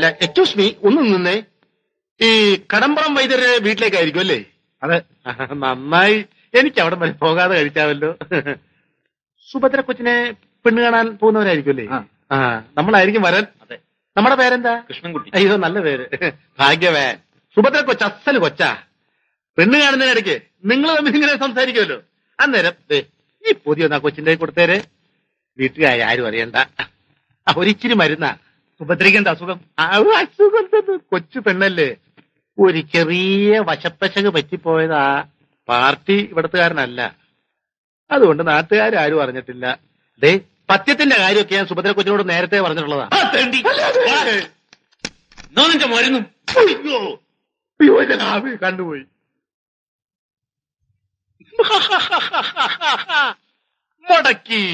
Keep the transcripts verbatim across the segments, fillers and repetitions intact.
അല്ല excuse me, ഒന്നും നിന്നേ. ഈ കടമ്പറം വൈദ്യരുടെ വീട്ടിലേക്കായിരിക്കും അല്ലേ? അതെ. നന്നായി, എനിക്ക് അവിടെ വരെ പോകാതെ കഴിച്ചാവല്ലോ. സുഭദ്ര കൊച്ചിനെ പെണ്ണ് കാണാൻ പോകുന്നവരായിരിക്കും അല്ലേ? ആ, നമ്മളായിരിക്കും വരാൻ. അതെ. നമ്മുടെ പേരെന്താ? കൃഷ്ണൻകുട്ടി. അയ്യോ, നല്ല പേര്. ഭാഗ്യവേ. സുഭദ്ര കൊച്ച അസല് കൊച്ചാ. പെണ്ണ് കാണുന്നതിനിടയ്ക്ക് നിങ്ങൾ തമ്മിൽ ഇങ്ങനെ സംസാരിക്കുമല്ലോ. അന്നേരം ഈ പൊതിയോ നാ കൊച്ചിന്റെ കൊടുത്തേരെ. വീട്ടുകാർ ആരും അറിയണ്ട. ഒരിച്ചിരി മരുന്നാ. സുഭദ്രയ്ക്ക് എന്താ അസുഖം? അസുഖം തന്നെ, കൊച്ചു പെണ്ണല്ലേ. ഒരു ചെറിയ വശപ്പശക് പറ്റിപ്പോയതാ. പാർട്ടി ഇവിടത്തുകാരനല്ല, അതുകൊണ്ട് നാട്ടുകാരും അറിഞ്ഞിട്ടില്ല. ദേ, പത്യത്തിന്റെ കാര്യമൊക്കെ ഞാൻ സുഭദ്ര കൊച്ചിനോട് നേരത്തെ പറഞ്ഞിട്ടുള്ളതാ. നിന്റെ മരുന്നു. അയ്യോ അയ്യോ, എന്റെ ആവി കണ്ടുപോയി. മുടക്കി.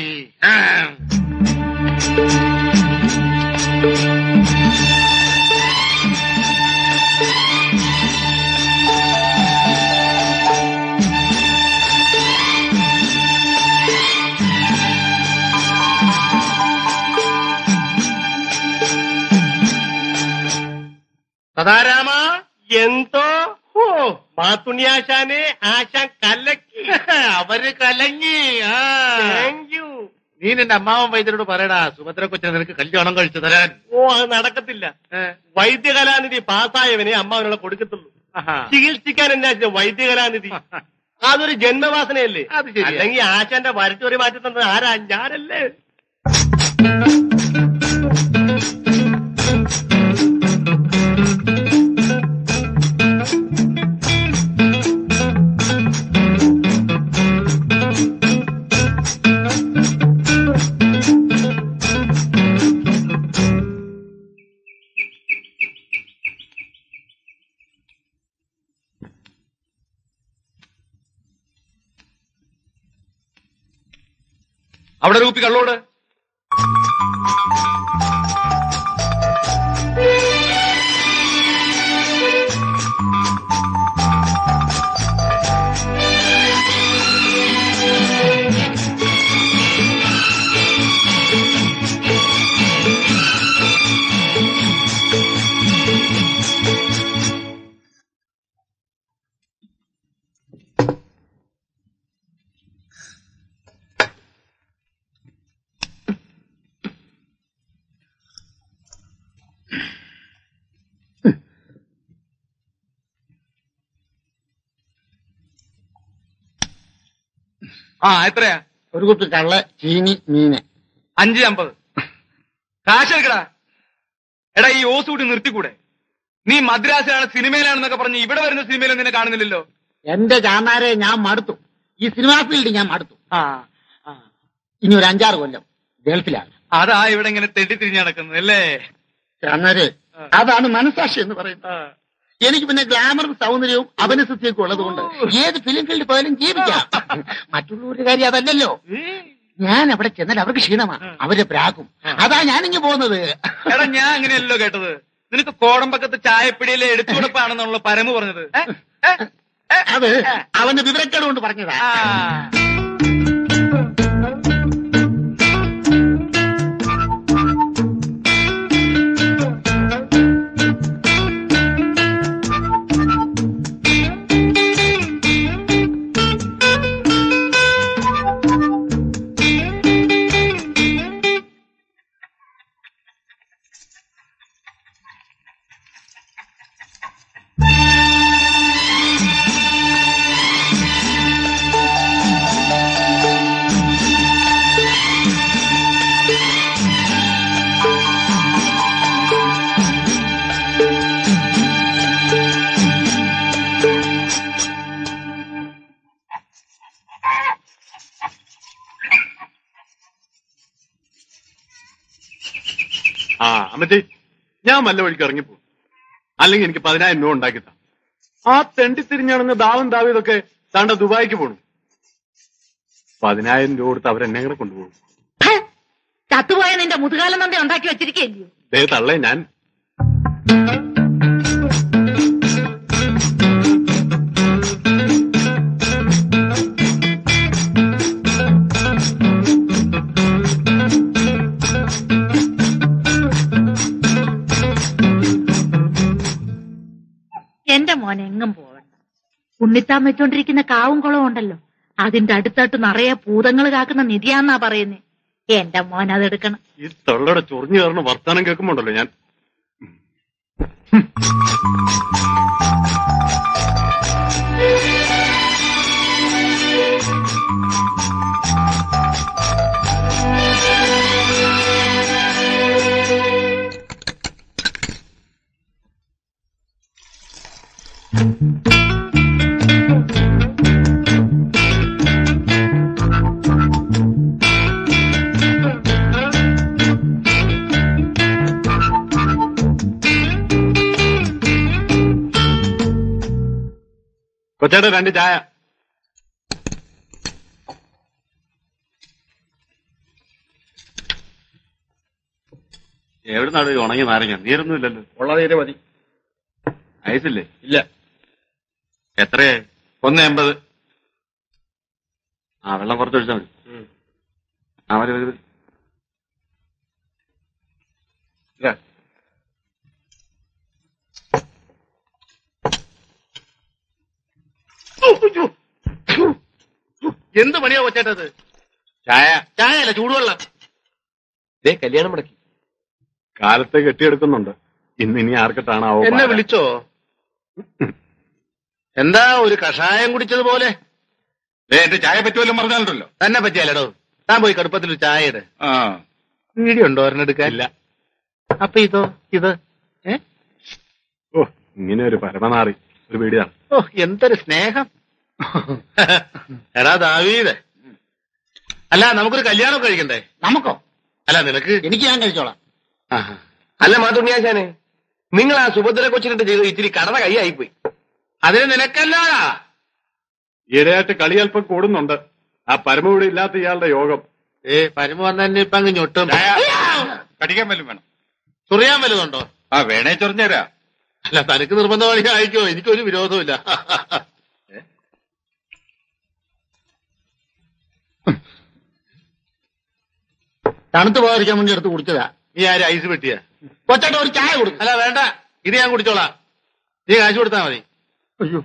സദാരാമ, എന്തോ ഓ മാത്തുണ്ണിയാശാനെ ആശാൻ കലക്കി. അവര് കലങ്ങി. Thank you. നീ നിന്റെ അമ്മാവൻ വൈദ്യരോട് പറയടാ, സുഭദ്ര കൊച്ചിനെ നിനക്ക് കല്യാണം കഴിച്ചു തരാൻ. ഓ, അത് നടക്കത്തില്ല. വൈദ്യകലാനിധി പാസ്സായവനെ അമ്മാവനുള്ള കൊടുക്കത്തുള്ളൂ. ചികിത്സിക്കാൻ എന്നാ വൈദ്യകലാനിധി? അതൊരു ജന്മവാസനയല്ലേ? അല്ലെങ്കിൽ ആശാന്റെ വരച്ചൊരു മാറ്റി തന്നത് ആരാ? ഞാനല്ലേ. അവിടെ രൂപി കള്ളോട്. ആ, എത്രയാ? ഒരു കുപ്പി കള്ള്, ചീനി, മീന്. അഞ്ച് അമ്പത്. കാശെടുക്കടാ. എടാ, ഈ ഓസ് കൂടി നിർത്തിക്കൂടെ? നീ മദ്രാസിലാണ്, സിനിമയിലാണെന്നൊക്കെ പറഞ്ഞ് ഇവിടെ വരുന്ന സിനിമയിലും നിന്നെ കാണുന്നില്ലല്ലോ. എന്റെ ചാന്നാരെ ഞാൻ മടുത്തു. ഈ സിനിമാ ഫീൽഡ് ഞാൻ മടുത്തു. ആ ഇനി ഒരു അഞ്ചാറ് കൊല്ലം ഗൾഫിലാണ്. അതാ ഇവിടെ ഇങ്ങനെ തെറ്റിത്തിരിഞ്ഞ് നടക്കുന്നത് അല്ലേ? ചാന്നാരെ, അതാണ് മനസാക്ഷി എന്ന് പറയുന്നത്. എനിക്ക് പിന്നെ ഗ്ലാമറും സൗന്ദര്യവും അഭിനയസിദ്ധിയൊക്കെ ഉള്ളതുകൊണ്ട് ഏത് ഫിലിം ഫീൽഡിൽ പോയാലും ജീവിക്കാം. മറ്റുള്ളവരുടെ കാര്യം അതല്ലല്ലോ. ഞാൻ അവിടെ ചെന്നാൽ അവർക്ക് ക്ഷീണമാണ്, അവരെ പ്രാകും. അതാ ഞാനിങ്ങ് പോകുന്നത്. എടാ, ഞാൻ അങ്ങനെയല്ലോ കേട്ടത്. നിനക്ക് കോടമ്പക്കത്ത് ചായപ്പിടിയിലെ എടുത്തുകൊടുപ്പാണെന്നുള്ള പരമു പറഞ്ഞത്. അത് അവന്റെ വിവരക്കേട് കൊണ്ട് പറഞ്ഞതാ. ആ അമ്മച്ചി, ഞാൻ വല്ല വഴിക്ക് ഇറങ്ങിപ്പോ, അല്ലെങ്കിൽ എനിക്ക് പതിനായിരം രൂപ ഉണ്ടാക്കിത്താ. ആ തെണ്ടി തിരിഞ്ഞാണെന്ന് ദാവും ദാവീതൊക്കെ താണ്ട ദുബായിക്ക് പോണു. പതിനായിരം രൂപ കൊടുത്ത് അവരെന്നെ കൂടെ കൊണ്ടുപോകും. ചത്തുപോയ നിന്റെ മുതുകാലം നന്ദി ഉണ്ടാക്കി വെച്ചിരിക്കല്ലോ. ദേ തള്ളേ, ഞാൻ എന്റെ മോൻ എങ്ങും പോവണ്ട. ഉണ്ണിത്താൻ വെച്ചോണ്ടിരിക്കുന്ന കാവും കുളവും ഉണ്ടല്ലോ, അതിന്റെ അടുത്തട്ട് നിറയെ ഭൂതങ്ങൾ കാക്കുന്ന നിധിയാന്നാ പറയുന്നേ. എന്റെ മോൻ അതെടുക്കണം. ഈ തൊള്ളയുടെ ചൊറിഞ്ഞു കയറുന്ന വർത്താനം കേൾക്കുമ്പോണ്ടല്ലോ ഞാൻ. കൊച്ചേട്ടാ രണ്ട് ചായ. എവിടുന്നാണ് ഉണങ്ങി നാരങ്ങ? നീരൊന്നും ഇല്ലല്ലോ. ഉള്ള തീരെ മതി. ഐസില്ലേ? ഇല്ല. എത്രയായി? ഒന്ന് എൺപത്. ആ വെള്ളം കുറച്ചൊഴിച്ചാൽ മതി. ആ മതി മതി മതി. എന്ത് പണിയാ കൊച്ചേട്ടത്? ചായ. ചായ അല്ല, ചൂടുവെള്ളം. ദേ കല്യാണം മുടക്കി. കാലത്തെ കെട്ടിയെടുക്കുന്നുണ്ട്. ഇന്ന് ഇനി ആർക്കിട്ടാണാവോ? എന്നെ വിളിച്ചോ? എന്താ ഒരു കഷായം കുടിച്ചതുപോലെ? എന്റെ ചായ പറ്റുമല്ലോ പറഞ്ഞാലുണ്ടല്ലോ. തന്നെ പറ്റിയാലോ? താൻ പോയി കടുപ്പത്തിൽ ഒരു ചായ ഇട്. വീഡിയോ ഉണ്ടോ ഒരെണ്ണെടുക്കാൻ? ഇല്ല. അപ്പൊ ഇതോ? ഇത് ഏ ഓ ഇങ്ങനെ ഒരു പരമനാറി ഒരു വീഡിയാണ്. ഓ എന്തൊരു സ്നേഹം. എടാ ദാവീദ്, അല്ല നമുക്കൊരു കല്യാണം കഴിക്കണ്ടേ? നമുക്കോ? അല്ല നിനക്ക്. എനിക്ക് ഞാൻ കഴിച്ചോളാം. അല്ല മാതുണ്ണിയാശാനെ, നിങ്ങൾ ആ സുഭദ്ര കൊച്ചിനിട്ട് ചെയ്ത് ഇത്തിരി കടന്ന കൈയായിപ്പോയി. അതിന് നിനക്കല്ല. ഈയിടെയായിട്ട് കളി അല്പം കൂടുന്നുണ്ട്. ആ പരമ ഇവിടെ ഇല്ലാത്ത ഇയാളുടെ യോഗം. ഏ പരമ വന്നെ ഇപ്പൊ അങ്ങ് ഞൊട്ടും. കടിക്കാൻ വല്ലതും വേണം? ചൊറിയാൻ വല്ലതുണ്ടോ? ആ വേണേ ചൊറിഞ്ഞുതരാ. അല്ല തനിക്ക് നിർബന്ധമായി അയക്കോ, എനിക്കൊരു വിരോധമില്ല. തണുത്ത് പോകാതിരിക്കാൻ വേണ്ടി എടുത്ത് കുടിച്ചതാ. നീ ആരും ഐസ് പെട്ടിയാ? കൊച്ചേട്ട ഒരു ചായ കൊടുക്കും. അല്ല വേണ്ട, ഇത് ഞാൻ കുടിച്ചോളാം. നീ കാശ് കൊടുത്താ മതി. അയ്യോ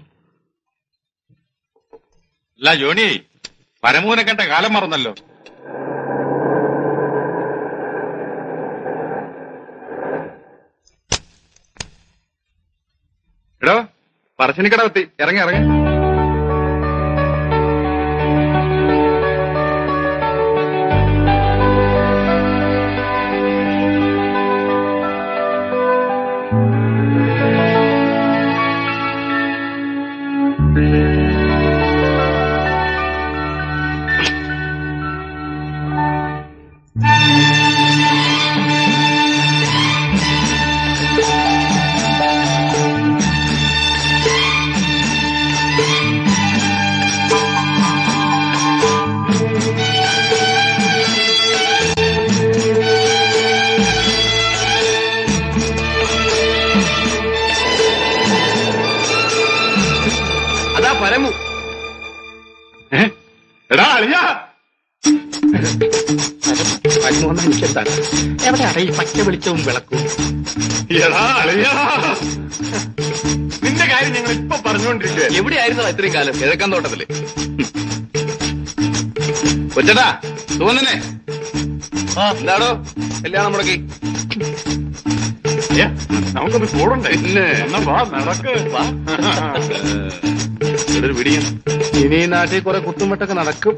അല്ല ജോണി, പരമൂനെ കണ്ട കാലം മറന്നല്ലോ. എടോ പറശ്ശിനിക്കട എത്തി. ഇറങ്ങി ഇറങ്ങി. എവിടെയാണ് ഈ പച്ച വെളിച്ചവും വിളക്കും? നിന്റെ കാര്യം ഞങ്ങൾ ഇപ്പൊ പറഞ്ഞുകൊണ്ടിരിക്കുക. എവിടെയായിരുന്നു ഇത്രയും കാലം? കിഴക്കൻ തോട്ടത്തില്. കൊച്ചടാ തോന്നനെ എന്താടോ കല്യാണം മുടക്കി? നമുക്കൊന്ന് കൂടണ്ടേ? എന്നാ വാ നടക്ക്. ഒരു പിടിയും. ഇനി ഈ നാട്ടിൽ കുറെ കുത്തുമുട്ടൊക്കെ നടക്കും.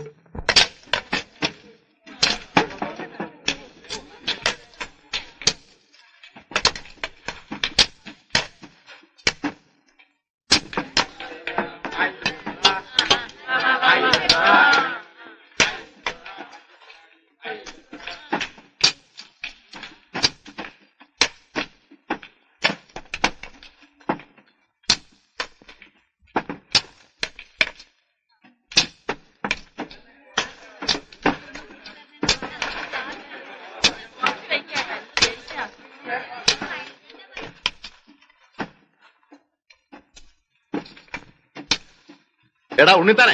എടാ ഉണ്ണിത്താനെ,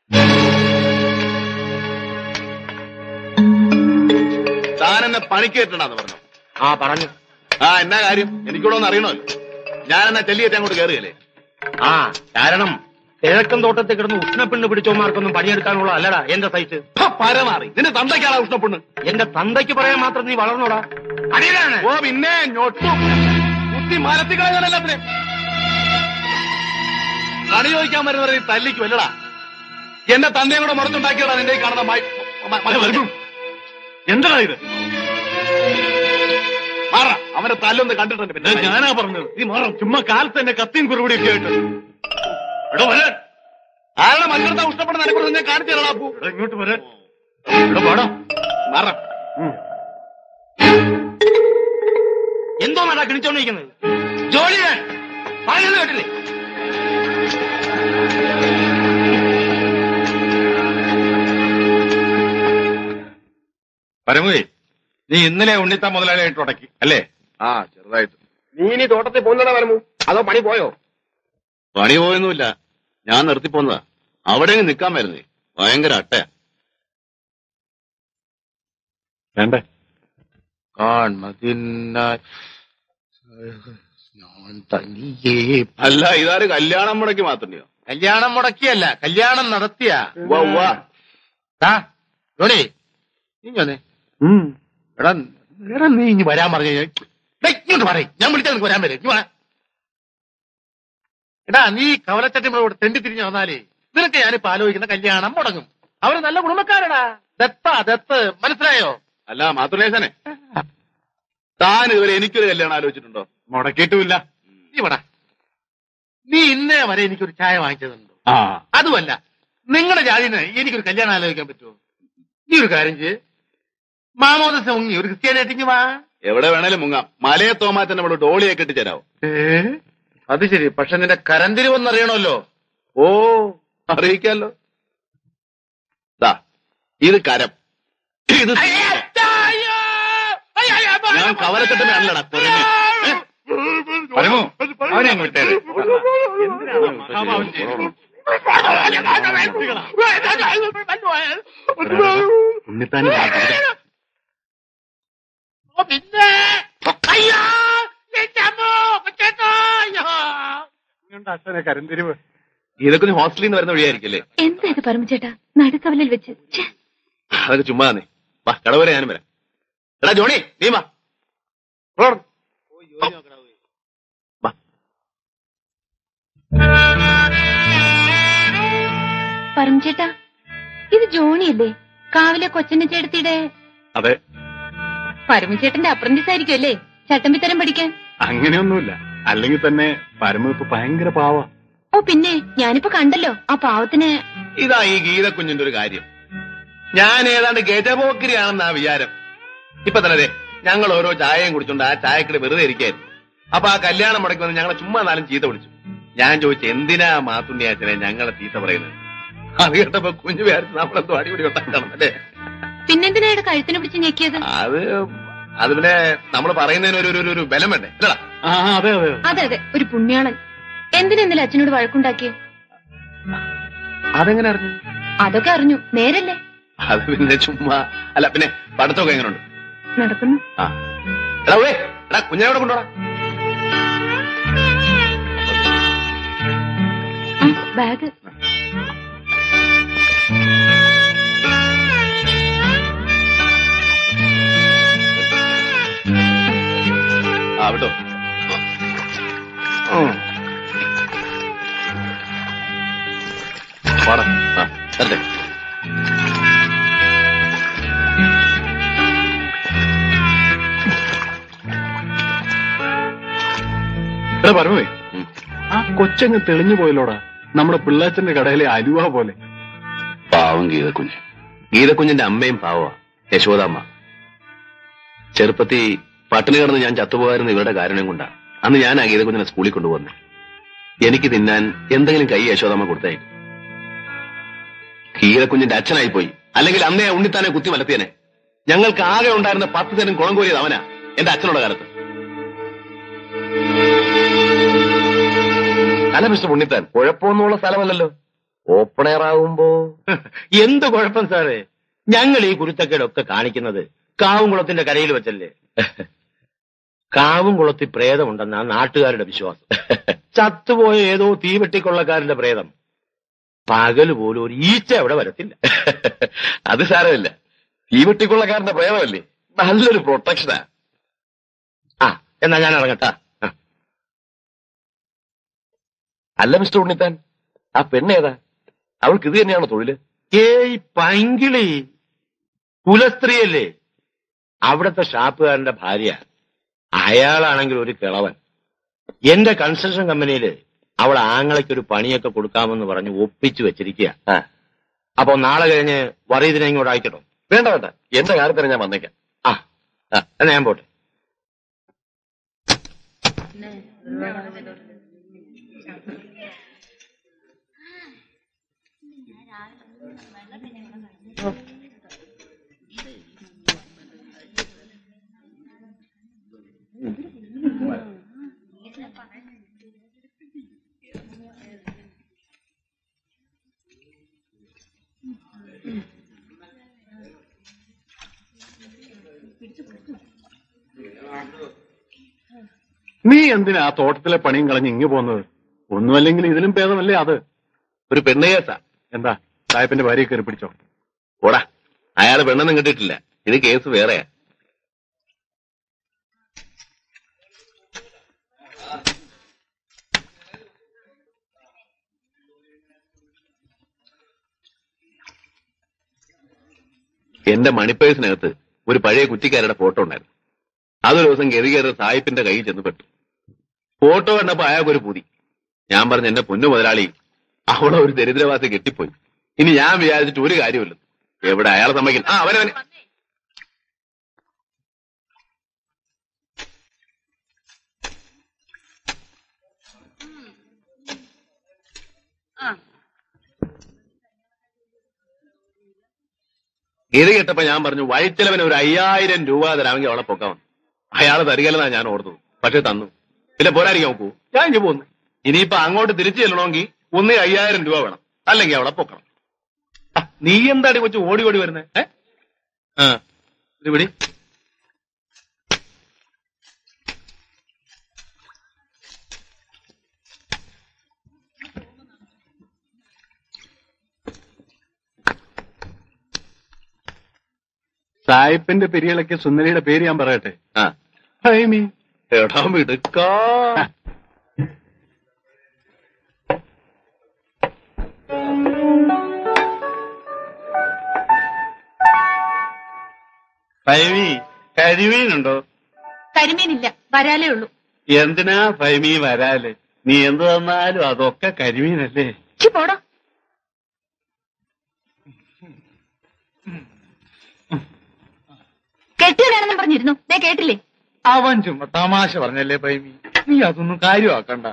താനെന്നെ പണിക്ക് കയറ്റണ്ടെന്ന് പറഞ്ഞു. ആ പറഞ്ഞു. ആ എന്നാ കാര്യം? എനിക്കൂടെ ഒന്ന് അറിയണമല്ലോ. ഞാനെന്നാ ചെല്ലിയേറ്റ് അങ്ങോട്ട് കയറുകയല്ലേ? ആ കാരണം കിഴക്കൻ തോട്ടത്തിൽ കിടന്ന് ഉഷ്ണപ്പെണ്ണ് പിടിച്ചോമാർക്കൊന്നും പണിയെടുക്കാനുള്ള അല്ലടാ എന്റെ സൈറ്റ്. പരമാറി നിന്റെ തന്തയ്ക്കാളാ ഉഷ്ണപ്പെണ്ണ്. എന്റെ തന്തയ്ക്ക് പറയാൻ മാത്രം നീ വളർന്നോടാ. അടിയിലാണ്. ഓ പിന്നെ ഞൊട്ടും കുത്തി മരത്തി കളയാനല്ലാത്തിന് പണി ചോദിക്കാൻ വരുന്നവരെ നീ തല്ലിക്ക് വല്ലടാ. എന്റെ തന്തയും കൂടെ മുറച്ചുണ്ടാക്കിയടാ നിന്റെ ഈ കാണുന്ന എന്താ ഇത്? മാറ അവനെ തല്ലൊന്ന് കണ്ടിട്ടുണ്ട്. പിന്നെ ഞാനാ പറഞ്ഞത് നീ മാറും. ചുമ്മാ കാലത്ത് തന്നെ കത്തിയും കുറുപടിയൊക്കെ ആയിട്ട് എടോ വരാൻ. ആരുടെ മനുഷ്യർത്താ ഉഷ്ടപ്പെടുന്ന നിനക്കൊന്നും ഞാൻ കാണിച്ചു തരാം. അപ്പൂ ഇങ്ങോട്ട് വരാൻ. എടോ പാടോ മാറ. എന്തോ നടാ കിണിച്ചോണ്ടിരിക്കുന്നത്? ജോലി ഞാൻ പറയുന്നത് കേട്ടില്ലേ? പരമുവേ, നീ ഇന്നലെ ഉണ്ണിത്താൻ മുതലാളിയായിട്ട് ഉടക്കി അല്ലേ? ആ ചെറുതായിട്ട്. നീ ഇനി തോട്ടത്തിൽ പോകുന്നതാ വരമു? അതോ പണി പോയോ? പണി പോയൊന്നുമില്ല, ഞാൻ നിർത്തിപ്പോന്നതാ. അവിടെ നിൽക്കാൻ വരുന്നേ, ഭയങ്കര അട്ടയാ. വേണ്ടേ? അല്ല, ഇതാര് കല്യാണം മുടക്കി മാത്രമോ? കല്യാണം മുടക്കിയല്ല, കല്യാണം നടത്തിയ. ജോണി നീ വന്നേ. എടാ എടാ നീ ഇനി വരാൻ പറഞ്ഞു. ഇങ്ങോട്ട് പറയും, ഞാൻ വിളിച്ചാൽ നിനക്ക് വരാൻ വരും. എടാ നീ കവലച്ചട്ടിമ്മളോട് തെണ്ടി തിരിഞ്ഞു വന്നാലേ നിനക്ക് ഞാനിപ്പോ ആലോചിക്കുന്ന കല്യാണം മുടങ്ങും. അവര് നല്ല കുടുംബക്കാരടാ. ദത്താ ദത്ത്, മനസ്സിലായോ? അല്ല മാതൃദേശനെ, താൻ ഇതുവരെ എനിക്കൊരു കല്യാണം ആലോചിച്ചിട്ടുണ്ടോ? മുടക്കിയിട്ടുമില്ല. നീ വേടാ, നീ ഇന്നേ വരെ എനിക്കൊരു ചായ വാങ്ങിച്ചതുണ്ടോ? ആ അതുമല്ല, നിങ്ങളുടെ ജാതിന് എനിക്കൊരു കല്യാണം ആലോചിക്കാൻ പറ്റുമോ? നീ ഒരു കാര്യം ചെയ്യ്, മാമോദീസ മുങ്ങി ഒരു ക്രിസ്ത്യാനായിട്ടിങ്ങി വാ. എവിടെ വേണേലും മുങ്ങാം. മലയെ തോമാറ്റൻ നമ്മൾ ഡോളിയെ കെട്ടിച്ചേരാവോ? അത് ശരി, പക്ഷെ നിന്റെ കരന്തിരിവെന്നറിയണമല്ലോ. ഓ അറിയിക്കാലോ. ദാ ഇത് കരം, ഇത് ഞാൻ കവലക്കെട്ടിന് അല്ലടാ കുറഞ്ഞ. പരമു, അവനെ അങ്ങ് വിട്ടേരെ. ഉണ്ണിത്താൻ പിന്നെ അച്ഛനെ കരന്തിരിവ്. ഇതൊക്കെ നീ ഹോസ്റ്റലിൽ നിന്ന് വരുന്ന വഴിയായിരിക്കല്ലേ? എന്താ ഇത് പരമചേട്ടാ, നടുക്കവലിൽ വെച്ച്? അതൊക്കെ ചുമ്മാ തന്നെ. വാ കടവരെ ഞാനും വരാം. എടാ ജോണി നീ വാ. പരമചേട്ടാ, ഇത് ജോണിയല്ലേ, കാവിലെ കൊച്ചന്റെ ചേട്ടത്തിയുടെ? അതെ. പരമചേട്ടന്റെ അപ്രന്റീസ് ആയിരിക്കും അല്ലേ ചട്ടമ്പിത്തരം പഠിക്കാൻ? അങ്ങനെയൊന്നുമില്ല, അല്ലെങ്കിൽ തന്നെ പരമു ഇപ്പൊ ഭയങ്കര പാവ. ഓ പിന്നെ, ഞാനിപ്പോ കണ്ടല്ലോ ആ പാവത്തിന്. ഇതാ ഈ ഗീതക്കുഞ്ഞിന്റെ ഒരു കാര്യം. ഞാൻ ഏതാണ്ട് ഗജപോക്കിരിയാണെന്നാ വിചാരം. ഇപ്പൊ തന്നെ ഞങ്ങൾ ഓരോ ചായയും കുടിച്ചോണ്ട് ആ ചായക്കടി വെറുതെ ഇരിക്കായിരുന്നു. അപ്പൊ ആ കല്യാണം മുടക്കി വന്ന് ഞങ്ങളെ ചുമ്മാ നാലും ചീത്ത വിളിച്ചു. ഞാൻ ചോദിച്ചു, എന്തിനാ മാത്തുണ്ണിയാച്ചനെ ഞങ്ങളെ ചീത്ത പറയുന്നത്? അത് കേട്ടപ്പോ കുഞ്ഞു വിചാരിച്ചു നമ്മളെന്തോ അടിപൊളി ഉണ്ടാക്കണം അല്ലേ. പിന്നെന്തിനാ ഇവിടെ കഴുത്തിനെ പിടിച്ച് ഞെക്കിയത്? അത് അത് പിന്നെ നമ്മൾ പറയുന്നതിന് ഒരു ഒരു ബലം വേണ്ടേ? അല്ലടാ. അതെ അതെ അതെ അതെ, ഒരു പുണ്യാളൻ. എന്തിനാ ഇന്നലെ അച്ഛനോട് വഴക്കുണ്ടാക്കിയേ? അതെങ്ങനെ അറിഞ്ഞു? അതൊക്കെ അറിഞ്ഞു, നേരല്ലേ? അത് പിന്നെ ചുമ്മാ അല്ല. പിന്നെ പഠിത്തമൊക്കെ എങ്ങനെയുണ്ട്? നടക്കുന്നു. ആ എടാ ഓേ എടാ കുഞ്ഞിനെ കൊണ്ടുപോടാ. ബാഗ്. ആ വിട്ടോ. പാടാ. ആ തരട്ടെ. എടാ പരമേ, ആ കൊച്ചങ്ങ് തെളിഞ്ഞു പോയല്ലോടാ, നമ്മുടെ പിള്ളാച്ചന്റെ കടയിലെ അലുവ പോലെ. പാവം ഗീതക്കുഞ്ഞ്. ഗീതക്കുഞ്ഞിന്റെ അമ്മയും പാവമാ, യശോദാമ്മ. ചെറുപ്പത്തി പട്ടിണി കിടന്ന് ഞാൻ ചത്തുപോകാരുന്ന ഇവരുടെ കാരണം കൊണ്ടാണ് അന്ന് ഞാൻ ആ ഗീതക്കുഞ്ഞിനെ സ്കൂളിൽ കൊണ്ടുപോകുന്നത്. എനിക്ക് തിന്നാൻ എന്തെങ്കിലും കൈ യശോദാമ്മ കൊടുത്തായിരുന്നു. ഗീതക്കുഞ്ഞിന്റെ അച്ഛനായി പോയി, അല്ലെങ്കിൽ അന്നേ ഉണ്ണിത്താനെ കുത്തി മലത്തിയനെ. ഞങ്ങൾക്ക് ആകെ ഉണ്ടായിരുന്ന പത്ത് തരം കുളം കോരിയത് അവനാ എന്റെ അച്ഛനുള്ള കാലത്ത്. അല്ല മിസ്റ്റർ ഉണ്ണിത്താൻ, കുഴപ്പമൊന്നുമുള്ള സ്ഥലമല്ലല്ലോ. ഓപ്പൺ എയർ ആകുമ്പോ എന്ത് കുഴപ്പം സാറേ? ഞങ്ങൾ ഈ കുരുത്തക്കേടൊക്കെ കാണിക്കുന്നത് കാവുംകുളത്തിന്റെ കരയിൽ വെച്ചല്ലേ. കാവുംകുളത്തിൽ പ്രേതമുണ്ടെന്നാ നാട്ടുകാരുടെ വിശ്വാസം. ചത്തുപോയ ഏതോ തീവെട്ടിക്കൊള്ളക്കാരന്റെ പ്രേതം. പകല് പോലും ഒരു ഈച്ച അവിടെ വരത്തില്ല. അത് സാരമില്ല, തീവെട്ടിക്കൊള്ളക്കാരന്റെ പ്രേതമല്ലേ, നല്ലൊരു പ്രൊട്ടക്ഷനാ. ആ എന്നാ ഞാൻ ഇറങ്ങട്ടാ. അല്ല മിസ്റ്റർ ഉണ്ണിത്താൻ, ആ പെണ്ണേതാ? അവൾക്ക് ഇത് തന്നെയാണോ തൊഴില്? ഏയ് പൈങ്കിളി, കുലസ്ത്രീയല്ലേ. അവിടത്തെ ഷാപ്പുകാരന്റെ ഭാര്യ. അയാളാണെങ്കിൽ ഒരു കിളവൻ. എന്റെ കൺസ്ട്രക്ഷൻ കമ്പനിയില് അവൾ ആങ്ങളയ്ക്കൊരു പണിയൊക്കെ കൊടുക്കാമെന്ന് പറഞ്ഞ് ഒപ്പിച്ചു വെച്ചിരിക്കുക. അപ്പൊ നാളെ കഴിഞ്ഞ് വറീതിനെ ഇങ്ങോട്ട് അയക്കട്ടോ? വേണ്ട വേണ്ട, എന്റെ കാര്യത്തിന് ഞാൻ വന്നേക്കാം. ആ എന്നാ ഞാൻ പോട്ടെ. നീ എന്തിനാ ആ തോട്ടത്തിലെ പണിയും കളഞ്ഞ് ഇങ്ങു പോകുന്നത്? ഒന്നുമല്ലെങ്കിൽ ഇതിലും ഭേദമല്ലേ അത്. ഒരു പെണ്ണ് കേസാ. എന്താ സാഹിബിന്റെ ഭാര്യയെ കയറി പിടിച്ചോ? ഓടാ, അയാൾ പെണ്ണൊന്നും കിട്ടിയിട്ടില്ല. ഇത് കേസ് വേറെയാ. എന്റെ മണിപ്പേഴ്സിനകത്ത് ഒരു പഴയ കുറ്റിക്കാരുടെ ഫോട്ടോ ഉണ്ടായിരുന്നു. അതൊരു ദിവസം ഗതികേറി സാഹിബിന്റെ കയ്യിൽ ചെന്ന് പെട്ടു. ഫോട്ടോ കണ്ടപ്പോ അയാൾക്കൊരു പൂതി. ഞാൻ പറഞ്ഞു, എന്റെ പൊന്നു മുതലാളി, അവിടെ ഒരു ദരിദ്രവാസി കെട്ടിപ്പോയി. ഇനി ഞാൻ വിചാരിച്ചിട്ട് ഒരു കാര്യമില്ല. എവിടെ അയാളെ സമ്മതിക്കും? ആ അവനവന് ഇത് കേട്ടപ്പോ ഞാൻ പറഞ്ഞു, വഴിച്ചെലവിന് ഒരു അയ്യായിരം രൂപ തരാമെങ്കിൽ അവളെ പൊക്കാമെന്ന്. അയാൾ തരികല്ലെന്നാ ഞാൻ ഓർത്തത്. പക്ഷെ തന്നു. പിന്നെ പോരാടിക്കാൻ നോക്കൂ, ഞാൻ ഇനി പോന്നു. ഇനിയിപ്പോ അങ്ങോട്ട് തിരിച്ചു ചെല്ലണമെങ്കിൽ ഒന്നേ അയ്യായിരം രൂപ വേണം, അല്ലെങ്കിൽ അവളെ പൊക്കണം. നീ എന്താടി കൊച്ചു ഓടി ഓടി വരുന്നേ? ആ ഇത് പിടി. സായിപ്പിന്റെ പെരിയളയ്ക്ക് സുന്ദരിയുടെ പേര് ഞാൻ പറയട്ടെ? ആ ഹൈമി. എടാ മിടുക്കാ. ഫൈമി, കരിമീനുണ്ടോ? കരിമീനില്ല, വരാലേ ഉള്ളൂ. എന്തിനാ ഫൈമി വരാല്? നീ എന്ത് തന്നാലും അതൊക്കെ കരിമീനല്ലേ? പോടാ. കെട്ടിയതാണെന്നും പറഞ്ഞിരുന്നു, ദേ കേട്ടില്ലേ? അവൻ ചുമ്മാ തമാശ പറഞ്ഞല്ലേ ഫൈമി, നീ അതൊന്നും കാര്യമാക്കണ്ട.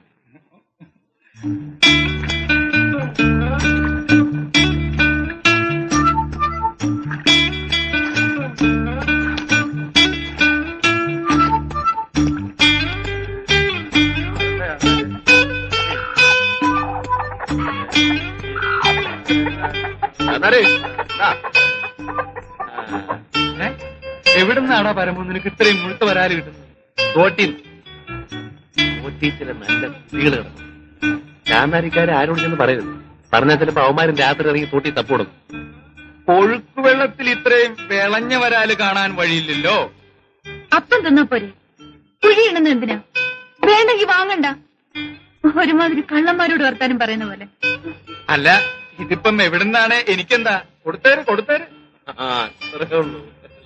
എവിടുന്നാടാ പരമു നിനക്ക് ഇത്രയും മുഴുത്ത വരാല് കിട്ടുന്നത്? തോട്ടിൽ തോട്ടിൽ ചില നല്ല കുട്ടികൾ കിടന്നു. ചാന്നാരിക്കാരെ ആരോട് ചെന്ന് പറയരുത്. പറഞ്ഞാൽ ചിലപ്പോ അവന്മാരും രാത്രി ഇറങ്ങി തോട്ടി തപ്പോടും. ഒഴുക്കുവെള്ളത്തിൽ ഇത്രയും വിളഞ്ഞ വരാല് കാണാൻ വഴിയില്ലല്ലോ. അപ്പം തിന്നാ പോരെ, കുഴിയിടുന്ന എന്തിനാ? വേണ്ടെങ്കി വാങ്ങണ്ട. ഒരുമാതിരി കള്ളന്മാരോട് വർത്താനം പറയുന്ന പോലെ. അല്ല, ഇതിപ്പം എവിടുന്നാണ്? എനിക്കെന്താ? കൊടുത്തേര് കൊടുത്തേര്. ആ അത്രേ ഉള്ളൂ.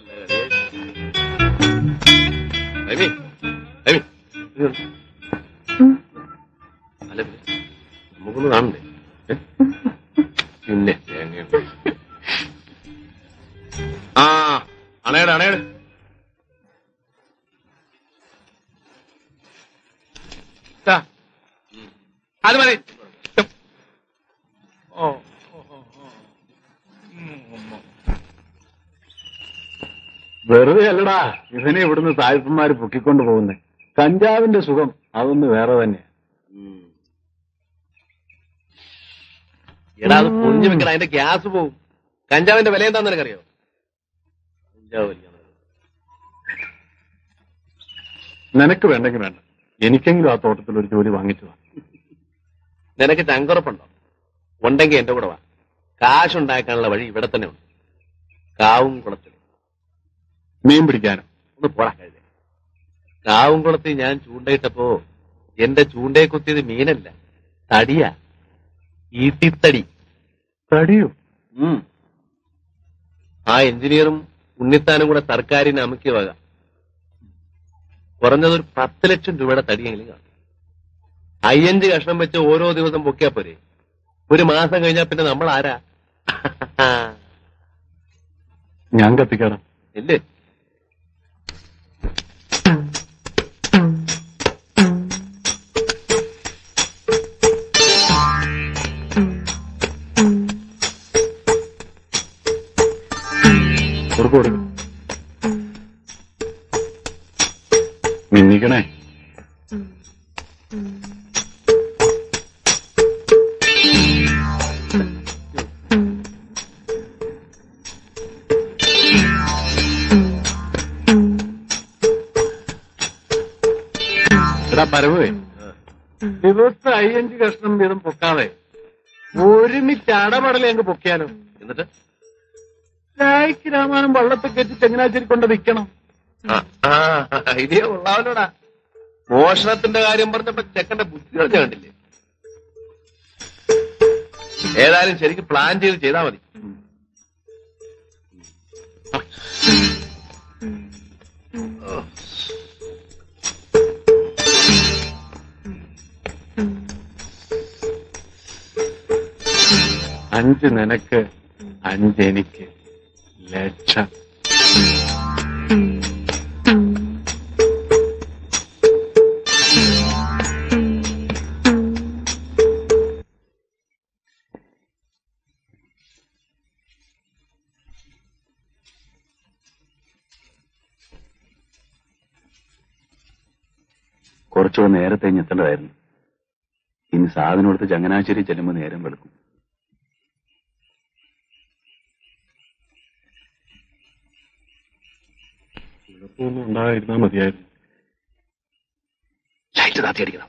ഐമി, ഐമി, അല്ല നമുക്കൊന്ന് കാണണ്ടേ? പിന്നെ ആ അണയുടെ അണയുടെ അത് മതി. ഓ വെറുതെ അല്ലടാ ഇതിനെ ഇവിടുന്ന് സായിപ്പന്മാര് പൊക്കിക്കൊണ്ട് പോകുന്നേ. കഞ്ചാവിന്റെ സുഖം അതൊന്ന് വേറെ തന്നെ. എടാ അത് പൊഞ്ഞു വെക്കണ, അതിന്റെ ഗ്യാസ് പോവും. കഞ്ചാവിന്റെ വില എന്താന്ന് നിനക്കറിയോ? കഞ്ചാവ് നിനക്ക് വേണ്ടെങ്കിൽ വേണ്ട, എനിക്കെങ്കിലും ആ തോട്ടത്തിൽ ഒരു ജോലി വാങ്ങിച്ചു. നിനക്ക് ചങ്കുറപ്പുണ്ടോ? ഉണ്ടെങ്കിൽ എന്റെ കൂടെ വാ. കാശുണ്ടാക്കാനുള്ള വഴി ഇവിടെ തന്നെ ഉണ്ട്. കാവും കുളത്തിൽ മീൻ പിടിക്കാനോ? ഒന്ന് പോടാ കഴുത. കാവും കുളത്തിൽ ഞാൻ ചൂണ്ടയിട്ടപ്പോ എന്റെ ചൂണ്ടയെ കുത്തിയത് മീനല്ല, തടിയാ. ഈട്ടിത്തടി. തടിയോ? ഉം ആ എഞ്ചിനീയറും ഉണ്ണിത്താനും കൂടെ സർക്കാരിന് അമുക്കിയ വക. കുറഞ്ഞതൊരു പത്ത് ലക്ഷം രൂപയുടെ തടിയെങ്കിലും കാണും. അയ്യഞ്ച് കഷ്ണം വെച്ച് ഓരോ ദിവസം പൊക്കിയാ പോരെ. ഒരു മാസം കഴിഞ്ഞാൽ പിന്നെ നമ്മൾ ആരാ? ഞാൻ കത്തിക്കാറാം. ഇല്ലേ? കൊടുക്കും കൊടുക്കും. മിന്നിക്കണേ. എടാ പരവേ, ദിവസം അയ്യഞ്ച് കഷ്ണം വീതം പൊക്കാതെ ഒരുമിച്ച് അടപടലെ അങ്ങ് പൊക്കിയാലോ? എന്നിട്ട് ചായക്ക് രാമാനം വള്ളത്തിൽ കെട്ടി ചങ്ങനാശ്ശേരി കൊണ്ട് വിൽക്കണം. ഇതേ ഉള്ളാവല്ലോടാ. മോഷണത്തിന്റെ കാര്യം പറഞ്ഞപ്പോ ചെക്കന്റെ ബുദ്ധി കളിച്ച കണ്ടില്ലേ? ഏതായാലും ശരിക്കും പ്ലാൻ ചെയ്ത് ചെയ്താൽ മതി. അഞ്ച് നിനക്ക്, അഞ്ചെനിക്ക്, ലക്ഷം. കുറച്ചുകൂടെ നേരത്തെ എത്തേണ്ടതായിരുന്നു. ഇനി സാധനം എടുത്ത് ചങ്ങനാശ്ശേരി ചെല്ലുമ്പോൾ നേരം വെളുക്കും. കുഴപ്പമൊന്നും ഉണ്ടായിരുന്നാ മതിയായിരുന്നു. ലൈറ്റ് താത്തി അടിക്കണം.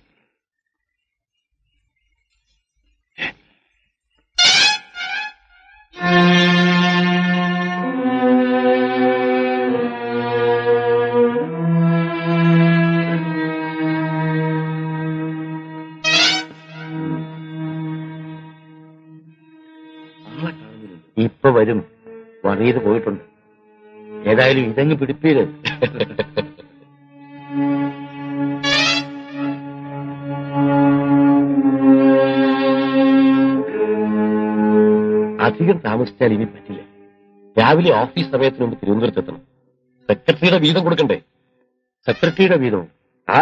ഇപ്പൊ വരും. വറിയത് പോയിട്ടുണ്ട്. ഏതായാലും ഇതങ്ങ് പിടിപ്പീര്. അധികം താമസിച്ചാൽ ഇനി പറ്റില്ല. രാവിലെ ഓഫീസ് സമയത്തിന് മുമ്പ് തിരുവനന്തപുരത്ത് എത്തണം. സെക്രട്ടറിയുടെ വീതം കൊടുക്കണ്ടേ? സെക്രട്ടറിയുടെ വീതം. ആ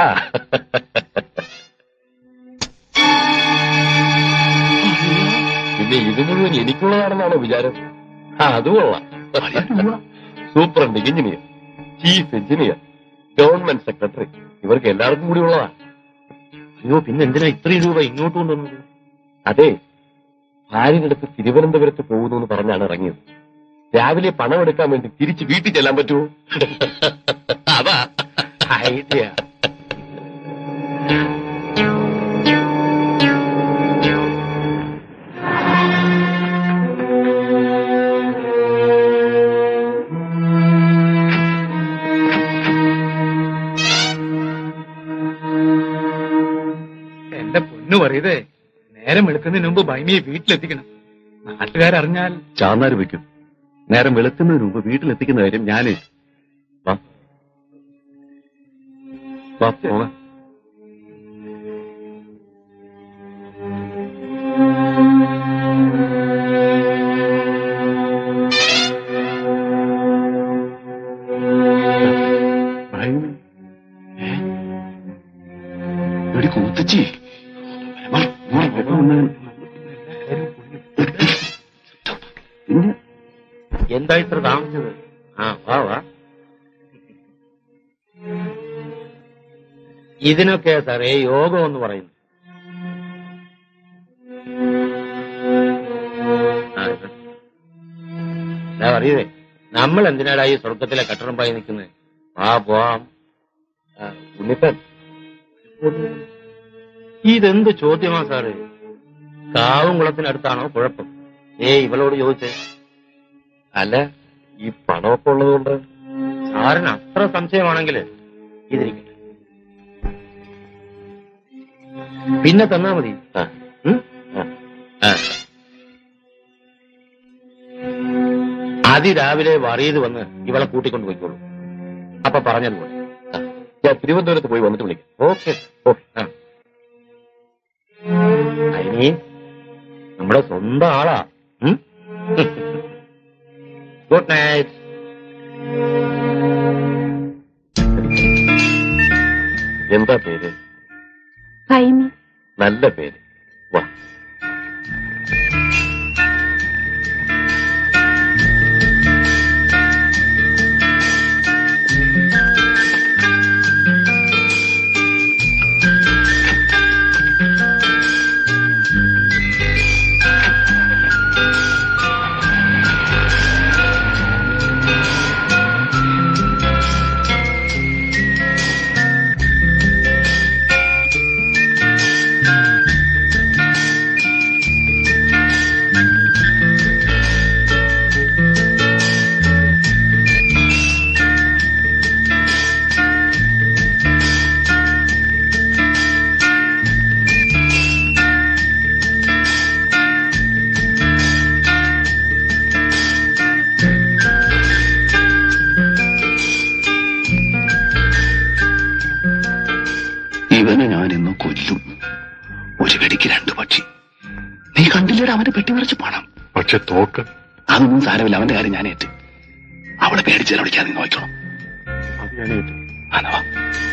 പിന്നെ ഇത് മുഴുവൻ എനിക്കുള്ളതാണെന്നാണോ വിചാരം? ആ അത് കൊള്ളാം. Superintendent engineer, chief engineer, government secretary, ഇവർക്ക് എല്ലാവർക്കും കൂടി ഉള്ളതാ. അയ്യോ, പിന്നെ എന്തിനാ ഇത്രയും രൂപ ഇങ്ങോട്ട് കൊണ്ടുവന്നത്? അതെ, ഭാര്യനടുത്ത് തിരുവനന്തപുരത്ത് പോകുന്നു എന്ന് പറഞ്ഞാണ് ഇറങ്ങിയത്. രാവിലെ പണം എടുക്കാൻ വേണ്ടി തിരിച്ച് വീട്ടിൽ ചെല്ലാൻ പറ്റുമോ? അതാ ഐഡിയ. എന്റെ പൊന്നു പറയതേ, നേരം വെളുക്കുന്നതിന് മുമ്പ് ഭൈമിയെ വീട്ടിലെത്തിക്കണം. നാട്ടുകാരറിഞ്ഞാൽ ചാന്നാര് വെക്കും. നേരം വെളുക്കുന്നതിന് മുമ്പ് വീട്ടിലെത്തിക്കുന്ന കാര്യം ഞാനേ. വാ വാ പോകാം. ഒരു കൂത്തച്ചി പിന്നെ എന്താ ഇത്ര താമസിച്ചത്? ആ വാ വാ. ഇതിനൊക്കെ സാറേ യോഗം എന്ന് പറയുന്നു. എന്താ പറയേ, നമ്മൾ എന്തിനാടാ ഈ സ്വർഗത്തിലെ കട്ടറമ്പായി നിൽക്കുന്നത്? ആ പോവാം. ഉണ്ണിത്താൻ ഇതെന്ത് ചോദ്യമാ സാറ്? കാവുംകുളത്തിനടുത്താണോ കുഴപ്പം? ഏ ഇവളോട് ചോദിച്ചേ. അല്ല, ഈ പണമൊക്കെ ഉള്ളതുകൊണ്ട് സാറിന് അത്ര സംശയമാണെങ്കിൽ ഇതിരിക്കട്ടെ, പിന്നെ തന്നാ മതി. ആ, ഉം? ആ. അതിരാവിലെ വറിയത് വന്ന് ഇവളെ കൂട്ടിക്കൊണ്ട് പോയിക്കോളൂ. അപ്പൊ പറഞ്ഞതുപോലെ. ആ. ഞാൻ തിരുവനന്തപുരത്ത് പോയി വന്നിട്ട് വിളിക്കാം. Okay okay. ആ അയിനി നമ്മുടെ സ്വന്തം ആളാ. Good night. എന്താ പേര്? കൈമി. നല്ല പേര്. വാ. ഇവനെ ഞാനിന്ന് കൊല്ലും. ഒരു വെടിക്ക് രണ്ടു പക്ഷി. നീ കണ്ടില്ലേടാ അവന്റെ പെട്ടി നിറച്ച് പണം. പക്ഷെ തോക്ക് അതൊന്നും സാരമില്ല, അവന്റെ കാര്യം ഞാനേറ്റ്. അവളെ പേടിച്ചാൽ വിളിക്കാൻ നീ നോക്കണം. അത് ഞാനേറ്റ്. അനവാ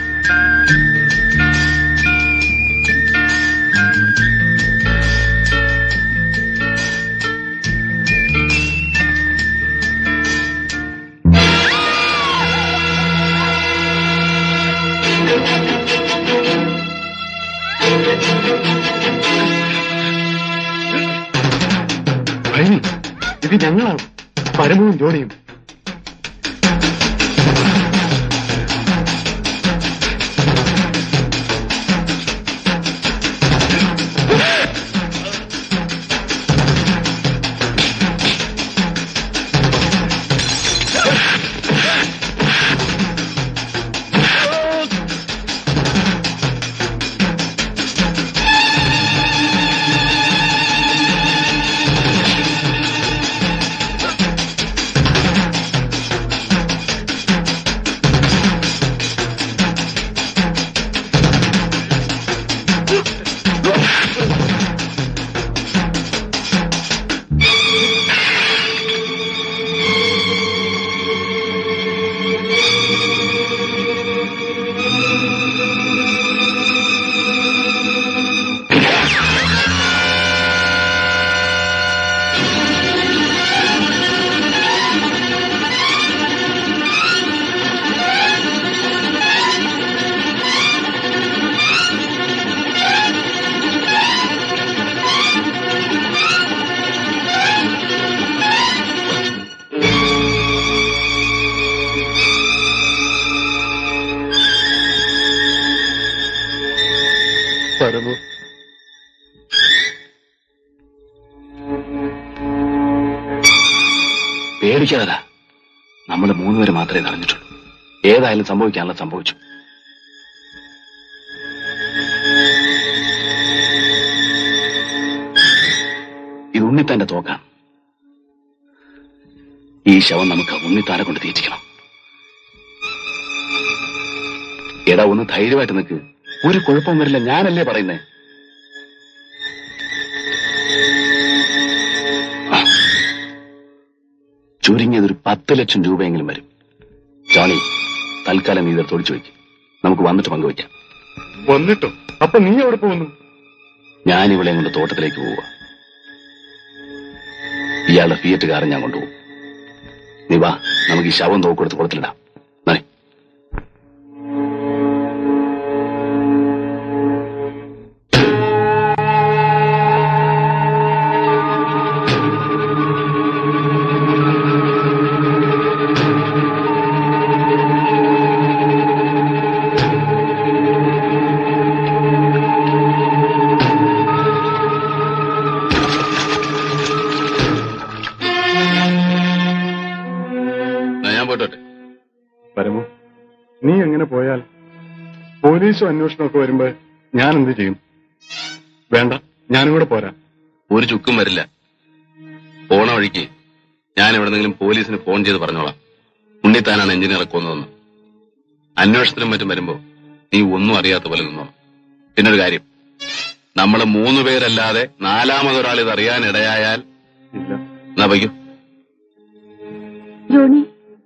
ഇത് ഞങ്ങളാണ്, പരമുവും ജോണിയും. പരമു, പേടിക്കാതാ. നമ്മൾ മൂന്നുപേര് മാത്രമേ അറിഞ്ഞിട്ടുള്ളൂ. ഏതായാലും സംഭവിക്കാനുള്ള സംഭവിച്ചു. ഇത് ഉണ്ണിത്താന്റെ തോക്കാണ്. ഈ ശവം നമുക്ക് ഉണ്ണിത്താനെ കൊണ്ട് തീറ്റിക്കണം. എടാ, ഒന്ന് ധൈര്യമായിട്ട് നിൽക്ക്. ഒരു കുഴപ്പം വരില്ല, ഞാനല്ലേ പറയുന്നേ. ചുരുങ്ങിയതൊരു പത്ത് ലക്ഷം രൂപയെങ്കിലും വരും. ജോണി, തൽക്കാലം നീ ഇതെടുത്ത് ഒളിച്ചു വയ്ക്കും. നമുക്ക് വന്നിട്ട് പങ്കുവയ്ക്കാം. വന്നിട്ടോ? അപ്പൊ നീ എവിടെ പോകുന്നു? ഞാൻ ഇവിടെ കൊണ്ട് തോട്ടത്തിലേക്ക് പോവുക. ഇയാളുടെ ഫിയറ്റ് കാരൻ ഞാൻ കൊണ്ടുപോകും. നീ വാ, നമുക്ക് ഈ ശവം തോക്കെടുത്ത് കുളത്തിലിടാം. മതി. ഇങ്ങനെ പോയാൽ പോലീസും അന്വേഷണമൊക്കെ വരുമ്പോ ഞാൻ എന്ത് ചെയ്യും? വേണ്ട, ഞാനും കൂടെ പോരാ. ഒരു ചുക്കും വരില്ല. പോണ വഴിക്ക് ഞാൻ എവിടെന്നെങ്കിലും പോലീസിന് ഫോൺ ചെയ്ത് പറഞ്ഞോളാം, ഉണ്ണിത്താനാണ് എഞ്ചിനീയറെ കൊന്നതെന്ന്. അന്വേഷണത്തിനും മറ്റും വരുമ്പോ നീ ഒന്നും അറിയാത്ത പോലെ നിന്നോണം. പിന്നൊരു കാര്യം, നമ്മള് മൂന്നു പേരല്ലാതെ നാലാമതൊരാൾ ഇത് അറിയാൻ ഇടയായാൽ ഇല്ല. എന്നാ വയ്ക്കൂ. ജോണി,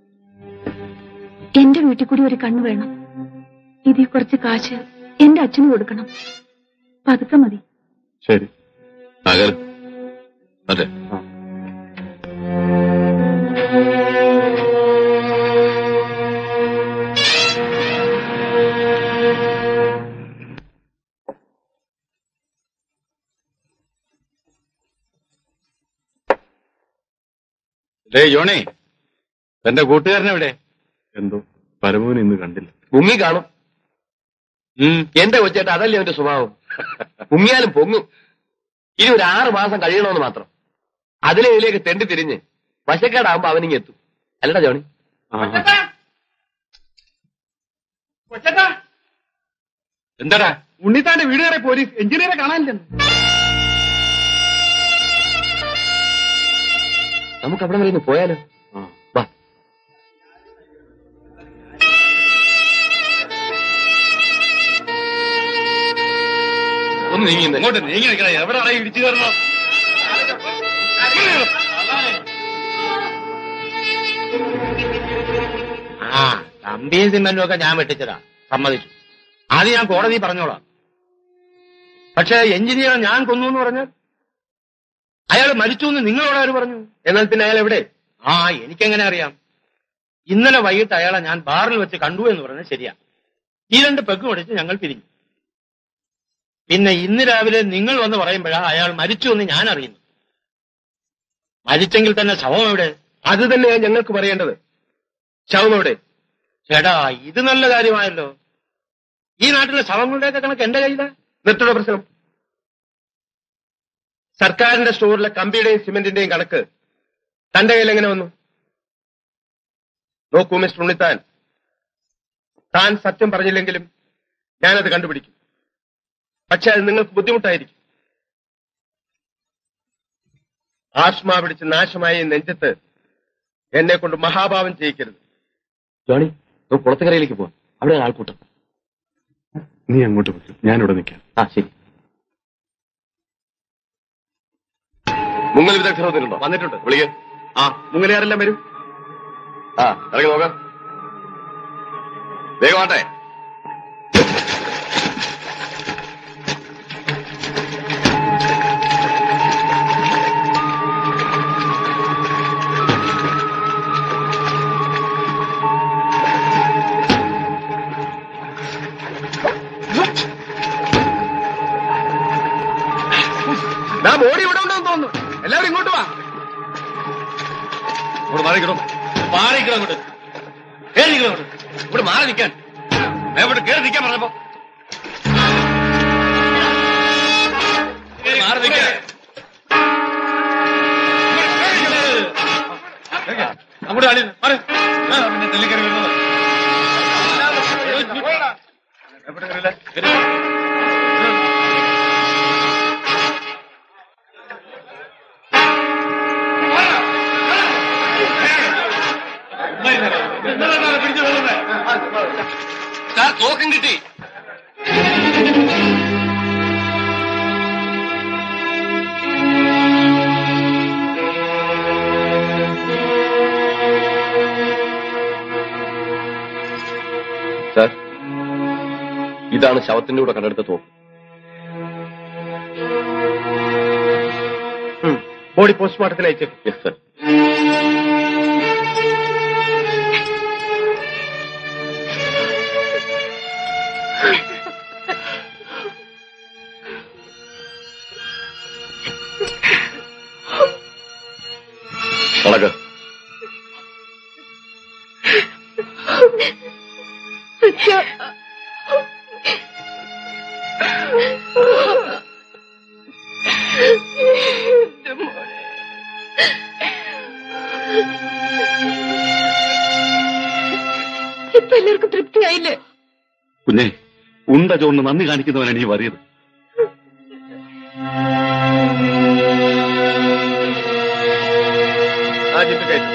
എന്റെ വീട്ടിൽ കൂടി ഒരു കണ്ണ് വേണം. ഇതിൽ കുറച്ച് കാശ് എന്റെ അച്ഛന് കൊടുക്കണം. പതുക്കെ മതി. ശരി. നഗർ അതെ. ഡേ ജോണി, എന്റെ കൂട്ടുകാരനെവിടെ? എന്തോ പരമുവിനെ ഇന്ന് കണ്ടില്ല. മുങ്ങി കാണും. എന്റെ കൊച്ചേട്ട അതല്ലേ അവന്റെ സ്വഭാവം. മുങ്ങിയാലും പൊങ്ങും. ഇനി ഒരു ആറ് മാസം കഴിയണമെന്ന് മാത്രം. അതിലെ ഇതിലേക്ക് തെണ്ടി തിരിഞ്ഞ് വശക്കേടാകുമ്പോ അവനിങ്ങ് എത്തും. അല്ലടാ ജോണി? എന്താടാ ഉണ്ണിത്താന്റെ വീട് കയറി പോലീസ് എഞ്ചിനീയറെ കാണാനില്ലെന്ന്. നമുക്ക് അവിടെ വരെ ഒന്ന് പോയാലോ? വാ. ഒന്ന് നീങ്ങി ഇങ്ങോട്ട് നീങ്ങി നിൽക്കണേ. എവിടെയാണ് ഇടിച്ചു കയറണം? ആ കമ്പിയും സിമെന്റും ഒക്കെ ഞാൻ വെട്ടിച്ചതാ, സമ്മതിച്ചു. അത് ഞാൻ കോടതി പറഞ്ഞോളാം. പക്ഷെ എഞ്ചിനീയർ ഞാൻ കൊന്നു എന്ന് പറഞ്ഞാൽ അയാൾ മരിച്ചു എന്ന് നിങ്ങളോട് ആര് പറഞ്ഞു? എന്നാൽ പിന്നെ അയാൾ എവിടെ? ആ എനിക്കെങ്ങനെ അറിയാം? ഇന്നലെ വൈകിട്ട് അയാളെ ഞാൻ ബാറിൽ വെച്ച് കണ്ടു എന്ന് പറഞ്ഞത് ശരിയാ. ഈ രണ്ട് പെഗ് മുടിച്ച് ഞങ്ങൾ പിരിഞ്ഞു. പിന്നെ ഇന്ന് രാവിലെ നിങ്ങൾ വന്ന് പറയുമ്പോഴാ അയാൾ മരിച്ചു എന്ന് ഞാൻ അറിയുന്നു. മരിച്ചെങ്കിൽ തന്നെ ശവം എവിടെ? അത് തന്നെയാ ഞങ്ങൾക്ക് പറയേണ്ടത്. ശവം എവിടെ? ചേട്ടാ, ഇത് നല്ല കാര്യമായല്ലോ. ഈ നാട്ടിലെ ശവങ്ങളുടെയൊക്കെ കണക്ക് എന്റെ കയ്യിലാ. നിർത്തുന്ന പ്രശ്നം. സർക്കാരിന്റെ സ്റ്റോറിലെ കമ്പിയുടെയും സിമെന്റിന്റെയും കണക്ക് തന്റെ കയ്യിൽ എങ്ങനെ വന്നു? നോക്കൂ മിസ്റ്റർ ഉണ്ണിത്താൻ, താൻ സത്യം പറഞ്ഞില്ലെങ്കിലും ഞാനത് കണ്ടുപിടിക്കും. പക്ഷെ അത് നിങ്ങൾക്ക് ബുദ്ധിമുട്ടായിരിക്കും. ആസ്മ പിടിച്ച് നാശമായ നെഞ്ചത്ത് എന്നെ കൊണ്ട് മഹാഭാവം ചെയ്യിക്കരുത്. ജോണി, നമുക്ക് കുളത്തുകരയിലേക്ക് പോവാം. അവിടെ ആൾക്കൂട്ടം. നീ അങ്ങോട്ട് വെക്കും, ഞാനിവിടെ നിൽക്കാം. ആ ശരി. മുങ്ങൽ വിദഗ്ധർ വന്നിട്ടുണ്ടോ? വന്നിട്ടുണ്ട്. വിളിക്ക. ആ മുങ്ങലുകാരെല്ലാം വരും. ആ ഇറങ്ങി നോക്കാം. വേഗമാട്ടെ. ഞാൻ ബോഡി ഇവിടെ ഉണ്ടെന്ന് തോന്നുന്നു. എല്ലാവരും ഇങ്ങോട്ട് വാ. ഇവിടെ മാറിക്കണോ? മാറിക്കണം അങ്ങോട്ട്. കേറി നിൽക്കണം അങ്ങോട്ട്. ഇവിടെ മാറി നിൽക്കാൻ. എവിടെ കേറി നിൽക്കാൻ പറഞ്ഞപ്പോ മാറി നിൽക്കാൻ. അങ്ങോട്ട് ആടി മാറി. പിന്നെ തെല്ലിക്കറി വരുന്നത് എവിടെ കയറില്ല. തോക്കം കിട്ടി. സാർ, ഇതാണ് ശവത്തിന്റെ കൂടെ കണ്ടെടുത്ത തോക്ക്. ബോഡി പോസ്റ്റ്മോർട്ടത്തിന് അയച്ചേക്കും. Yes sir. നടക്ക. ഇപ്പല്ല രണ്ടുപേർക്കും തൃപ്തിയായില്ലേ? കുഞ്ഞെ, ഉണ്ട ചോറിന് നന്ദി കാണിക്കുന്നവനാണ് ഈ വറിയത്. ആ ജിപ്പ് കയറ്റും.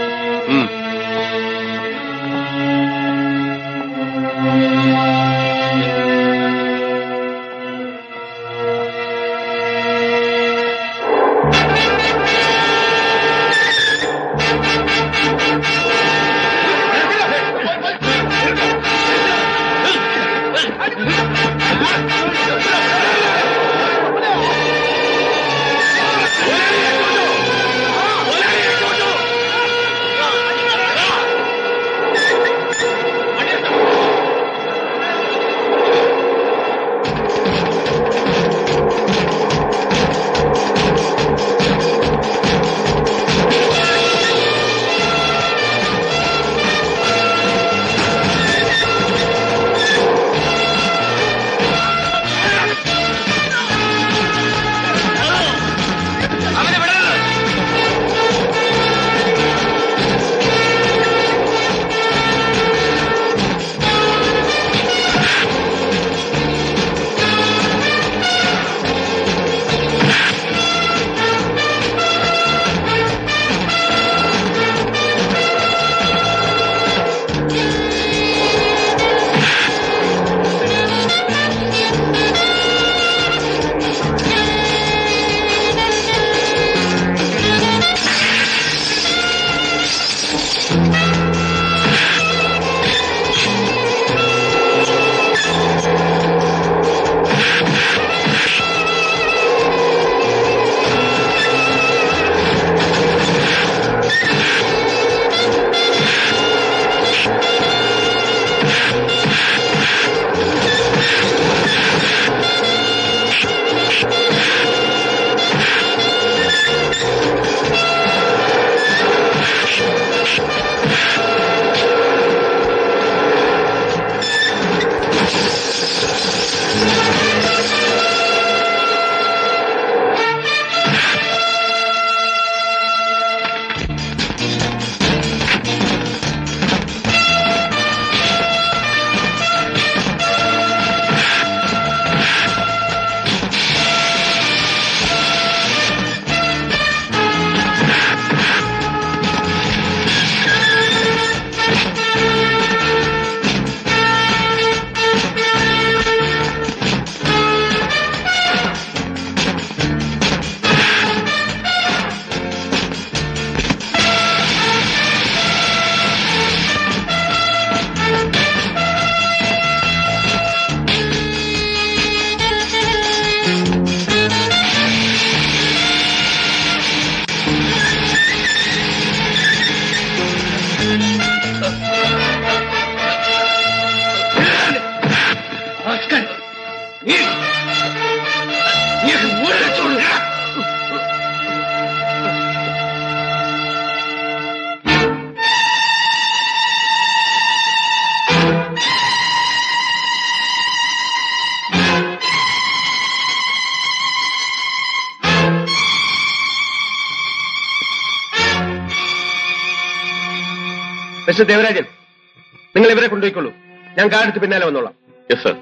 മിസ്റ്റർ ദേവരാജൻ, നിങ്ങൾ ഇവരെ കൊണ്ടുപോയിക്കൊള്ളൂ. ഞാൻ കാടെടുത്ത് പിന്നാലെ വന്നോളാം. Yes sir.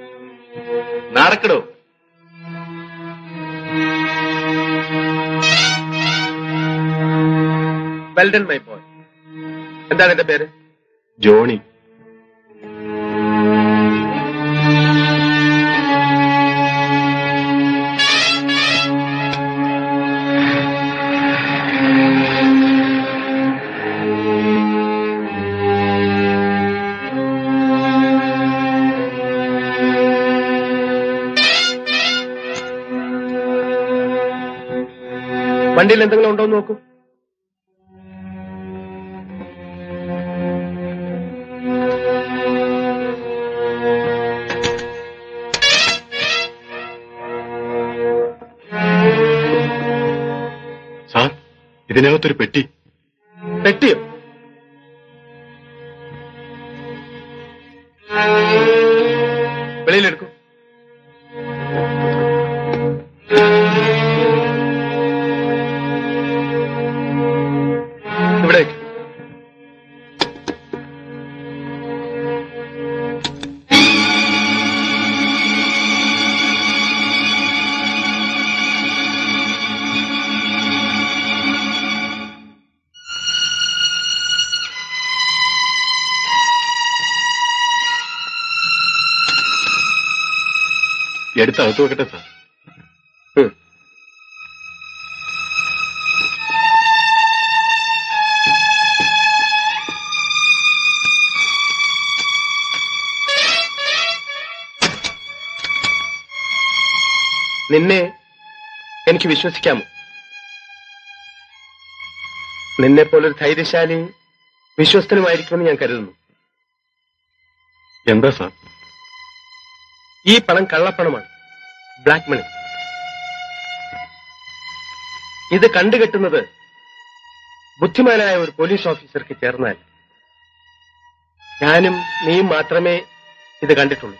നടക്കടോ. Well done my boy. എന്താണ് എന്റെ പേര്? ജോണി. വണ്ടിയിൽ എന്തെങ്കിലും ഉണ്ടോ എന്ന് നോക്കൂ. സാർ, ഇതിനകത്തൊരു പെട്ടി. പെട്ടിയോ? വെളിയിലെടുക്കൂ. എടുത്തകത്ത് വെക്കട്ടെ സാർ. നിന്നെ എനിക്ക് വിശ്വസിക്കാമോ? നിന്നെ പോലൊരു ധൈര്യശാലി വിശ്വസ്തനുമായിരിക്കുമെന്ന് ഞാൻ കരുതുന്നു. എന്താ സാർ? ഈ പണം കള്ളപ്പണമാണ്, ബ്ലാക്ക് മണി. ഇത് കണ്ടുകെട്ടുന്നത് ബുദ്ധിമാനായ ഒരു പോലീസ് ഓഫീസർക്ക് ചേർന്നാൽ ഞാനും നീയും മാത്രമേ ഇത് കണ്ടിട്ടുള്ളൂ.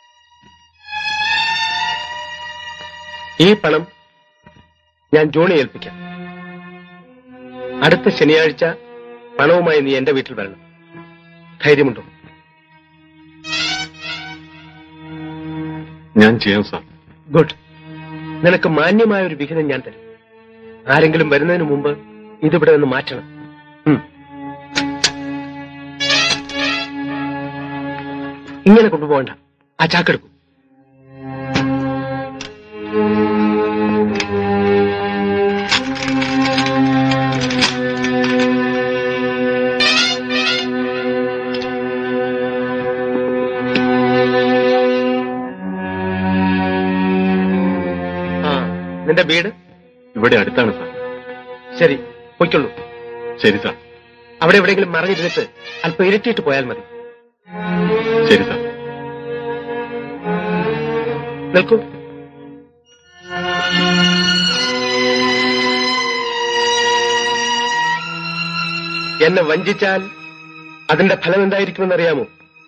ഈ പണം ഞാൻ ജോണി ഏൽപ്പിക്കാം. അടുത്ത ശനിയാഴ്ച പണവുമായി നീ എന്റെ വീട്ടിൽ വരണം. ധൈര്യമുണ്ടോ? ഞാൻ ചെയ്യാം സാർ. ഗുഡ്. നിനക്ക് മാന്യമായ ഒരു വിഹിതം ഞാൻ തരും. ആരെങ്കിലും വരുന്നതിന് മുമ്പ് ഇതിവിടെ നിന്ന് മാറ്റണം. ഇങ്ങനെ കൊണ്ടുപോകണ്ട. ആ ചാക്കെടുക്കൂ. നിന്റെ വീട് ഇവിടെ അടുത്താണ് സാർ. ശരി, പൊയ്ക്കൊള്ളൂ. ശരി സാർ. അവിടെ എവിടെയെങ്കിലും മറിഞ്ഞിരുന്നിട്ട് അല്പം ഇരട്ടിയിട്ട് പോയാൽ മതി. ശരി സാർ. നിൽക്കൂ. എന്നെ വഞ്ചിച്ചാൽ അതിന്റെ ഫലം എന്തായിരിക്കുമെന്നറിയാമോ?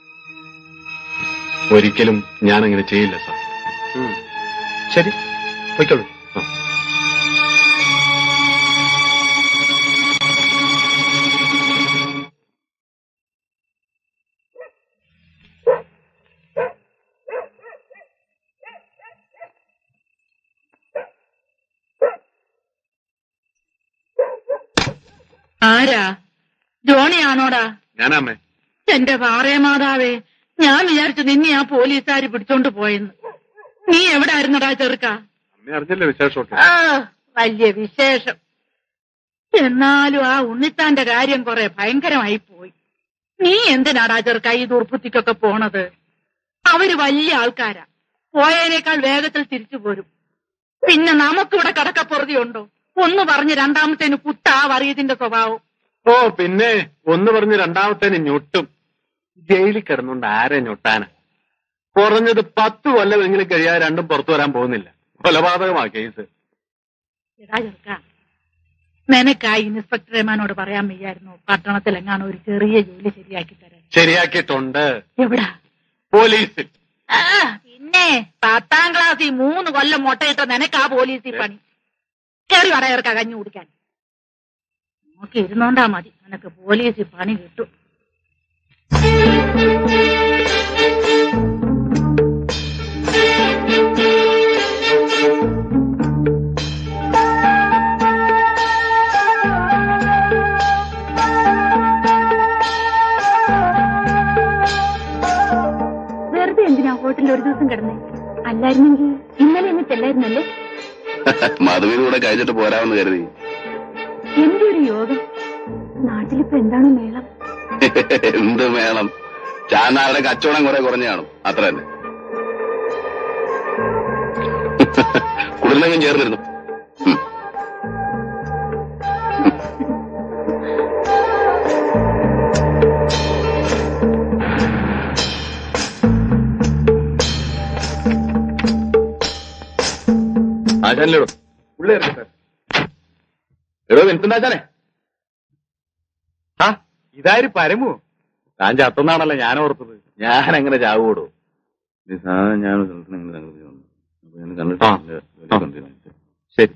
ഒരിക്കലും ഞാനങ്ങനെ ചെയ്യില്ല സാർ. ശരി, പൊയ്ക്കൊള്ളൂ. ആരാ? ജോണിയാണോടാ? ഞാനാമ്മേ. എന്റെ പാറേ മാതാവേ, ഞാൻ വിചാരിച്ചു നിന്നെ ആ പോലീസുകാര് പിടിച്ചോണ്ട് പോയെന്ന്. നീ എവിടെ ആയിരുന്നടാ ചെറുക്ക? അമ്മ അറിഞ്ഞല്ലേ വിശേഷമൊക്കെ? ആ, വലിയ വിശേഷം. എന്നാലും ആ ഉണ്ണിത്താന്റെ കാര്യം കുറെ ഭയങ്കരമായി പോയി. നീ എന്തിനാടാ ചെറുക്ക ഈ ദുർബുദ്ധിക്കൊക്കെ പോണത്? അവര് വലിയ ആൾക്കാരാ, പോയതിനേക്കാൾ വേഗത്തിൽ തിരിച്ചു പോരും. പിന്നെ നമുക്കിവിടെ കടക്കപ്പൊറുതിയുണ്ടോ? ഒന്ന് പറഞ്ഞ് രണ്ടാമത്തേന് കുട്ടാ വറിയതിന്റെ സ്വഭാവം. ഓ പിന്നെ ഒന്ന് പറഞ്ഞ് രണ്ടാമത്തേന് ഞൊട്ടും. ജയിലിൽ കിടന്നുകൊണ്ട് ആരെ ഞൊട്ടാന? കുറഞ്ഞത് പത്ത് കൊല്ലമെങ്കിലും കഴിയാതെ രണ്ടും പുറത്തു വരാൻ പോകുന്നില്ല. കൊലപാതകമാ കേസ്. എടാ ചെറുക്ക, നിനക്ക് ആ ഇൻസ്പെക്ടർ റഹ്മാനോട് പറയാൻ വയ്യായിരുന്നു പട്ടണത്തിൽ എങ്ങാണോ ഒരു ചെറിയ ജോലി ശരിയാക്കി തരാൻ? ശരിയാക്കിയിട്ടുണ്ട്. എവിടാ? പോലീസിൽ. പിന്നെ പത്താം ക്ലാസ്സിൽ മൂന്ന് കൊല്ലം മുട്ടയിട്ട നിനക്ക് ആ പോലീസിൽ പണി. കയറി വടയർക്ക കഞ്ഞി കുടിക്കാൻ. നോക്കി ഇരുന്നോണ്ടാ മതി, നിനക്ക് പോലീസിൽ പണി കിട്ടും. വെറുതെ എന്തിനാ ഹോട്ടലിൽ ഒരു ദിവസം കിടന്നേ? അല്ലായിരുന്നെങ്കിൽ ഇന്നലെ ഒന്ന് ചെല്ലായിരുന്നല്ലേ? മധുവിന് കൂടെ കഴിച്ചിട്ട് പോരാമെന്ന് കരുതി. എന്റെ ഒരു യോഗം. നാട്ടിലിപ്പോ എന്താണ് മേളം? എന്ത് മേളം? ചാനാരുടെ കച്ചവടം കുറെ കുറഞ്ഞു കാണും, അത്ര തന്നെ. കുളിർന്നെങ്കിലും ചേർന്നിരുന്നു. ആശാനിലേടോ ഉള്ളേ എടോ വിൻസെന്റാശാനെ. ആ ഇതാര് പരമു? താൻ ചത്തെന്നാണല്ലോ ഞാൻ ഓർത്തത്. ഞാൻ അങ്ങനെ ചാവൂടോ? ഞാൻ കണ്ടിട്ട് ശരി.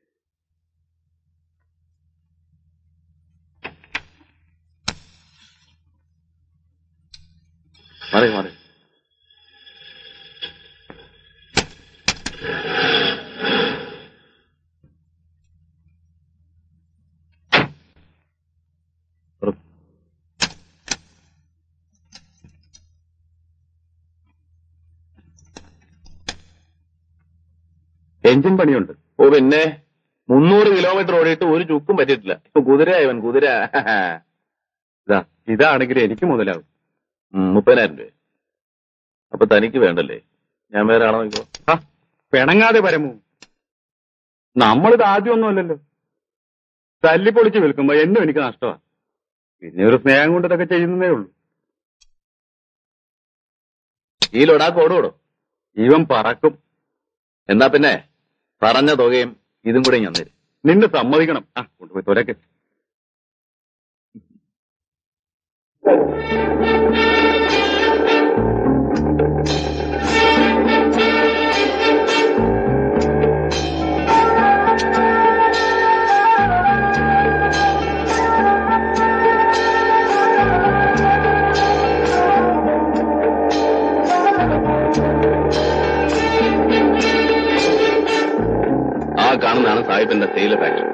മാറി മാറി. എഞ്ചിൻ പണിയുണ്ട്. ഓ പിന്നെ മുന്നൂറ് കിലോമീറ്റർ ഓടിയിട്ട് ഒരു ചുക്കും പറ്റിയിട്ടില്ല. ഇപ്പൊ കുതിര ഇവൻ കുതിര. ഇതാ ഇതാണെങ്കിൽ എനിക്ക് മുതലാവും. മുപ്പതിനായിരം രൂപ. അപ്പൊ തനിക്ക് വേണ്ടല്ലേ? ഞാൻ വേറെ ആണോ നോക്കോ? ആ പിണങ്ങാതെ പരമു, നമ്മളിത് ആദ്യമൊന്നുമല്ലല്ലോ. തല്ലിപ്പൊളിച്ച് വിൽക്കുമ്പോ എന്നും എനിക്ക് നഷ്ടമാണ്. പിന്നെ ഒരു സ്നേഹം കൊണ്ട് ഇതൊക്കെ ചെയ്യുന്നതേ ഉള്ളൂ. ഈ ലൊടാക്ക് ഓടോടോ? ഇവൻ പറക്കും. എന്നാ പിന്നെ പറഞ്ഞ തുകയും ഇതും കൂടെ ഞാൻ തരും. നിന്നെ സമ്മതിക്കണം. ആ കൊണ്ടുപോയി തുരക്ക്. ആ കാണുന്നതാണ് സാഹിബിന്റെ തേയില ഫാക്ടറി.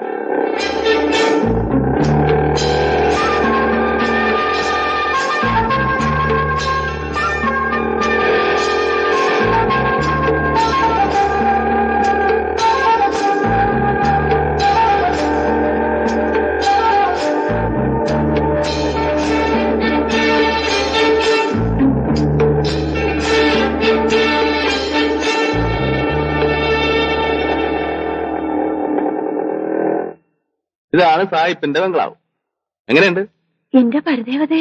ഇതാണ് സായിപ്പിന്റെ ബംഗ്ലാവ്. എങ്ങനെയുണ്ട്? എന്റെ പരദേവതേ.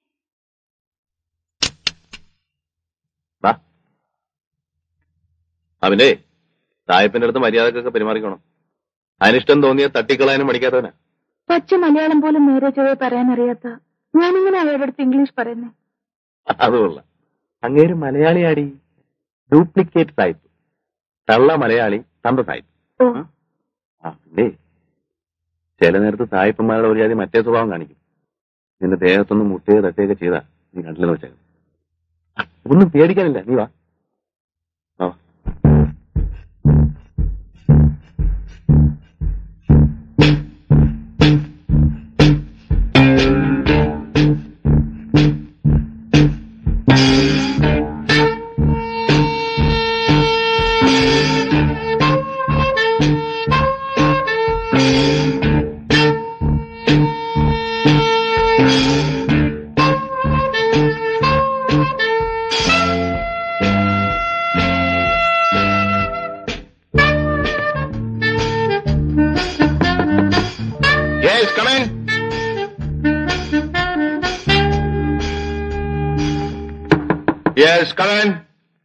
അവനെ സായിപ്പിന്റെ അടുത്ത് മര്യാദക്കൊക്കെ പെരുമാറിക്കണം. അനിഷ്ടം തോന്നിയ തട്ടിക്കളയാനും പഠിക്കാത്തവനാ. പച്ച മലയാളം പോലും നേരെ ചൊവ്വേ പറയാനറിയാത്ത ഞാനിങ്ങനെ അവരുടെ അടുത്ത് ഇംഗ്ലീഷ് പറയുന്നേ. അതുകൊള്ള അങ്ങേര് മലയാളിയാടി. ഡ്യൂപ്ലിക്കേറ്റ് സായിപ്പ്. തള്ള മലയാളി, തന്ത സായിപ്പ്. ആ പിന്നെ ചില നേരത്ത് സായിപ്പന്മാരുടെ ഒരു ജാതി മറ്റേ സ്വഭാവം കാണിക്കും. നിന്റെ ദേഹത്തൊന്നും മുട്ടുകയോ തട്ടുകയൊക്കെ ചെയ്താ നീ കണ്ടില്ലെന്ന് വെച്ചേക്കാം. ഒന്നും പേടിക്കാനില്ല, നീ വാ. Yes, come in.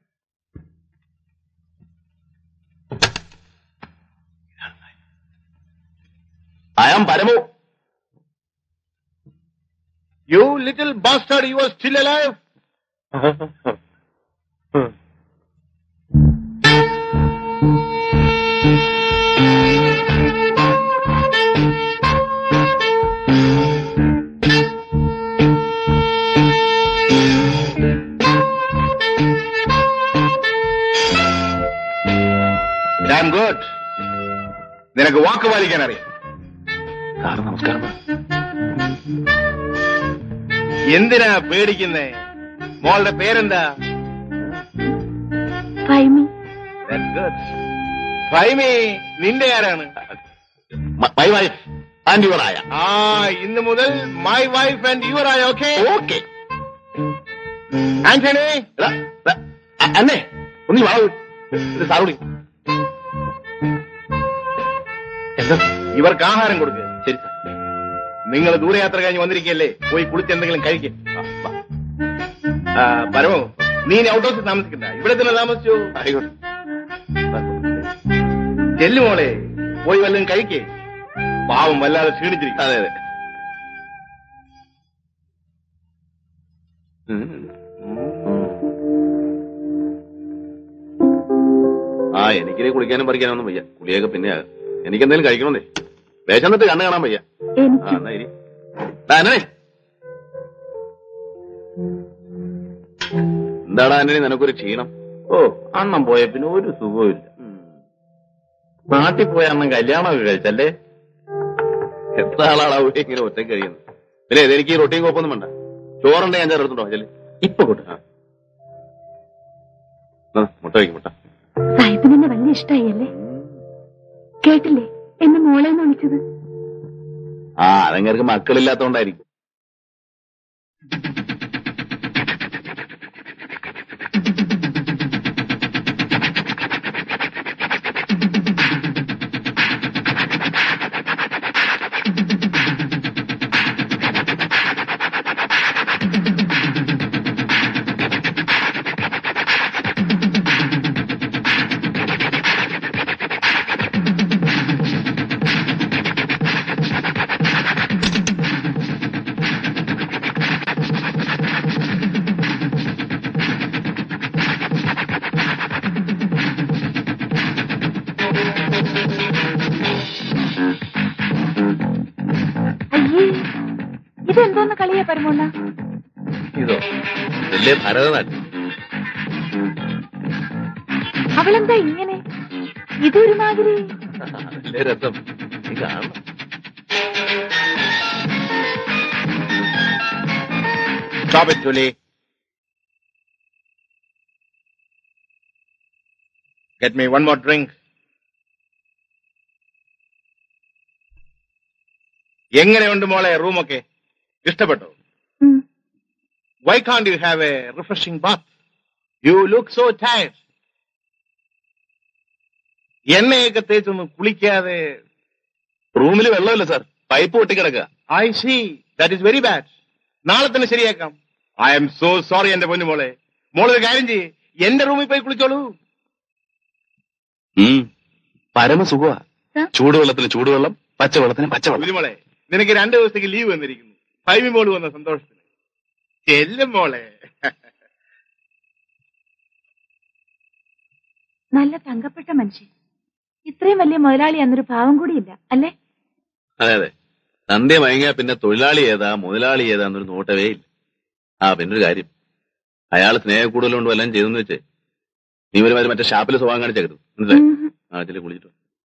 I am Paramu. You little bastard, you are still alive? Damn good. നിനക്ക് വാക്ക് പാലിക്കാൻ അറിയാം. സാറ് നമസ്കാരം. എന്തിനാ പേടിക്കുന്നേ? മോളുടെ പേരെന്താ? ഫൈമി. ഫൈമി നിന്റെ ആരാണ്? മൈ വൈഫ് ആൻഡ് യുവർ ആയ. ആ ഇന്ന് മുതൽ മൈ വൈഫ് ആൻഡ് യുവർ ആയ. Okay okay. ആന്റണി അന്നേ ഒന്നി വാ. സാറുടി ഇവർക്ക് ആഹാരം കൊടുക്കുക. ശരി സാർ. നിങ്ങൾ ദൂരയാത്ര കഴിഞ്ഞ് വന്നിരിക്കല്ലേ, പോയി കുളിച്ച് എന്തെങ്കിലും കഴിക്കും. പരമോ, നീ ഔട്ട് ഹൗസിൽ താമസിക്കണ്ട, ഇവിടെ തന്നെ താമസിച്ചു. ആയിക്കോട്ടെ. ചെല്ലുമോളെ, പോയി വല്ലതും കഴിക്കേ. പാവം വല്ലാതെ ക്ഷീണിച്ചിരിക്കും. അതെ അതെ. ആ എനിക്കിനി കുളിക്കാനും പറിക്കാനൊന്നും വയ്യ. കുളിയൊക്കെ പിന്നെ എനിക്കെന്തെങ്കിലും കഴിക്കണമെന്നേ. വേഷം എന്നിട്ട് കണ്ണ് കാണാൻ വയ്യ. ആ എന്നാ ഇരി. ആന്റണി, എന്താടാ ആന്റണി നിനക്കൊരു ക്ഷീണം? ഓ അണ്ണം പോയ പിന്നെ ഒരു സുഖവും ഇല്ല. നാട്ടിൽ പോയ അണ്ണം കല്യാണമൊക്കെ കഴിച്ചല്ലേ? എത്ര ആളാളാ ഇങ്ങനെ ഒറ്റയ്ക്ക് കഴിയുന്നു. പിന്നെ എനിക്ക് ഈ റൊട്ടിയും കോപ്പൊന്നും വേണ്ട. ചോറുണ്ടെ ഞാൻ ചേർത്തുണ്ടോ ചെല്ലേ? ഇപ്പൊ കൂട്ട. മുട്ട വയ്ക്കും മുട്ട. സാഹിബിന് വലിയ ഇഷ്ടായി അല്ലേ? കേട്ടില്ലേ എന്നെ മോളെന്ന് വിളിച്ചത്? ആ അതങ്ങൾക്ക് മക്കളില്ലാത്തോണ്ടായിരിക്കും. ഇതെന്തോന്ന് കളിയാ പരമോണ്ണ? ഇതോ വലിയ ഭരതനാട്യം. അവളെന്താ ഇങ്ങനെ? ഇതൊരുമാതിരി വലിയ രസം. നീ കാണണം. Stop it, Julie. Get me one more drink. എങ്ങനെയുണ്ട് മോളെ റൂമൊക്കെ? ഇഷ്ടപ്പെട്ടോ? Why can't you have a refreshing bath? You look so tired. എണ്ണയൊക്കെ തേച്ചൊന്ന് കുളിക്കാതെ. റൂമിൽ വെള്ളമില്ല സാർ, പൈപ്പ് പൊട്ടിക്കിടക്കുക. I see. That is very bad. നാളെ തന്നെ ശരിയാക്കാം. I am so sorry എന്റെ പൊന്നു മോളെ. മോളൊരു കാര്യം ചെയ്യ്, എന്റെ റൂമിൽ പോയി കുളിച്ചോളൂ. പരമസുഖ. ചൂടുവെള്ളത്തിന് ചൂടുവെള്ളം, പച്ചവെള്ളത്തിന് പച്ചവെള്ളം. മോളെ നിനക്ക് രണ്ടു ദിവസത്തേക്ക് ലീവ് വന്നിരിക്കുന്നു. ഫൈവ് മോള് വന്ന സന്തോഷത്തിന്. ചെല്ലും മോളെ. നല്ല തങ്കപ്പെട്ട മനുഷ്യൻ. ഇത്രയും വലിയ മുതലാളി എന്നൊരു ഭാവം കൂടിയില്ല അല്ലേ? അതെ അതെ. സന്ധ്യ മയങ്ങിയാ പിന്നെ തൊഴിലാളി ഏതാ മുതലാളി ഏതാ എന്നൊരു നോട്ടവേ ഇല്ല. ആ പിന്നൊരു കാര്യം, അയാൾ സ്നേഹ കൂടുതലുകൊണ്ട് വല്ലതും ചെയ്തെന്ന് വെച്ചേ നീ ഒരുമാതിരി മറ്റേ ഷാപ്പിൽ സ്വഭാവം കാണിച്ചേക്കരുത്. മനസ്സിലായി? ആ ഇതിൽ കുളിച്ചിട്ടു.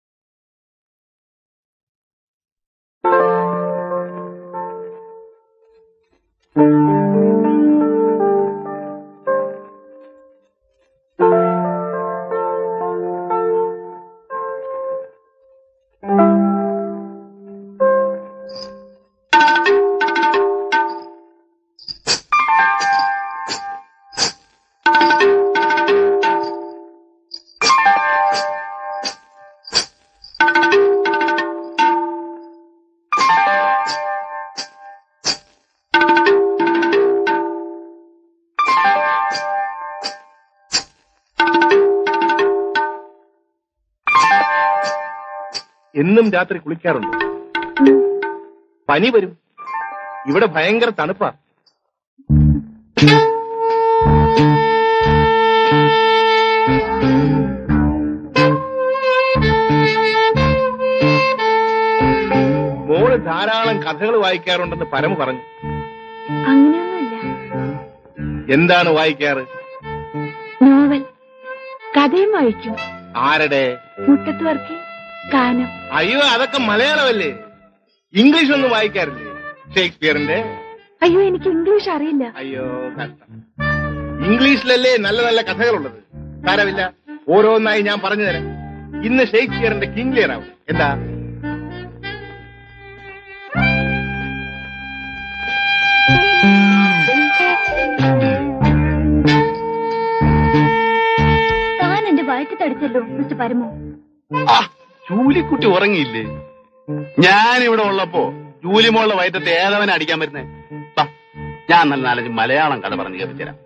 എന്നും രാത്രി കുളിക്കാറുണ്ട്. പനി വരും. ഇവിടെ ഭയങ്കര തണുപ്പാ. മോള് ധാരാളം കഥകൾ വായിക്കാറുണ്ടെന്ന് പരമ പറഞ്ഞു. അങ്ങനെയൊന്നുമില്ല. എന്താണ് വായിക്കാറ്? നോവൽ, കഥയും വായിക്കും. ആരുടെ? മുട്ടത്ത് വർക്കി, കാനം. അയ്യോ അതൊക്കെ മലയാളമല്ലേ, ഇംഗ്ലീഷ് ഒന്നും വായിക്കാറില്ലേ? ഷേക്സ്പിയറിന്റെ? അയ്യോ എനിക്ക് ഇംഗ്ലീഷ് അറിയില്ല. അയ്യോ കഷ്ടം. ഇംഗ്ലീഷിലല്ലേ നല്ല നല്ല കഥകളുള്ളത്. സാരമില്ല, ഓരോന്നായി ഞാൻ പറഞ്ഞു തരാം. ഇന്ന് ഷേക്സ്പിയറിന്റെ കിങ് ലിയർ ആവും. എന്താ? താൻ എന്റെ വയറ്റ് തടിച്ചല്ലോ മിസ്റ്റർ പരമു. ജൂലിക്കുട്ടി ഉറങ്ങിയില്ലേ? ഞാനിവിടെ ഉള്ളപ്പോ ജൂലിമോളുടെ വയറ്റത്തെ ഏതവനെ അടിക്കാൻ വരുന്നേ? ഞാൻ നല്ല നാലഞ്ച് മലയാളം കഥ പറഞ്ഞു കേൾപ്പിച്ചുതരാം.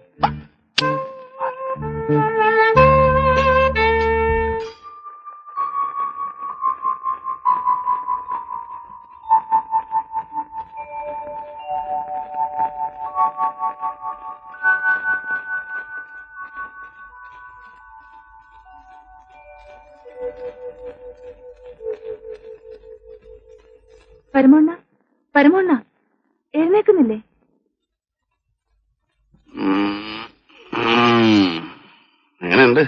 പരമോണ്ണ, പരമോണ്ണ എഴുന്നേക്കുന്നില്ലേ? എങ്ങനെയുണ്ട്?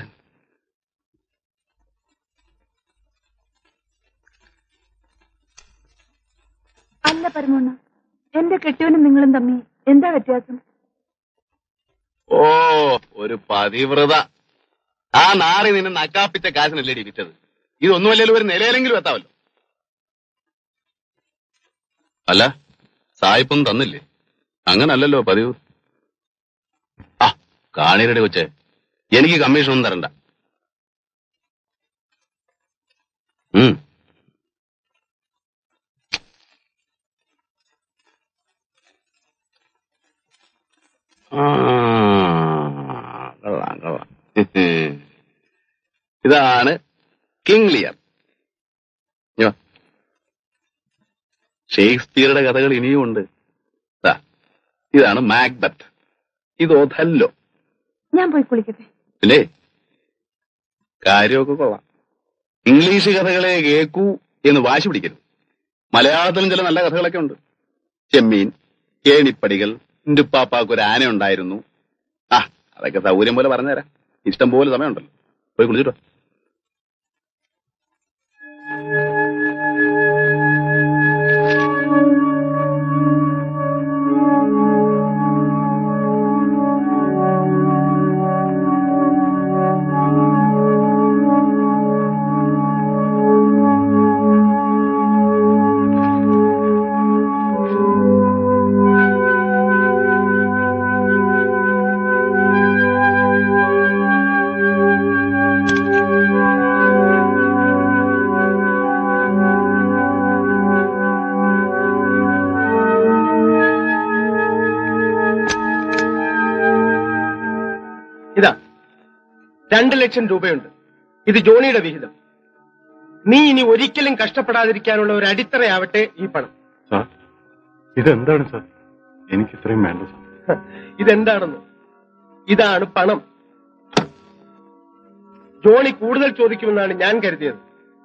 അല്ല പരമോണ്ണ, എന്റെ കെട്ടിയവനും നിങ്ങളും തമ്മി എന്താ വ്യത്യാസം? ഓ ഒരു പതിവ്രത. ആ നാറി നിന്നെ നക്കാപ്പിച്ച കാശിനല്ലേ ഇടിച്ചത്. ഇതൊന്നുമല്ലല്ലോ ഒരു നിലയിലെങ്കിലും എത്താമല്ലോ. അല്ല, സായിപ്പൊന്നും തന്നില്ലേ? അങ്ങനല്ലല്ലോ പതിവ്. ആ കാണിയുടെ കൊച്ചേ, എനിക്ക് കമ്മീഷൻ ഒന്നും തരണ്ട. ഉം ഇതാണ് കിങ് ലിയർ. ഷേക്സ്പിയറുടെ കഥകൾ ഇനിയും ഉണ്ട്. ഇതാണ് മാക്ബത്ത്. ഇത് ഒഥല്ലോ. ഞാൻ പോയി കുളിക്കട്ടെ. അല്ലേ? കാര്യമൊക്കെ കൊള്ളാം. ഇംഗ്ലീഷ് കഥകളെ കേൾക്കൂ എന്ന് വാശി പിടിക്കരുത്. മലയാളത്തിലും ചില നല്ല കഥകളൊക്കെ ഉണ്ട്. ചെമ്മീൻ, ഏണിപ്പടികൾ, ഇന്റുപ്പാപ്പാക്കൊരു ആന ഉണ്ടായിരുന്നു. ആ അതൊക്കെ സൗകര്യം പോലെ പറഞ്ഞുതരാം. ഇഷ്ടം പോലെ സമയമുണ്ടല്ലോ. പോയി കുളിച്ചിട്ടോ. ഇതാ രണ്ടു ലക്ഷം രൂപയുണ്ട്. ഇത് ജോണിയുടെ വിഹിതം. നീ ഇനി ഒരിക്കലും കഷ്ടപ്പെടാതിരിക്കാനുള്ള ഒരു അടിത്തറയാവട്ടെ ഈ പണം. സാർ, ഇതെന്താണ് സാർ? എനിക്ക് ഇത്രയും വേണ്ട സാർ. ഇതെന്താണെന്ന്? ഇതാണ് പണം. ജോണി കൂടുതൽ ചോദിക്കുമെന്നാണ് ഞാൻ കരുതിയത്.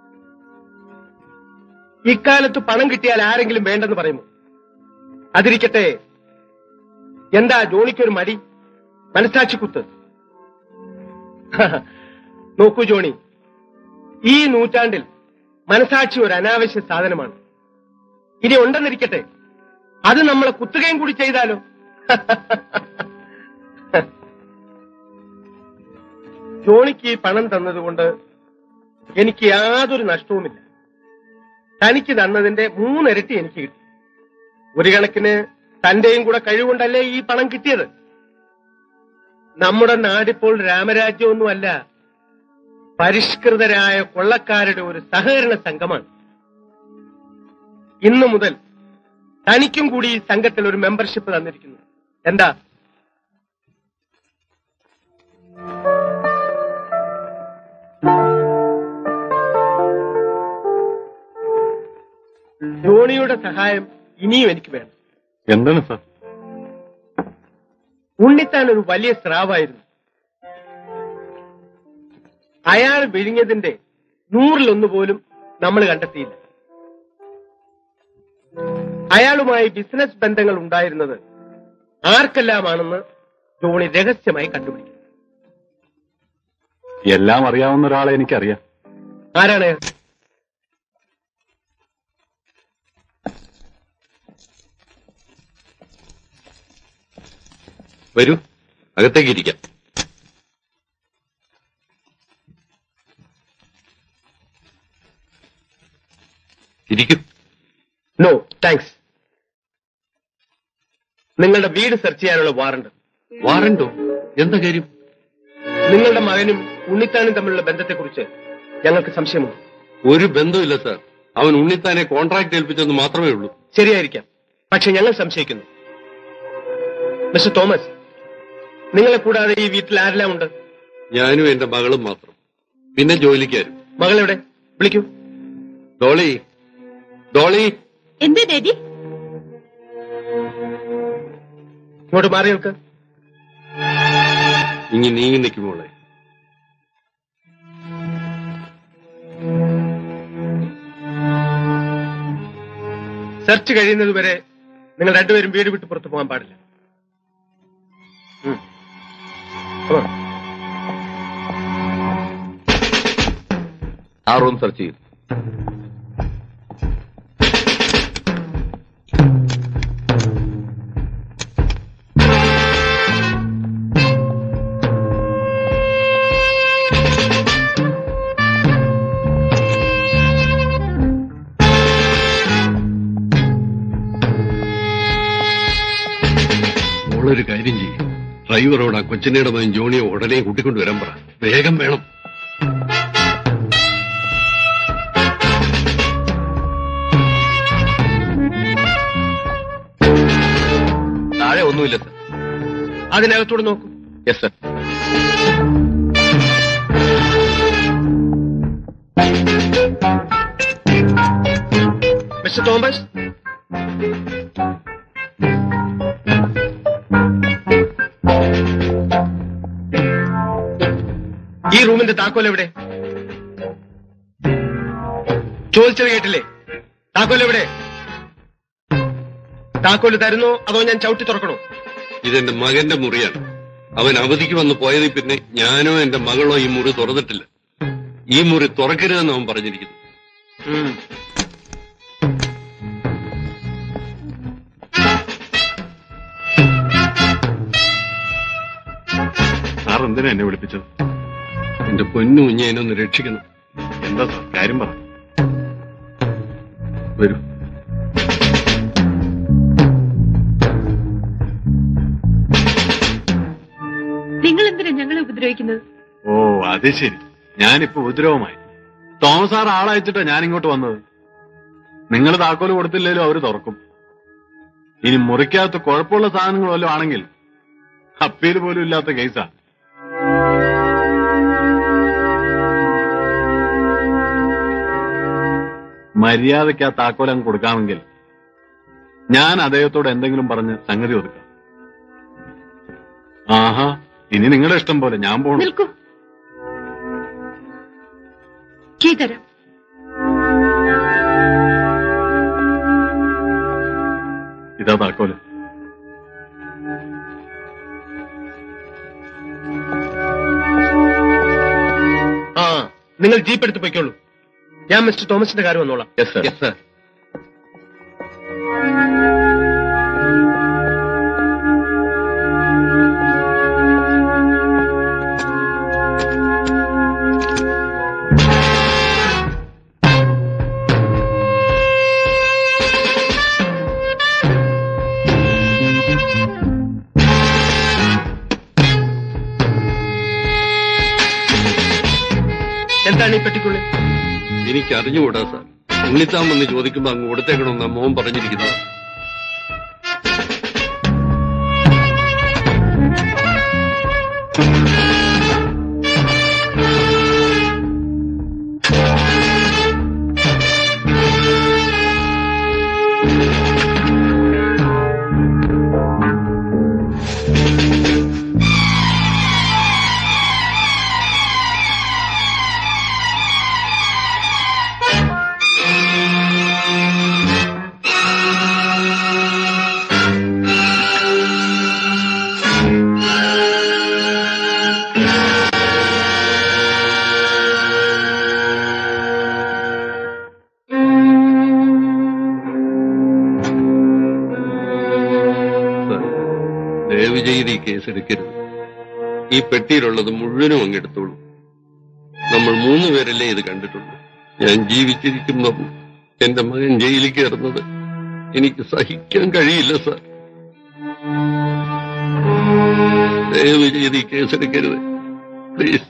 ഇക്കാലത്ത് പണം കിട്ടിയാൽ ആരെങ്കിലും വേണ്ടെന്ന് പറയുമോ? അതിരിക്കട്ടെ, എന്താ ജോണിക്കൊരു മടി? മനസ്സാക്ഷിക്കുത്ത്. നോക്കൂ ജോണി, ഈ നൂറ്റാണ്ടിൽ മനസാക്ഷി ഒരു അനാവശ്യ സാധനമാണ്. ഇനി ഉണ്ടെന്നിരിക്കട്ടെ, അത് നമ്മളെ കുത്തുകയും കൂടി ചെയ്താലോ? ജോണിക്ക് ഈ പണം തന്നതുകൊണ്ട് എനിക്ക് യാതൊരു നഷ്ടവുമില്ല. തനിക്ക് തന്നതിന്റെ മൂന്നിരട്ടി എനിക്ക് കിട്ടി. ഒരു കണക്കിന് തന്റെയും കൂടെ കഴിവുകൊണ്ടല്ലേ ഈ പണം കിട്ടിയത്. നമ്മുടെ നാടിപ്പോൾ രാമരാജ്യമൊന്നുമല്ല, പരിഷ്കൃതരായ കൊള്ളക്കാരുടെ ഒരു സഹകരണ സംഘമാണ്. ഇന്നു മുതൽ തനിക്കും കൂടി ഈ സംഘത്തിൽ ഒരു മെമ്പർഷിപ്പ് തന്നിരിക്കുന്നു. എന്താ? ജോണിയുടെ സഹായം ഇനിയും എനിക്ക് വേണം. എന്താണ് സാർ? ഉണ്ണിത്താൻ ഒരു വലിയ സ്രാവായിരുന്നു. അയാൾ വിഴിഞ്ഞതിന്റെ നൂറിലൊന്നു പോലും നമ്മൾ കണ്ടെത്തിയില്ല. അയാളുമായി ബിസിനസ് ബന്ധങ്ങൾ ഉണ്ടായിരുന്നത് ആർക്കെല്ലാമാണെന്ന് ജോണി രഹസ്യമായി കണ്ടുപിടിക്കും. എല്ലാം അറിയാവുന്ന ഒരാളെ എനിക്കറിയാം. ആരാണ്? വരൂ, അകത്തേക്ക് ഇരിക്കാം. ഇരിക്കും. No thanks. നിങ്ങളുടെ വീട് സെർച്ച് ചെയ്യാനുള്ള വാറണ്ട്. വാറണ്ടോ? എന്താ കാര്യം? നിങ്ങളുടെ മകനും ഉണ്ണിത്താനും തമ്മിലുള്ള ബന്ധത്തെക്കുറിച്ച് ഞങ്ങൾക്ക് സംശയമുണ്ട്. ഒരു ബന്ധമില്ല സാർ. അവൻ ഉണ്ണിത്താനെ കോൺട്രാക്ട് ഏൽപ്പിച്ചെന്ന് മാത്രമേ ഉള്ളൂ. ശരിയായിരിക്കാം, പക്ഷെ ഞങ്ങൾ സംശയിക്കുന്നു. മിസ്റ്റർ തോമസ്, നിങ്ങളെ കൂടാതെ ഈ വീട്ടിൽ ആരെല്ലാം ഉണ്ട്? ഞാനും എന്റെ മകളും മാത്രം. പിന്നെ ജോലിക്കാരും. മകളെവിടെ? വിളിക്കൂ. ഡോളി, ഡോളി. എന്താ ഡാഡി? ഇങ്ങോട്ട് മാറി നിൽക്ക്. ഇനി നീങ്ങി നിൽക്കുമോളെ. സെർച്ച് കഴിയുന്നതുവരെ നിങ്ങൾ രണ്ടുപേരും വീട് വിട്ട് പുറത്തു പോകാൻ പാടില്ല. ആ റൂം സെർച്ച് ചെയ്യും. മോളൊരു കാര്യം ചെയ്യും. ഡ്രൈവറോട് ആ കൊച്ചിനയുടെ മകൻ ജോണിയെ ഉടനെ കൂട്ടിക്കൊണ്ടുവരാൻ പറ. വേഗം വേണം. താഴെ ഒന്നുമില്ല സർ. അതിനകത്തോട് നോക്കൂ. Yes sir. മിസ്റ്റർ തോമസ്, ഈ റൂമിന്റെ താക്കോൽ എവിടെ? ചോദിച്ചത് കേട്ടില്ലേ? താക്കോൽ എവിടെ? താക്കോല് തരുന്നോ അതോ ഞാൻ ചവിട്ടി തുറക്കണോ? ഇതെന്റെ മകന്റെ മുറിയാണ്. അവൻ അവധിക്ക് വന്ന് പോയതിൽ പിന്നെ ഞാനോ എന്റെ മകളോ ഈ മുറി തുറന്നിട്ടില്ല. ഈ മുറി തുറക്കരുതെന്ന് അവൻ പറഞ്ഞിരിക്കുന്നു. സാർ എന്തിനാ എന്നെ വിളിപ്പിച്ചത്? എന്റെ പൊന്നു കുഞ്ഞെ എന്നെ രക്ഷിക്കണം. എന്താ സാർ കാര്യം പറ. വരൂ. നിങ്ങൾ എന്തിനാ ഞങ്ങളെ ഉപദ്രവിക്കുന്നത്? ഓ അത് ശരി, ഞാനിപ്പോ ഉപദ്രവമായി. തോമസ് സാർ ആളയച്ചിട്ടാ ഞാൻ ഇങ്ങോട്ട് വന്നത്. നിങ്ങൾ താക്കോല് കൊടുത്തില്ലേലും അവര് തുറക്കും. ഇനി മുറിക്കകത്ത് കുഴപ്പമുള്ള സാധനങ്ങൾ വല്ലതും ആണെങ്കിൽ അപ്പീൽ പോലും ഇല്ലാത്ത കേസാ. മര്യാദയ്ക്ക് ആ താക്കോൽ അങ്ങ് കൊടുക്കാമെങ്കിൽ ഞാൻ അദ്ദേഹത്തോട് എന്തെങ്കിലും പറഞ്ഞ് സംഗതി ഒതുക്കാം. ആഹാ, ഇനി നിങ്ങളുടെ ഇഷ്ടം പോലെ, ഞാൻ പോണു. നിൽക്കൂ, കീ തരാം. ഇതാ താക്കോല്. ആ, നിങ്ങൾ ജീപ്പ് എടുത്ത് പൊയ്ക്കോളൂ. ഞാൻ മിസ്റ്റർ തോമസിന്റെ കാര്യം വന്നോളാം. Yes sir. Yes sir. എന്താണ് ഈ പെട്ടിക്കുള്ളിൽ? എനിക്ക് അറിഞ്ഞുകൂടാ സാർ. ഉണ്ണിത്താൻ വന്ന് ചോദിക്കുമ്പോ അങ്ങ് കൊടുത്തേക്കണമെന്നാ മോൻ പറഞ്ഞിരിക്കുന്നത്. ദയവ് ചെയ്ത് ഈ കേസെടുക്കരുത്. ഈ പെട്ടിയിലുള്ളത് മുഴുവനും അങ്ങെടുത്തോളൂ. നമ്മൾ മൂന്ന് പേരല്ലേ ഇത് കണ്ടിട്ടുള്ളൂ. ഞാൻ ജീവിച്ചിരിക്കുമ്പം എന്റെ മകൻ ജയിലിൽ കയറുന്നത് എനിക്ക് സഹിക്കാൻ കഴിയില്ല സാർ. ദയവ് ചെയ്ത് ഈ കേസെടുക്കരുത് പ്ലീസ്.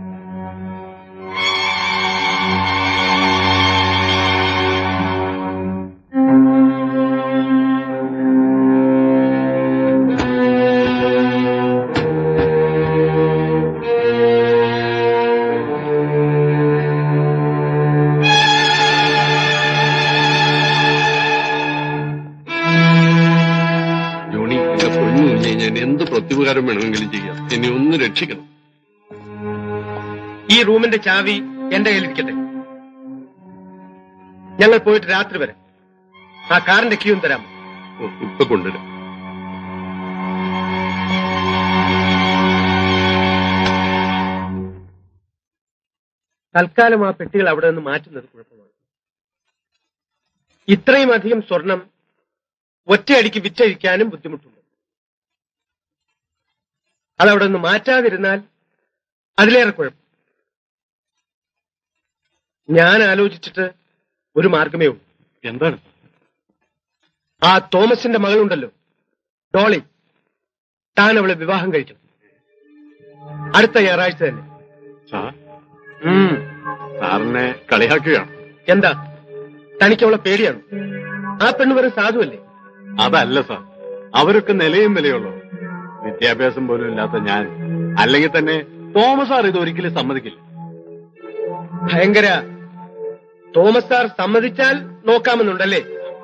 പ്രത്യുപകാരം വേണമെങ്കിലും ചെയ്യാം. എന്നെ ഒന്ന് രക്ഷിക്കണം. ഈ റൂമിന്റെ ചാവി എന്റെ കയ്യിലിരിക്കട്ടെ. ഞങ്ങൾ പോയിട്ട് രാത്രി വരെ. ആ കാറിന്റെ ക്യൂവും തരാമോ? ഇപ്പൊ കൊണ്ടുവരാം. തൽക്കാലം ആ പെട്ടികൾ അവിടെ നിന്ന് മാറ്റുന്നത് കുഴപ്പമാണ്. ഇത്രയും അധികം സ്വർണം ഒറ്റയടിക്ക് വിറ്റഴിക്കാനും ബുദ്ധിമുട്ടുണ്ട്. അതവിടെ നിന്ന് മാറ്റാതിരുന്നാൽ അതിലേറെ കുഴപ്പം. ഞാൻ ആലോചിച്ചിട്ട് ഒരു മാർഗമേ ഉള്ളൂ. എന്താണ്? ആ തോമസിന്റെ മകളുണ്ടല്ലോ, ഡോളി, താൻ അവളെ വിവാഹം കഴിച്ചു. അടുത്ത ഞായറാഴ്ച തന്നെ. സാറിനെ കളിയാക്കുകയാണ്. എന്താ, തനിക്ക് അവളെ പേടിയാണ്? ആ പെണ്ണ് വെറും സാധുവല്ലേ? അതല്ല സാർ, അവരൊക്കെ നിലയും വിലയുള്ളൂ. വിദ്യാഭ്യാസം പോലും ഇല്ലാത്ത ഞാൻ, അല്ലെങ്കിൽ തന്നെ തോമസ് സാർ ഇത് ഒരിക്കലും സമ്മതിക്കില്ല. ഭയങ്കര. തോമസ് സാർ സമ്മതിച്ചാൽ നോക്കാമെന്നുണ്ടല്ലേ?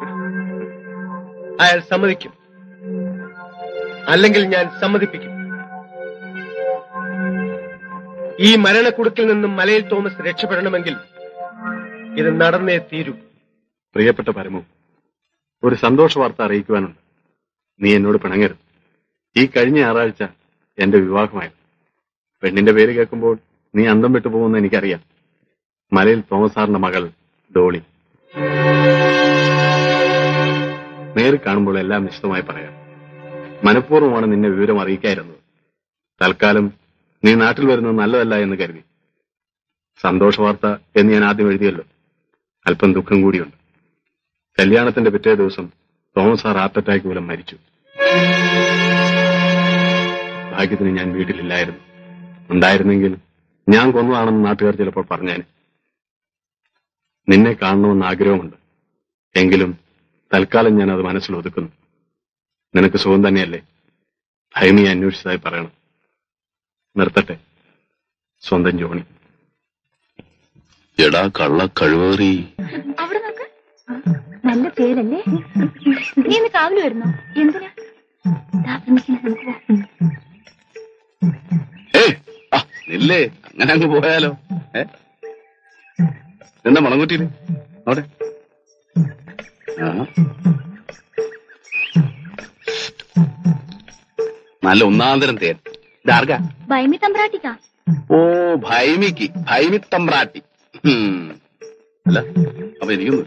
അയാൾ സമ്മതിക്കും, അല്ലെങ്കിൽ ഞാൻ സമ്മതിപ്പിക്കും. ഈ മരണക്കുടുക്കിൽ നിന്നും മലയിൽ തോമസ് രക്ഷപ്പെടണമെങ്കിൽ ഇത് നടന്നേ തീരൂ. പ്രിയപ്പെട്ട പരമു, ഒരു സന്തോഷ വാർത്ത അറിയിക്കുവാനുണ്ട്. നീ എന്നോട് പിണങ്ങരുത്. ഈ കഴിഞ്ഞ ഞായറാഴ്ച എന്റെ വിവാഹമായിരുന്നു. പെണ്ണിന്റെ പേര് കേൾക്കുമ്പോൾ നീ അന്തം വിട്ടു പോകുമെന്ന് എനിക്കറിയാം. മലയിൽ തോമസ് സാറിന്റെ മകൾ ഡോളി. നേരിൽ കാണുമ്പോൾ എല്ലാം വിശദമായി പറയാം. മനഃപൂർവ്വമാണ് നിന്നെ വിവരം അറിയിക്കായിരുന്നത്. തൽക്കാലം നീ നാട്ടിൽ വരുന്നത് നല്ലതല്ല എന്ന് കരുതി. സന്തോഷ വാർത്ത എന്ന് ഞാൻ ആദ്യം എഴുതിയല്ലോ, അല്പം ദുഃഖം കൂടിയുണ്ട്. കല്യാണത്തിന്റെ പിറ്റേ ദിവസം തോമസ് സാർ ഹാർട്ട് അറ്റാക്ക് മൂലം മരിച്ചു. ഭാഗ്യത്തിന് ഞാൻ വീട്ടിലില്ലായിരുന്നു. ഉണ്ടായിരുന്നെങ്കിൽ ഞാൻ കൊന്നതാണെന്ന് നാട്ടുകാർ ചിലപ്പോൾ പറഞ്ഞേനെ. നിന്നെ കാണണമെന്ന് ആഗ്രഹമുണ്ട്. എങ്കിലും തൽക്കാലം ഞാൻ അത് മനസ്സിൽ ഒതുക്കുന്നു. നിനക്ക് സുഖം തന്നെയല്ലേ? ഭൈമിയെ അന്വേഷിച്ചതായി പറയണം. നിർത്തട്ടെ. സ്വന്തം ജോണി. എടാ കള്ള കഴിവേറി. അവിടെ നോക്ക്, നല്ല പേരല്ലേ? നീ ഇന്ന് കാവല് വരുന്നോ? എന്തിനാ? ഇല്ലേ, അങ്ങനെ അങ്ങ് പോയാലോ? ഏ എന്താ മണങ്കുറ്റിയില് അവിടെ? നല്ല ഒന്നാന്തരം തേൻ. ഇതാർക്കാ? ഭൈമി തമ്പ്രാട്ടിക്കാ. ഓ, ഭൈമിക്ക്. ഭൈമി തമ്പ്രാട്ടി. അല്ല, അപ്പൊ എനിക്കൊന്ന്.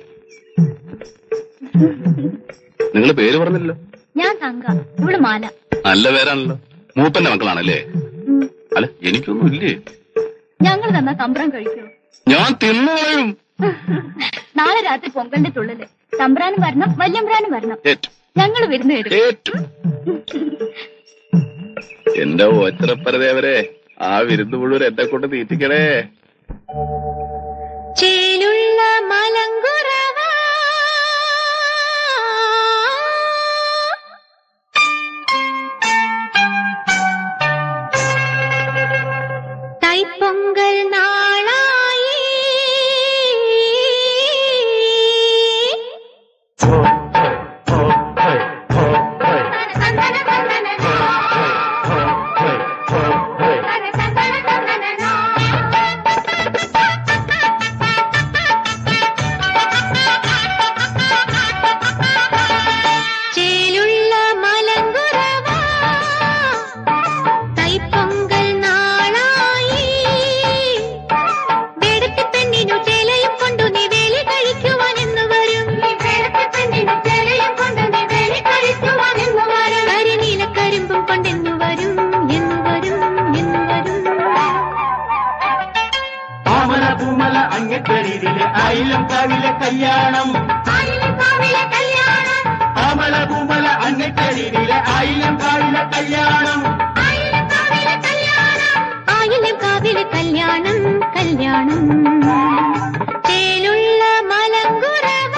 നിങ്ങള് പേര് പറഞ്ഞില്ലല്ലോ. ഞാൻ തങ്ക, ഇവിടെ മാല. നല്ല പേരാണല്ലോ. മൂപ്പന്റെ മക്കളാണല്ലേ? അല്ല, എനിക്കൊന്നും ഇല്ലേ. ഞങ്ങൾ തന്നാ തമ്പ്രാൻ കഴിക്കോ? ഞാൻ തിന്നുകളയും. നാളെ രാത്രി പൊങ്കലിന്റെ തുള്ളല്. തമ്പ്രാനും വരണം, വല്യമ്പ്രാനും വരണം. ഞങ്ങൾ വിരുന്ന് വരും. എന്റെ ഓച്ചറപ്പരദേവരെ, ആ വിരുന്ന് മുഴുവൻ എന്നെ കൊണ്ട് തീറ്റിക്കണേ. ചേലുള്ള മലങ്കുറവ തൈപ്പൊങ്കൽ നാളായി ആയിലംകാവിലെ കല്യാണം. അമല പൂമല അന്നക്കടിയിലെ ആയിലംകാവിലെ കല്യാണം. ആയിലംകാവിലെ കല്യാണം കല്യാണം തേലുള്ള മലങ്കുറവ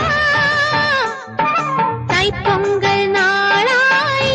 തൈപ്പൊങ്കൽ നാളായി.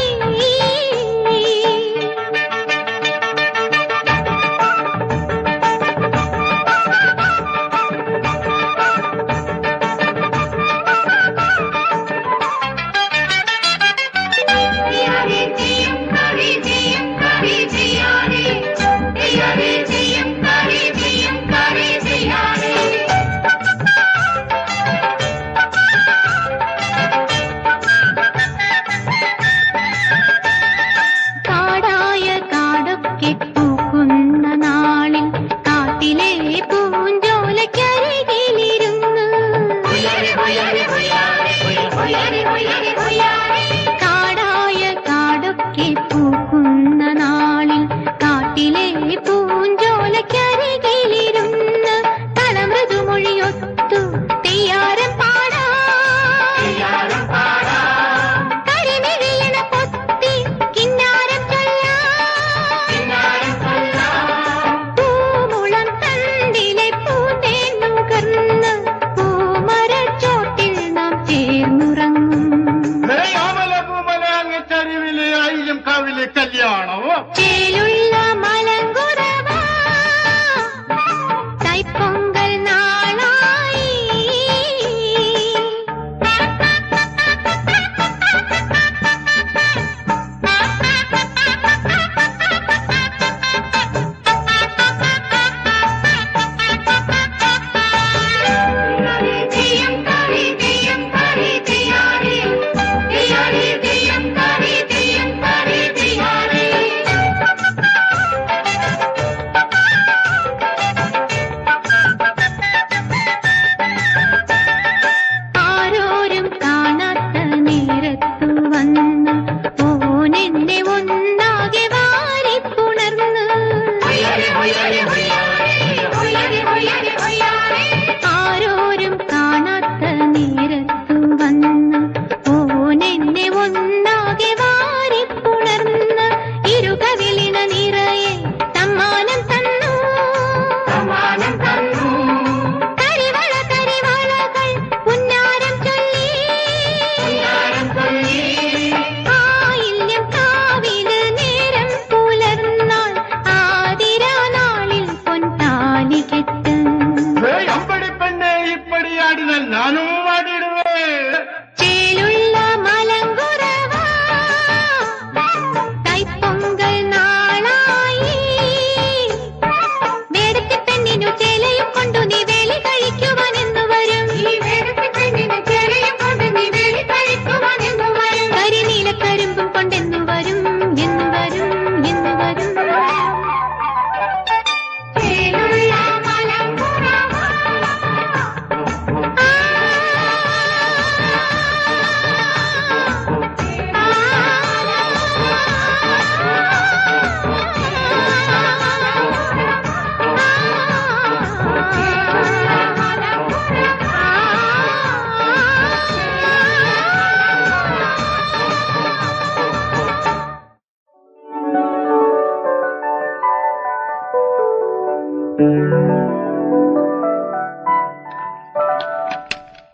ും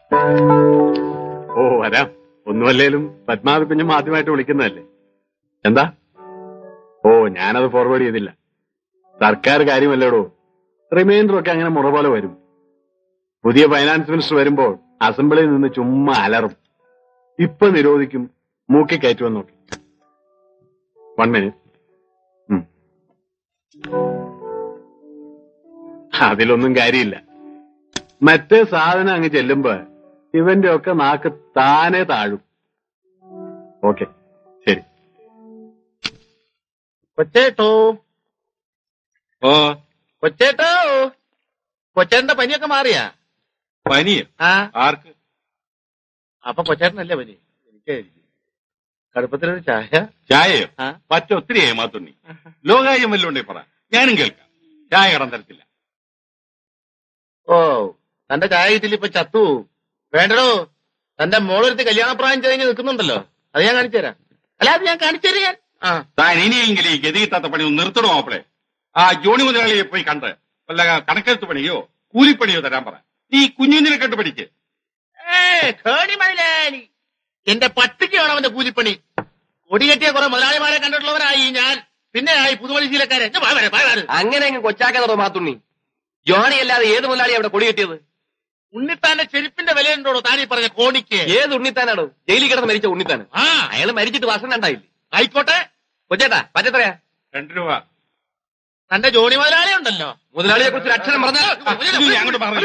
ഓ വരാം. ഒന്നുമല്ലേലും പത്മാവതി കുഞ്ഞും ആദ്യമായിട്ട് വിളിക്കുന്നതല്ലേ. എന്താ? ഓ ഞാനത് ഫോർവേഡ് ചെയ്തില്ല. സർക്കാർ കാര്യമല്ലേടോ. റിമൈൻഡർ ഒക്കെ അങ്ങനെ മുറ പോലെ വരും. പുതിയ ഫൈനാൻസ് മിനിസ്റ്റർ വരുമ്പോൾ അസംബ്ലിയിൽ നിന്ന് ചുമ്മാ അലറും. ഇപ്പൊ നിരോധിക്കും, മൂക്കി കയറ്റുമെന്ന് നോക്കി. One minute. അതിലൊന്നും കാര്യമില്ല. മറ്റേ സാധനം അങ്ങ് ചെല്ലുമ്പോ ഇവന്റെ ഒക്കെ നാക്ക് താനെ താഴും. ഓക്കെ, ശരി. കൊച്ചേട്ടോ, ഓ കൊച്ചേട്ടോ, കൊച്ചേട്ടന്റെ പനിയൊക്കെ മാറിയാ? പനിയോ? ആ, ആർക്ക്? അപ്പൊ കൊച്ചേട്ടനല്ലേ പനി? എനിക്കായിരിക്കും. കടുപ്പത്തിലൊരു ചായ. ചായയോ? ആ, പറ്റ ഒത്തിരിയായി മാത്തുണ്ണി. ലോകാര്യം വല്ലോണ്ടേ പറ, ഞാനും കേൾക്കാം. ചായ കടം തരത്തില്ല. ഓ, തന്റെ ചായ കിട്ടില്ല, ഇപ്പൊ ചത്തു. വേണ്ടടോ, തന്റെ മോളൊരുത്തി കല്യാണപ്രായം കഴിഞ്ഞ് നിൽക്കുന്നുണ്ടല്ലോ, അത് ഞാൻ കാണിച്ചു തരാം. അല്ല, അത് ഞാൻ കാണിച്ചു തരാം ഞാൻ. ആ, താൻ ഇനിയെങ്കിലും ഈ ഗതികിട്ടാത്ത പണി ഒന്ന് നിർത്തണോ മാപ്പിളെ? ആ ജോണി മുതലാളിയെ പോയി കണ്ട് വല്ല കണക്കെഴുത്ത് പണിയോ കൂലിപ്പണിയോ തരാൻ പറ. നീ കുഞ്ഞുഞ്ഞിനെ കണ്ട് പഠിക്ക്. ഏ കേണി മൈലാലി, എന്റെ പട്ടിക്ക് വേണം അവന്റെ കൂലിപ്പണി. കൊടികെട്ടിയ കുറെ മുതലാളിമാരെ കണ്ടിട്ടുള്ളവരായി ഞാൻ. പിന്നെ ആയി പുതുവഴി ശീലക്കാരെ. അങ്ങനെ അങ്ങ് കൊച്ചാക്കാതോ മാത്തുണ്ണി. ജോണി അല്ലാതെ ഏത് മുതലാളി അവിടെ കൊടി കെട്ടിയത്? ഉണ്ണിത്താന്റെ ചെരുപ്പിന്റെ വിലയുണ്ടോ താനീ പറഞ്ഞ കോണിക്ക്? ഏത് ഉണ്ണിത്താനാണോ? ജയിലിൽ കിടന്ന് മരിച്ച ഉണ്ണിത്താൻ. ആ, അയാൾ മരിച്ചിട്ട് വർഷം രണ്ടായില്ലേ? ആയിക്കോട്ടെ. കൊച്ചേട്ടാ പറ്റത്രയാ? രണ്ടു രൂപ. തന്റെ ജോണി മുതലാളി ഉണ്ടല്ലോ, മുതലാളിയെ കുറിച്ച് അക്ഷരം പറഞ്ഞാൽ അങ്ങോട്ട് പറഞ്ഞു.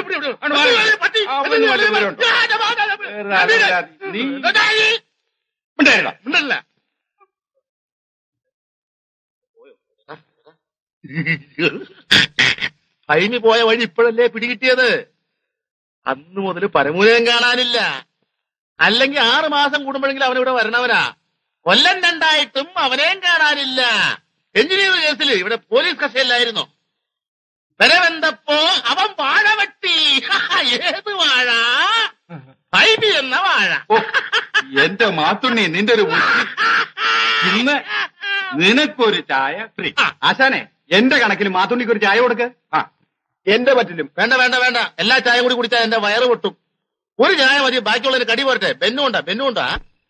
ഫൈനി പോയ വഴി ഇപ്പോഴല്ലേ പിടികിട്ടിയത്. അന്ന് മുതൽ പരമൂലം കാണാനില്ല. അല്ലെങ്കിൽ ആറ് മാസം കൂടുമ്പോഴെങ്കിലും അവനിവിടെ വരണവനാ. കൊല്ലം രണ്ടായിട്ടും അവനെയും കാണാനില്ല. എഞ്ചിനീയർ കേസിൽ ഇവിടെ പോലീസ് കസ്റ്റഡിയിലായിരുന്നു. വരവെന്തപ്പോ അവൻ വാഴ വെട്ടി. ഏത് വാഴ? ഫൈബി എന്ന വാഴ. എന്റെ മാത്തുണ്ണി, നിന്റെ ഒരു ഇന്ന് നിനക്കൊരു ചായ ഫ്രീ. ആശാനെ, എന്റെ കണക്കിന് മാത്തുണ്ണിക്ക് ഒരു ചായ കൊടുക്ക്. ആ, എന്റെ പറ്റിലും. വേണ്ട വേണ്ട വേണ്ട, എല്ലാ ചായ കൂടി കുടിച്ചാൽ എന്റെ വയറ് പൊട്ടും. ഒരു ചായ മതി, ബാക്കിയുള്ളൊരു കടി പോരട്ടെ. ബെന്നുകൊണ്ടാ ബെന്നുകൊണ്ടാ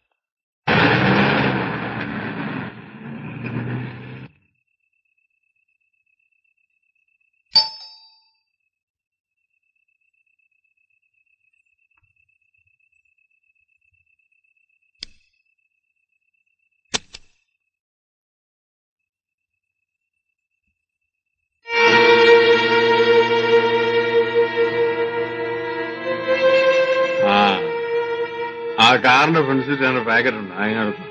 ആ കാറിന്റെ ഫ്രണ്ട് സീറ്റ് പാക്കറ്റ് ഉണ്ട്, അതിനടുത്ത്.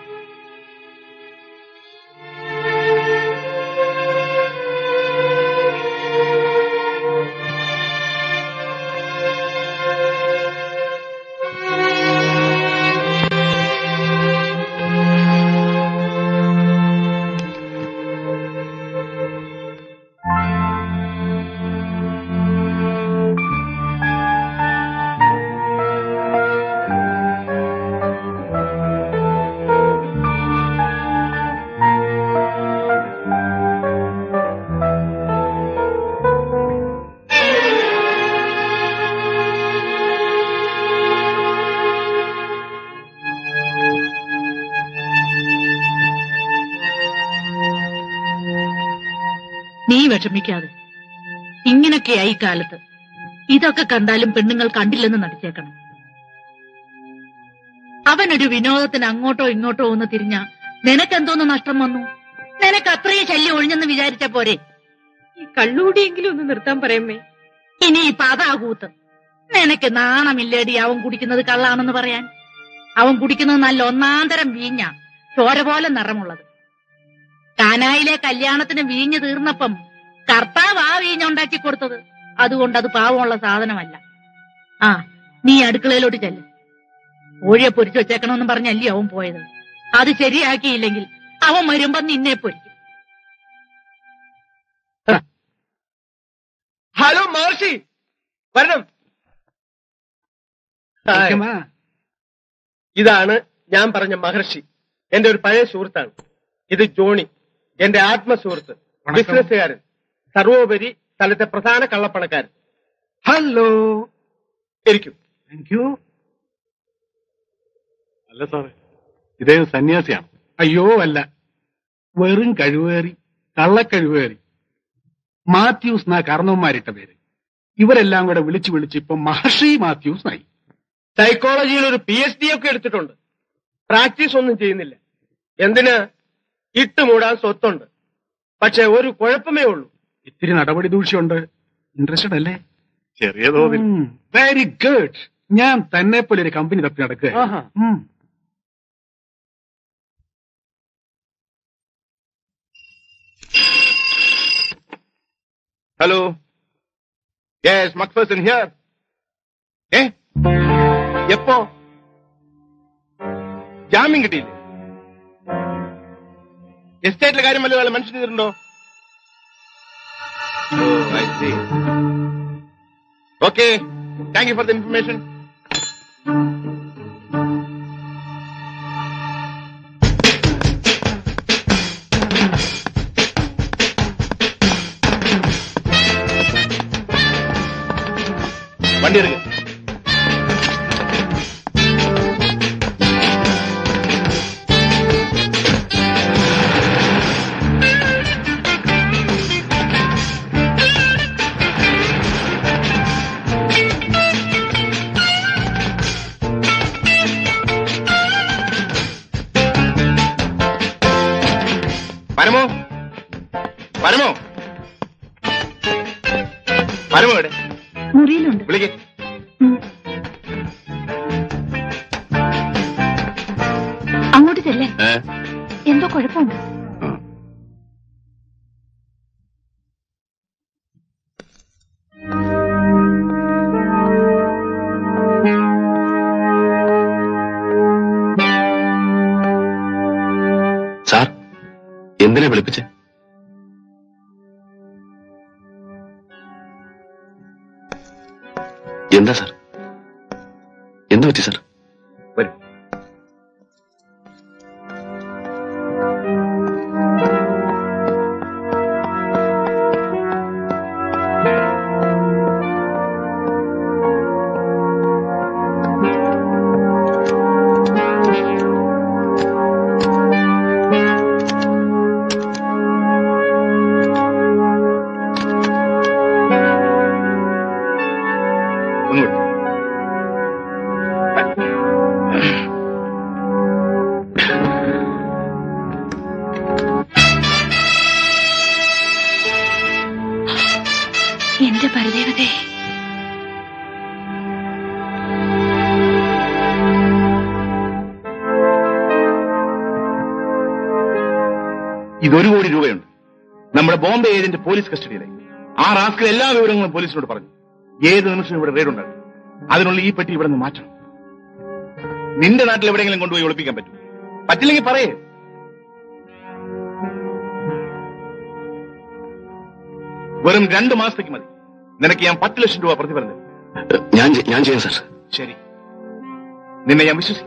നീ വിഷമിക്കാതെ. ഇങ്ങനൊക്കെയായി കാലത്ത്. ഇതൊക്കെ കണ്ടാലും പെണ്ണുങ്ങൾ കണ്ടില്ലെന്ന് നടിച്ചേക്കണം. അവനൊരു വിനോദത്തിന് അങ്ങോട്ടോ ഇങ്ങോട്ടോ ഒന്ന് തിരിഞ്ഞ നിനക്കെന്തോന്ന് നഷ്ടം വന്നു? നിനക്ക് അത്രയും ശല്യം ഒഴിഞ്ഞെന്ന് വിചാരിച്ച പോരെ? ഈ കള്ളുകൂടിയെങ്കിലും ഒന്ന് നിർത്താൻ പറയുമേ. ഇനി ഇപ്പൊ അതാകൂത്ത്. നിനക്ക് നാണമില്ലേടി അവൻ കുടിക്കുന്നത് കള്ളാണെന്ന് പറയാൻ? അവൻ കുടിക്കുന്നത് നല്ല ഒന്നാന്തരം വീഞ്ഞ, ചോര പോലെ നിറമുള്ളത്. കാനായിലെ കല്യാണത്തിന് വീഞ്ഞ് തീർന്നപ്പം കർത്താവ് ആ വീഞ്ഞുണ്ടാക്കി കൊടുത്തത്. അതുകൊണ്ട് അത് പാവമുള്ള സാധനമല്ല. ആ, നീ അടുക്കളയിലോട്ട് ചെല്ല്. കോഴിയെ പൊരിച്ചു വെച്ചേക്കണമെന്ന് പറഞ്ഞല്ലേ അവൻ പോയത്. അത് ശരിയാക്കിയില്ലെങ്കിൽ അവൻ വരുമ്പോ നിന്നെ പൊരിക്കും. ഹലോ മഹർഷി, വരണം. ഇതാണ് ഞാൻ പറഞ്ഞ മഹർഷി, എന്റെ ഒരു പഴയ സുഹൃത്താണ്. ഇത് ജോണി, എന്റെ ആത്മസുഹൃത്ത്, ബിസിനസ്സുകാരൻ, സർവോപരി സ്ഥലത്തെ പ്രധാന കള്ളപ്പണക്കാരൻ. ഹലോ. ഇരിക്കും. Thank you. അല്ല സാറേ, ഇതേ സന്യാസിയാണ്. അയ്യോ അല്ല, വെറും കഴിവേറി, കള്ളക്കഴിവേറി. മാത്യൂസ് എന്നാ കാരണവന്മാരിട്ട പേര്. ഇവരെല്ലാം കൂടെ വിളിച്ചു വിളിച്ച് ഇപ്പൊ മഹർഷി മാത്യൂസ് ആയി. സൈക്കോളജിയിൽ ഒരു പി എച്ച് ഡി ഒക്കെ എടുത്തിട്ടുണ്ട്. പ്രാക്ടീസ് ഒന്നും ചെയ്യുന്നില്ല. എന്തിന്? ഇട്ടുമൂടാൻ സ്വത്തുണ്ട്. പക്ഷെ ഒരു കുഴപ്പമേ ഉള്ളൂ, ഇത്തിരി നടപടി ദൂഷ്യമുണ്ട്. ഇൻട്രസ്റ്റഡ് അല്ലേ? ചെറിയ തോതിൽ. Very good. ഞാൻ തന്നെ പോലെ ഒരു കമ്പനി തപ്പി നടക്കുക. Hello, yes, McPherson here. ഏ എപ്പോ? ജാമ്യം കിട്ടിയില്ലേ? എസ്റ്റേറ്റിലെ കാര്യം വല്ലതും മെൻഷൻ ചെയ്തിട്ടുണ്ടോ? Okay, thank you for the information. വണ്ടി എടുക്ക. പരമോ, പരമോ, പരമോ എവിടെ? മുറിയിലുണ്ട്. വിളിക്കേ. അങ്ങോട്ട് ചെല്ലേ. എന്തോ കുഴപ്പമുണ്ട്. സാർ, എന്തിനാ വിളിപ്പിച്ചേ? എന്താ സാർ? എന്ത് പറ്റി സാർ? വരും. എന്റെ പരദേവതേ, ഇതൊരു കോടി രൂപയുണ്ട്. നമ്മുടെ ബോംബെ ഏജന്റ് പോലീസ് കസ്റ്റഡിയിലായി. ആ റാസ്കൽ എല്ലാ വിവരങ്ങളും പോലീസിനോട് പറഞ്ഞു. ഏത് നിമിഷം ഇവിടെ റെയ്ഡ് ഉണ്ടാകും. അതിനുള്ളിൽ ഈ പെട്ടി ഇവിടെ നിന്ന് മാറ്റണം. നിന്റെ നാട്ടിൽ എവിടെയെങ്കിലും കൊണ്ടുപോയി ഒളിപ്പിക്കാൻ പറ്റും. പറ്റില്ലെങ്കിൽ പറയേ. വെറും രണ്ടു മാസത്തേക്ക് മതി. നിനക്ക് ഞാൻ പത്ത് ലക്ഷം രൂപ പ്രതിഫലം തരും. ഞാൻ ഞാൻ ചെയ്യാം സാർ. ശരി, നിന്നെ ഞാൻ വിശ്വസിക്കും.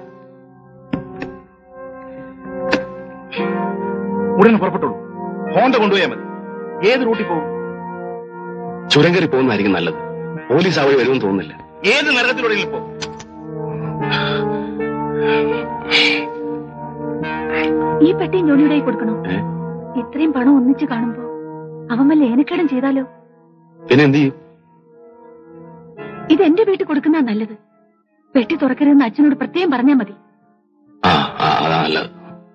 ഉടനെ പുറപ്പെട്ടോളൂ. ഹോണ്ട കൊണ്ടുപോയാൽ മതി. ഏത് റൂട്ടിൽ പോകും? ചുരം കയറി പോകുന്നതായിരിക്കും നല്ലത്. പോലീസ് അവിടെ വരുമെന്ന് തോന്നുന്നില്ല. ഏത് നരകത്തിലൂടെയും പോകും. ഈ പെട്ടി ജോണിയുടെ കൊടുക്കണോ? ഇത്രയും പണം ഒന്നിച്ച് കാണുമ്പോ അവൻ വല്ല ഏനക്കേടും ചെയ്താലോ? പിന്നെ എന്ത് ചെയ്യും? ഇത് എന്റെ വീട്ടിൽ കൊടുക്കുന്ന നല്ലത്. പെട്ടി തുറക്കരുതെന്ന് അച്ഛനോട് പ്രത്യേകം പറഞ്ഞാൽ മതി. ആ അതാ നല്ലത്.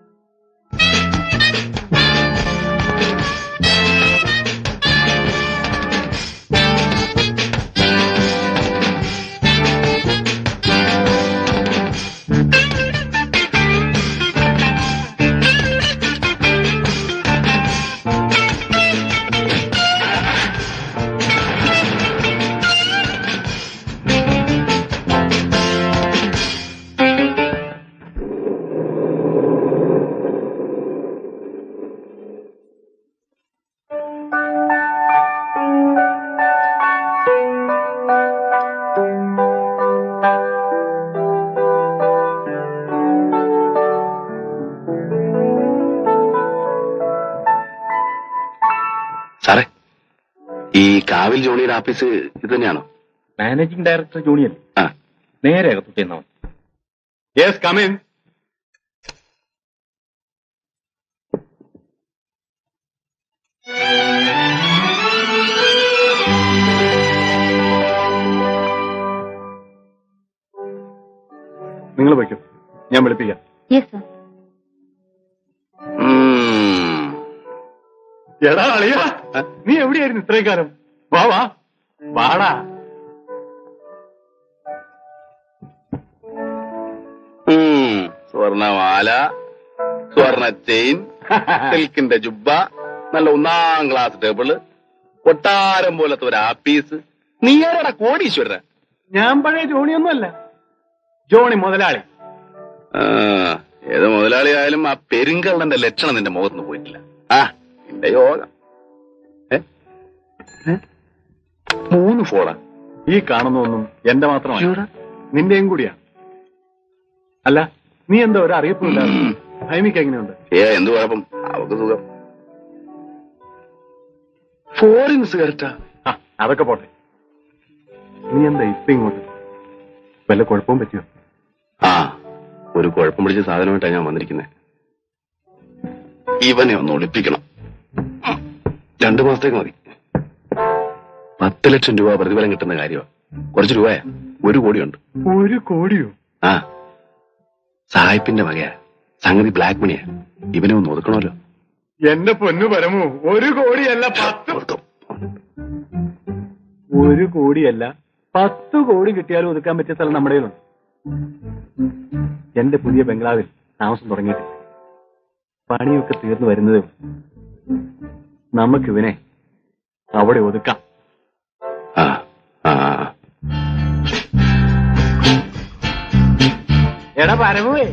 സാറേ, ഈ കാവിൽ ജോണിയുടെ ഓഫീസ് ഇത് തന്നെയാണോ? മാനേജിംഗ് ഡയറക്ടർ ജോണിയല്ലേ? ആ, നേരെ അകത്തോട്ട് ചെന്നാ. Yes, come in. നിങ്ങൾ വയ്ക്കും, ഞാൻ വിളിപ്പിക്കാം. എടാ അളിയ, നീ എവിടെയായിരുന്നു ഇത്രയും കാലം? വാ വാ വാടാ. സ്വർണമാല, സ്വർണ ചെയിൻ, സിൽക്കിന്റെ ജുബ്ബ, നല്ല ഒന്നാം ക്ലാസ് ടേബിള്, കൊട്ടാരം പോലത്തെ ഒരു ആപ്പീസ്. നീ ആരാടാ കോടീശ്വര? ഞാൻ പഴയ ജോണിയൊന്നുമല്ല, ജോണി മുതലാളി. ഏത് മുതലാളി ആയാലും ആ പെരുങ്കള്ളന്റെ ലക്ഷണം നിന്റെ മുഖത്തുനിന്ന് പോയിട്ടില്ല. ആ നിന്റെ യോഗം. മൂന്ന് ഫോളാ ഈ കാണുന്നൊന്നും എന്റെ മാത്രമല്ല, നിന്റെയും കൂടിയാണ്. അല്ല, നീ എന്താ ഒരു അറിയിപ്പില്ല? ഹൈമിക്ക് എങ്ങനെയുണ്ട്? ഏ എന്ത് കുഴപ്പം, അവക്ക് സുഖം. ഫോറിൻസ് കയറ്റാ. അതൊക്കെ പോട്ടെ, നീ എന്താ ഇപ്പൊ ഇങ്ങോട്ട്? വല്ല കുഴപ്പവും പറ്റിയോ? ആ, ഒരു കുഴപ്പം പിടിച്ച സാധനമായിട്ടാണ് ഞാൻ വന്നിരിക്കുന്നത്. ഇവനെ ഒന്ന് ഒളിപ്പിക്കണം. രണ്ടു മാസത്തേക്ക് മതി. പത്ത് ലക്ഷം രൂപ പ്രതിഫലം കിട്ടുന്ന കാര്യമാണ്. കുറച്ച് രൂപയാ, ഒരു കോടിയുണ്ട്. ഒരു കോടിയോ? ആ, സായിപ്പിന്റെ വകയാ. സംഗതി ബ്ലാക്ക് മണിയാ. ഇവനെ ഒന്ന് ഒതുക്കണമല്ലോ. എന്റെ പൊന്നു പരമു, ഒരു കോടിയല്ല പത്ത് ഒരു കോടിയല്ല പത്ത് കോടി കിട്ടിയാലും ഒതുക്കാൻ പറ്റിയ സ്ഥലം നമ്മുടെ കയ്യിലുണ്ട്. എന്റെ പുതിയ ബംഗ്ലാവിൽ താമസം തുടങ്ങിയിട്ട് പണിയൊക്കെ തീർന്നു വരുന്നതേ നമുക്കിവനെ അവിടെ ഒതുക്കാം. എടാ പരമുവേ,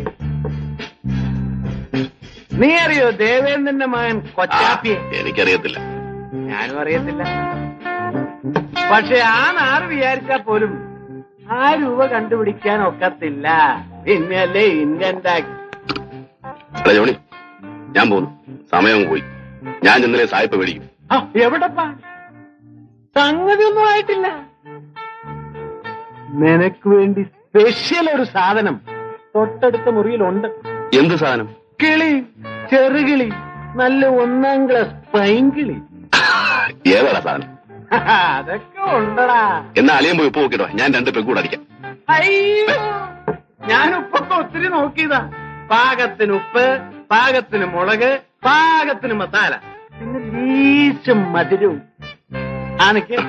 നീ അറിയോ ദേവേന്ദ്രന്റെ മകൻ കൊച്ചാപ്പിയെ? എനിക്കറിയത്തില്ല. ഞാനും അറിയത്തില്ല. പക്ഷെ ആ നാട് വിചാരിച്ചാ പോലും ആ രൂപ കണ്ടുപിടിക്കാൻ ഒക്കത്തില്ല. പിന്നല്ലേ ഇന്ത്യൻ ടാക്സ്. ജോണി, ഞാൻ പോന്നു. സമയം പോയി. ഞാൻ ചെന്നില്ലേ സായിപ്പ് മേടിക്കും. എവിടെപ്പാ? സംഗതി ഒന്നും ആയിട്ടില്ല. നിനക്ക് വേണ്ടി സ്പെഷ്യൽ ഒരു സാധനം തൊട്ടടുത്ത മുറിയിലുണ്ട്. എന്ത് സാധനം? കിളി, ചെറുകിളി, നല്ല ഒന്നാം ക്ലാസ് പൈങ്കിളി. ഏതാടാ സാധനം? അതൊക്കെ ഉണ്ടടാ. എന്നാ അളിയൻ പോയി ഉപ്പ് നോക്കിട്ടോ, ഞാൻ രണ്ട് പെഗ്ഗൂടെ അടിക്കാം. അയ്യോ, ഞാൻ ഉപ്പൊക്കെ ഒത്തിരി നോക്കിയതാ. പാകത്തിന് ഉപ്പ്, പാകത്തിന് മുളക്, പാകത്തിന് മസാല, പിന്നെ ലേശം മധുരവും. ആനക്ക്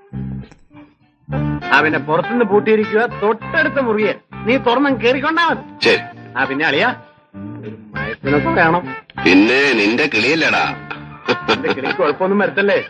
അവനെ പുറത്തുനിന്ന് പൂട്ടിയിരിക്കുക. തൊട്ടടുത്ത മുറിയെ നീ തുറന്നും കേറിക്കൊണ്ടാ മതി. ശരി. ആ പിന്നെ അളിയാ, ഒരു മയത്തിനൊക്കെ വേണം. പിന്നെ നിന്റെ കിളിയല്ലേടാ. എന്റെ കിളിക്ക് കുഴപ്പമൊന്നും വരത്തല്ലേ?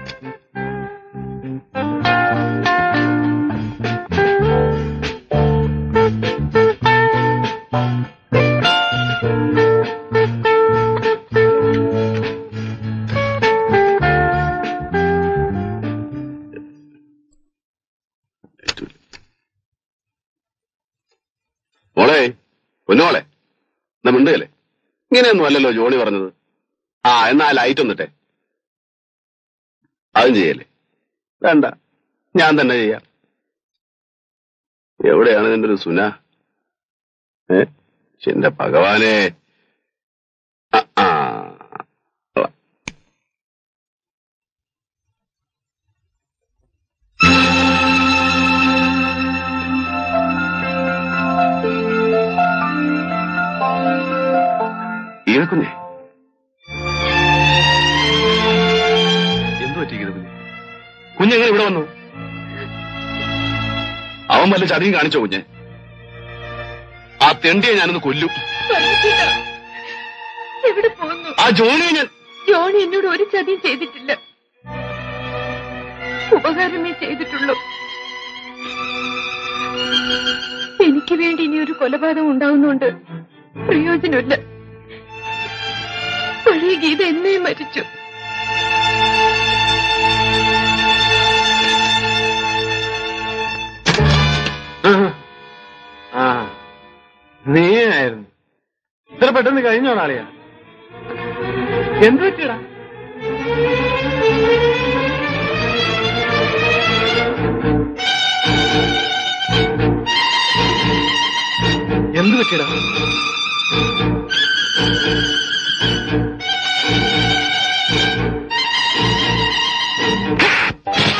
മോളെ, പൊന്നുമോളെ, എന്നാ മിണ്ടുകല്ലേ? ഇങ്ങനെയൊന്നും അല്ലല്ലോ ജോണി പറഞ്ഞത്. ആ, എന്നാ ലൈറ്റ് ഒന്നിട്ടെ. അതും ചെയ്യല്ലേ? വേണ്ട, ഞാൻ തന്നെ ചെയ്യാം. എവിടെയാണ് നിന്റെ ഒരു സുന? ഏ എന്റെ ഭഗവാനെ. ആ ഈഴക്കുഞ്ഞെ, എന്തു പറ്റിയിരിക്കുന്നത് കുഞ്ഞെ? കുഞ്ഞെങ്ങനെ ഇവിടെ വന്നു? അവൻ വല്ല ചതിയും കാണിച്ചോ കുഞ്ഞെ? ആ തെണ്ടിയെ ഞാനൊന്ന് കൊല്ലും. എവിടെ പോകുന്നു? ആ ജോണിയെ ഞാൻ. ജോണി എന്നോട് ഒരു ചതിയും ചെയ്തിട്ടില്ല. ഉപകാരമേ ചെയ്തിട്ടുള്ളൂ. എനിക്ക് വേണ്ടി ഇനി ഒരു കൊലപാതകം ഉണ്ടാവുന്നുണ്ട്. പ്രയോജനമില്ല. പഴയ ഗീത എന്നേ മരിച്ചു. ആ, നീയായിരുന്നു. ഇത്ര പെട്ടെന്ന് കഴിഞ്ഞോടാളിയാ? എന്തു പറ്റിയടാ? എന്തു പറ്റിയടാ?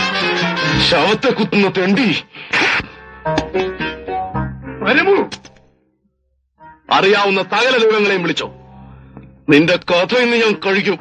ശവത്തെ കുത്തുന്ന തെണ്ടി. പരമു, അറിയാവുന്ന സകല ദൈവങ്ങളെയും വിളിച്ചോ. നിന്റെ കഥ ഇന്ന് ഞാൻ കഴിക്കും.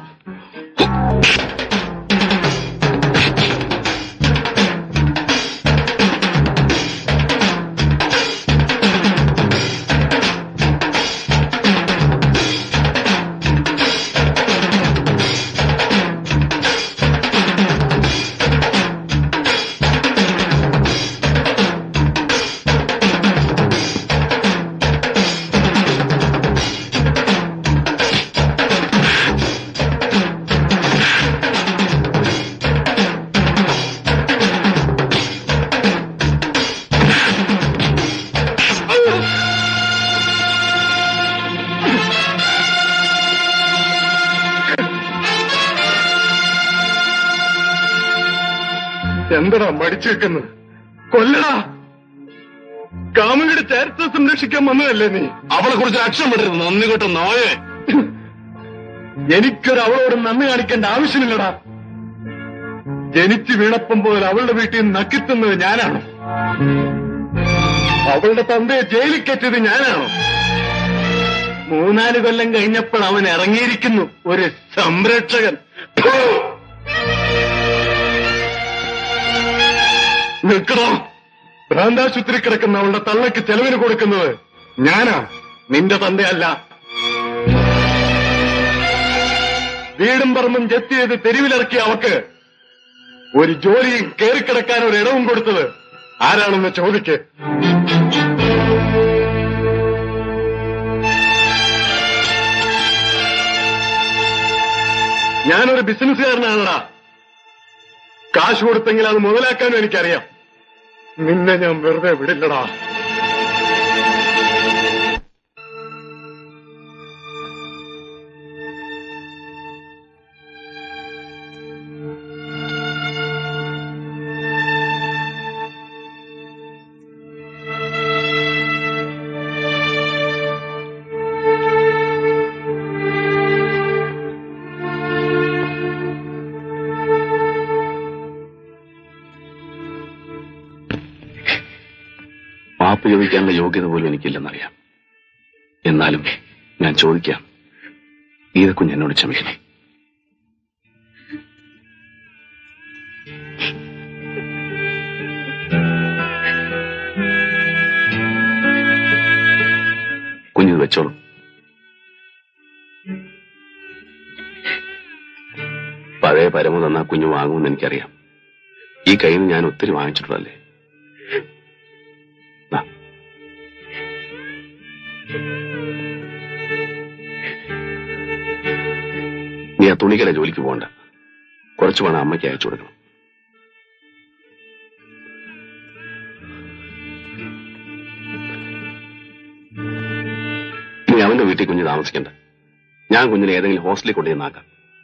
എന്തടാ മടിച്ചു വെക്കുന്നത്? കൊല്ലടാ. കാമുകിയുടെ ചരിത്രം സംരക്ഷിക്കാൻ വന്നതല്ലേ നീ? അവളെ കുറിച്ച് അക്ഷരം വിടരുത്. നന്ദി കേട്ടോ നോയെ. എനിക്കൊരു അവളോട് നന്ദി കാണിക്കേണ്ട ആവശ്യമില്ലടാ. ജനിച്ചു വീണപ്പം പോലെ അവളുടെ വീട്ടിൽ നിന്ന് നക്കിത്തുന്നത് ഞാനാണോ? അവളുടെ തന്തയെ ജയിലിൽ കയറ്റിയത് ഞാനാണോ? മൂന്നാല് കൊല്ലം കഴിഞ്ഞപ്പോൾ അവൻ ഇറങ്ങിയിരിക്കുന്നു ഒരു സംരക്ഷകൻ. നിൽക്കണോ? ഭ്രാന്താശുപത്രി കിടക്കുന്ന അവളുടെ തള്ളയ്ക്ക് ചെലവിന് കൊടുക്കുന്നത് ഞാനാ, നിന്റെ തന്തയല്ല. വീടും പറമ്പും ജപ്തി ചെയ്ത് തെരുവിലിറക്കിയ അവക്ക് ഒരു ജോലിയും കയറിക്കിടക്കാൻ ഒരു ഇടവും കൊടുത്തത് ആരാണെന്ന് ചോദിക്ക്. ഞാനൊരു ബിസിനസ്സുകാരനാണടാ. കാശ് കൊടുത്തെങ്കിൽ അത് മുതലാക്കാനും എനിക്കറിയാം. നിന്നെ ഞാൻ വെറുതെ വിടില്ലടാ. മാപ്പ് ചോദിക്കാനുള്ള യോഗ്യത പോലും എനിക്കില്ലെന്നറിയാം. എന്നാലും ഞാൻ ചോദിക്കാം. ഗീത കുഞ്ഞ് എന്നോട് ക്ഷമിക്കണം. കുഞ്ഞിത് വെച്ചോളൂ. പഴയ പരമു തന്നാ കുഞ്ഞു വാങ്ങുമെന്ന് എനിക്കറിയാം. ഈ കയ്യിൽ നിന്ന് ഞാൻ ഒത്തിരി വാങ്ങിച്ചിട്ടുള്ളതല്ലേ. നീ ആ തുണിക്കട ജോലിക്ക് പോകണ്ട. കുറച്ചു പണം അമ്മയ്ക്ക് അയച്ചു കൊടുക്കണം. നീ അവന്റെ വീട്ടിൽ കുഞ്ഞ് താമസിക്കണ്ട. ഞാൻ കുഞ്ഞിനെ ഏതെങ്കിലും ഹോസ്റ്റലിൽ കൊണ്ടുവന്നാക്കാം.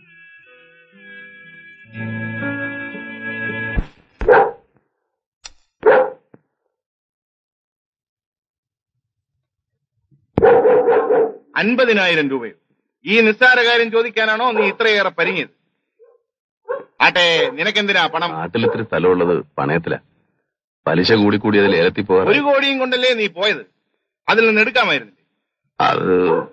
അൻപതിനായിരം രൂപയോ? ഈ നിസ്സാര കാര്യം ചോദിക്കാനാണോ നീ ഇത്രയേറെ പരിങ്ങിയത്? ആട്ടെ, നിനക്കെന്തിനാ പണം? നാട്ടിലിത്തിരി സ്ഥലമുള്ളത് പണയത്തില. പലിശ കൂടി കൂടി അതിൽ ഏലത്തി പോകാൻ ഒരു കോടിയും കൊണ്ടല്ലേ നീ പോയത്? അതിൽ നിന്ന് എടുക്കാമായിരുന്നില്ലേ? അത്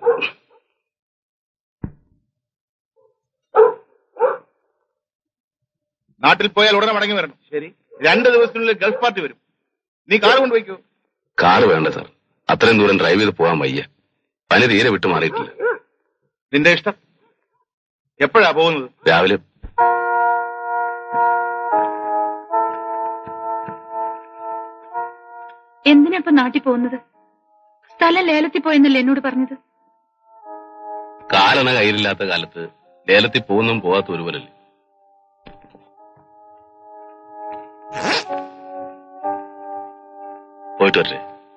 നാട്ടിൽ പോയാൽ ഉടനെ മടങ്ങി വരണം. ശരി, രണ്ട് ദിവസത്തിനുള്ളിൽ ഗൾഫ് പാർട്ടി വരും. നീ കാർ കൊണ്ടുപോയിക്കോ. കാറ് വേണ്ട സാർ. അത്രയും ദൂരം ഡ്രൈവ് ചെയ്ത് പോകാൻ വയ്യ. പനി തീരെ വിട്ടു മാറിയിട്ടില്ല. നിന്റെ ഇഷ്ടം. എപ്പോഴാ പോകുന്നത്? രാവിലെ. എന്തിനാ ഇപ്പൊ നാട്ടിൽ പോകുന്നത്? സ്ഥലം ലേലത്തിൽ പോയെന്നല്ലേ എന്നോട് പറഞ്ഞത്? കാലണ കയ്യിലില്ലാത്ത കാലത്ത് ലേലത്തിൽ പോകുന്നതും പോവാത്ത ഒരുപോലല്ലേ. പോയിട്ട് വരട്ടെ.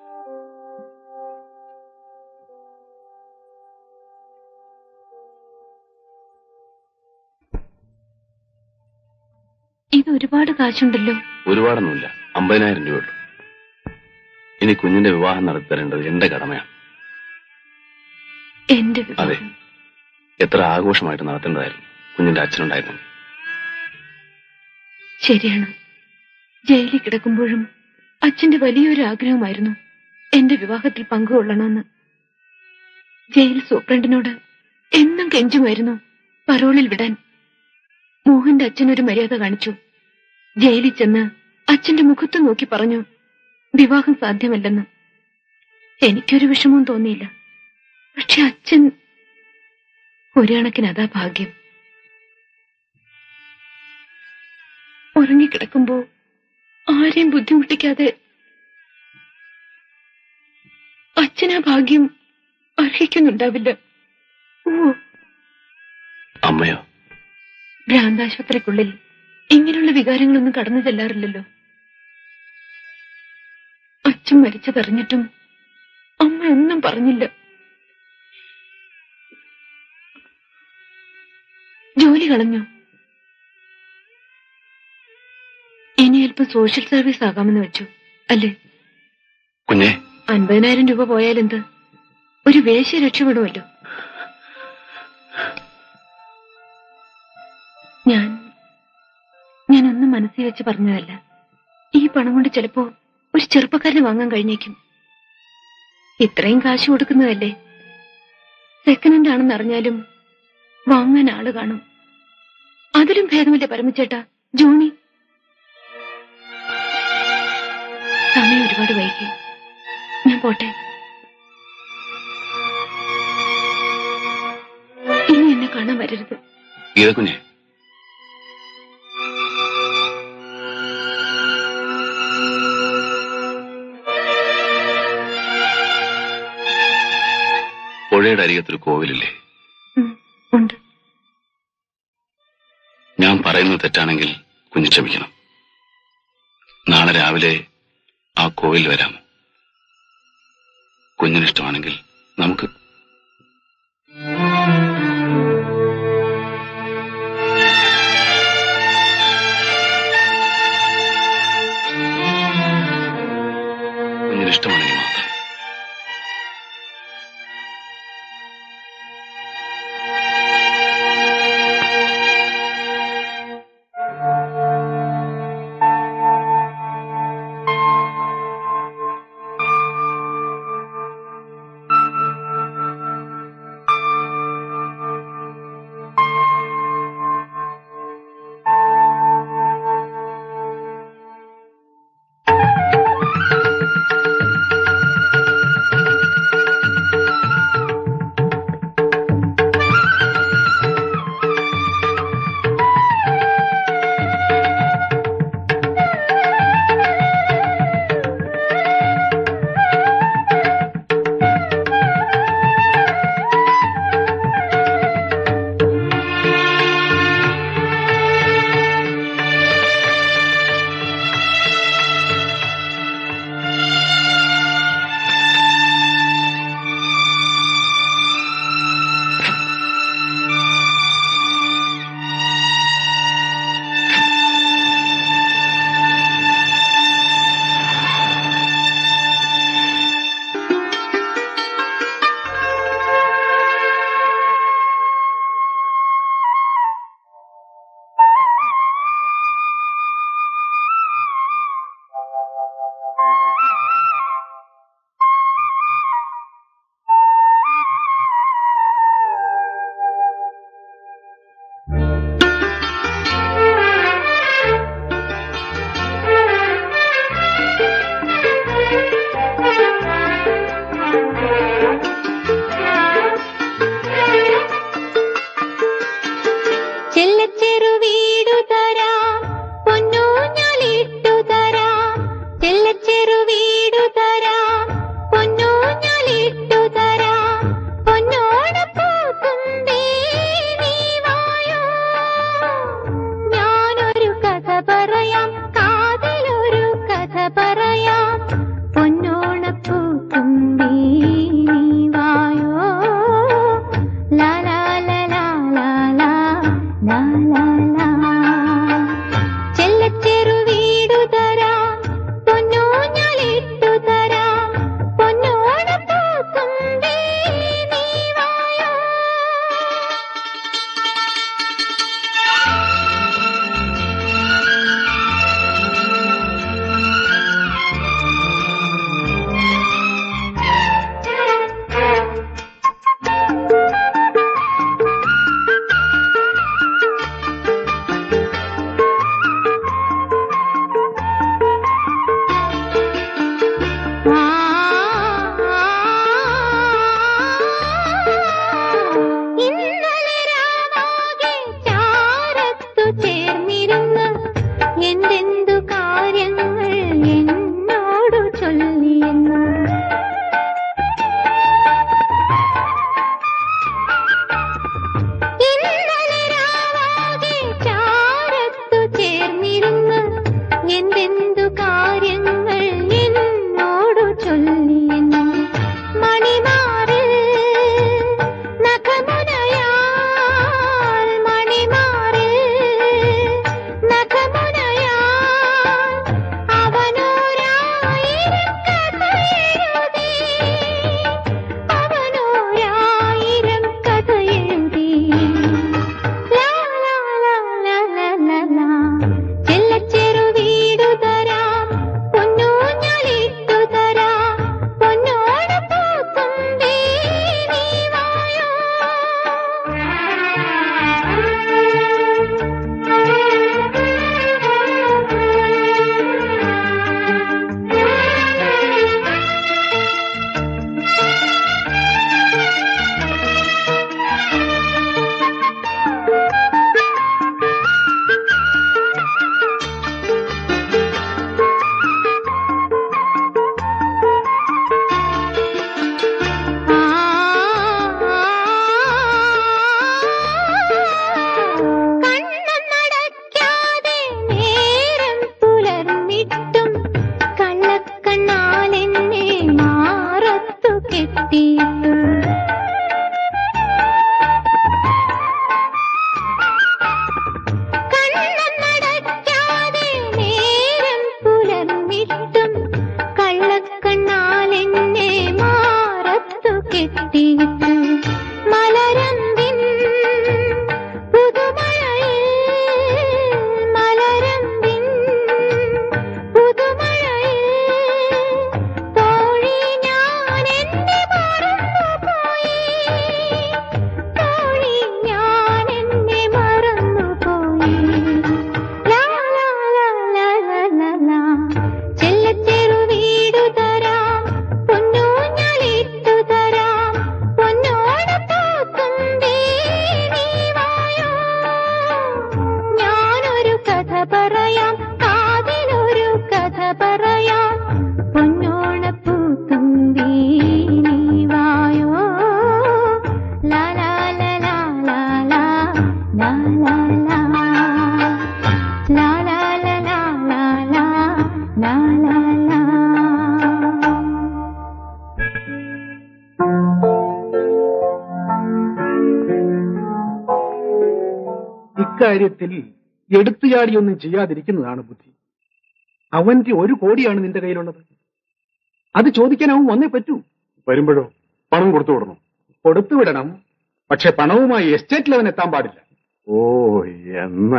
ഇത് ഒരുപാട് കാശുണ്ടല്ലോ. ഒരുപാടൊന്നുമില്ല, അമ്പതിനായിരം രൂപയുള്ളൂ. ഇനി കുഞ്ഞിന്റെ വിവാഹം നടത്തി തരേണ്ടത് എന്റെ കടമയാണ്. എന്റെ അതെ, എത്ര ആഘോഷമായിട്ട് നടത്തേണ്ടതായിരുന്നു കുഞ്ഞിന്റെ അച്ഛനുണ്ടായിരുന്നു. ശരിയാണ്. ജയിലിൽ കിടക്കുമ്പോഴും അച്ഛന്റെ വലിയൊരു ആഗ്രഹമായിരുന്നു എന്റെ വിവാഹത്തിൽ പങ്കുകൊള്ളണമെന്ന്. ജയിൽ സൂപ്രണ്ടിനോട് എന്നും കെഞ്ചുമായിരുന്നു പരോളിൽ വിടാൻ. മോഹന്റെ അച്ഛൻ ഒരു മര്യാദ കാണിച്ചു. ജയിലിൽ ചെന്ന് അച്ഛന്റെ മുഖത്ത് നോക്കി പറഞ്ഞു വിവാഹം സാധ്യമല്ലെന്ന്. എനിക്കൊരു വിഷമവും തോന്നിയില്ല. പക്ഷെ അച്ഛൻ ഒരു കണക്കിന് അതാ ഭാഗ്യം. ഉറങ്ങിക്കിടക്കുമ്പോ ആരെയും ബുദ്ധിമുട്ടിക്കാതെ അച്ഛനാ ഭാഗ്യം അർഹിക്കുന്നുണ്ടാവില്ല. ഓ അമ്മയോ? ഭ്രാന്താശുപത്രിക്കുള്ളിൽ ഇങ്ങനെയുള്ള വികാരങ്ങളൊന്നും കടന്നു ചെല്ലാറില്ലല്ലോ. അച്ഛൻ മരിച്ചതറിഞ്ഞിട്ടും അമ്മ ഒന്നും പറഞ്ഞില്ല. ജോലി കളഞ്ഞു. ഇനി അല്പം സോഷ്യൽ സർവീസ് ആകാമെന്ന് വെച്ചു അല്ലേ? കുഞ്ഞെ, അൻപതിനായിരം രൂപ പോയാലെന്ത്? ഒരു വേശ്യ രക്ഷപ്പെടുമല്ലോ. ഞാൻ ഞാനൊന്നും മനസ്സിൽ വെച്ച് പറഞ്ഞതല്ല. ഈ പണം കൊണ്ട് ചിലപ്പോ ഒരു ചെറുപ്പക്കാരനെ വാങ്ങാൻ കഴിഞ്ഞേക്കും. ഇത്രയും കാശ് കൊടുക്കുന്നതല്ലേ. സെക്കൻഡ് ഹാൻഡ് ആണെന്ന് അറിഞ്ഞാലും വാങ്ങാൻ ആള് കാണും. അതിലും ഭേദമല്ലേ പരമച്ചേട്ടാ ജോണി? സമയം ഒരുപാട് വൈകി. ഞാൻ പോട്ടെ. ഇനി എന്നെ കാണാൻ വരരുത്. കുഞ്ഞെ, പുഴയുടെ അരികത്തൊരു കോവിലില്ലേ? ഉണ്ട്. ഞാൻ പറയുന്നത് തെറ്റാണെങ്കിൽ കുഞ്ഞ് ക്ഷമിക്കണം. നാളെ രാവിലെ ആ കോവിൽ വരാം. കുഞ്ഞിനിഷ്ടമാണെങ്കിൽ നമുക്ക് കുഞ്ഞിനിഷ്ടമാണെങ്കിൽ മാത്രം. കെട്ടിയിട്ടു കണ്ണടയ്ക്കാതെ നേരം പുലർന്നിട്ടും കള്ളക്കണ്ണാലെന്നെ മാറത്തു കെട്ടിയിട്ടു മലരമ്പിൻ പുതുമഴയിൽ മലരമ്പിൻ പുതുമഴയിൽ തോഴി ഞാൻ എന്നെ മറന്നുപോയി തോഴി ഞാൻ എന്നെ മറന്നുപോയി ലാ ലാ ലാ ലാ ലാ ലാ ലാ ചെല്ലച്ചെറു വീടു തരാം പൊന്നൂഞ്ഞാലിട്ടു തരാം പൊന്നോണ പൂത്തുമ്പേ നീ വായോ ഞാനൊരു കഥ പറയാം കാതിലൊരു കഥ പറയാം പൊന്നോണ പൂത്തുമ്പേ നീ വായോ ലാ ലാ ലാ ലാ ലാ ലാ ലാ ലാ ലാ ലാ ലാ ലാ ലാ ലാ ലാ ലാ ലാ ലാ ഇക്കാര്യത്തിൽ എടുത്തുചാടിയൊന്നും ചെയ്യാതിരിക്കുന്നതാണ് ബുദ്ധി. അവന്റെ ഒരു കോടിയാണ് നിന്റെ കയ്യിലുള്ളത്. അത് ചോദിക്കാൻ അവൻ വന്നേ പറ്റൂ. വരുമ്പോഴോ പണം കൊടുത്തു വിടണം. കൊടുത്തുവിടണം, പക്ഷെ പണവുമായി എസ്റ്റേറ്റിൽ അവൻ എത്താൻ പാടില്ല. ഓ എന്ന്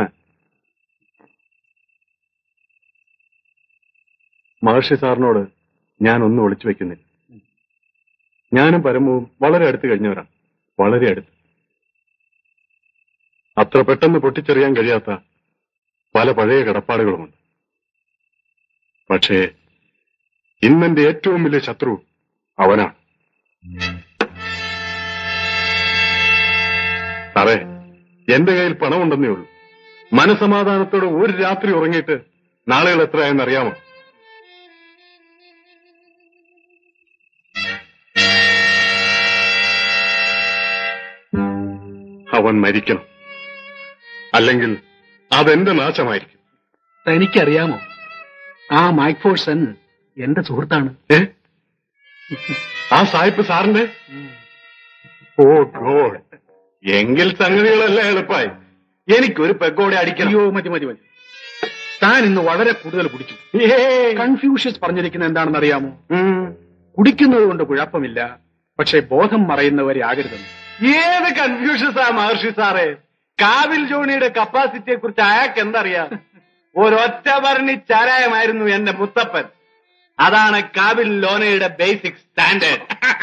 മഹർഷി സാറിനോട് ഞാൻ ഒന്നും ഒളിച്ചു വെക്കുന്നില്ല. ഞാനും പരമവും വളരെ അടുത്ത് കഴിഞ്ഞവരാണ്, വളരെ അടുത്ത്. അത്ര പെട്ടെന്ന് പൊട്ടിച്ചെറിയാൻ കഴിയാത്ത പല പഴയ കടപ്പാടുകളുമുണ്ട്. പക്ഷേ ഇന്നെന്റെ ഏറ്റവും വലിയ ശത്രു അവനാണ്. സാറേ, എന്റെ കയ്യിൽ പണമുണ്ടെന്നേ ഉള്ളൂ. മനസമാധാനത്തോടെ ഒരു രാത്രി ഉറങ്ങിയിട്ട് നാളുകൾ എത്രയായെന്ന് അറിയാമോ? അവൻ മരിക്കണം, അല്ലെങ്കിൽ അതെന്റെ നാശമായിരിക്കും. തനിക്കറിയാമോ, ആ മൈക്ക് ഫോഴ്സൺ എന്റെ സുഹൃത്താണ്. ഏ ആ സായിപ്പ് സാറിന്റെ? ഓ ഗോഡ്, എങ്കിൽ സംഗതികളെല്ലാം എളുപ്പമായി. എനിക്കൊരു പെഗോടെ അടിക്കണം. അയ്യോ മതി മതി മതി, താൻ ഇന്ന് വളരെ കൂടുതൽ കുടിച്ചു. കൺഫ്യൂഷ്യസ് പറഞ്ഞിരിക്കുന്ന എന്താണെന്ന് അറിയാമോ? കുടിക്കുന്നത് കൊണ്ട് കുഴപ്പമില്ല, പക്ഷെ ബോധം മറയുന്നവരെ ആകരുതെന്ന്. ഏത് കൺഫ്യൂഷൻസാ മഹർഷി സാറേ? കാവിൽ ജോണിയുടെ കപ്പാസിറ്റിയെ കുറിച്ച് അയാൾക്ക് എന്തറിയാം? ഒരൊറ്റ ഭരണി ചാരായമായിരുന്നു എന്റെ മുത്തപ്പൻ. അതാണ് കാവിൽ ലോനയുടെ ബേസിക് സ്റ്റാൻഡേർഡ്.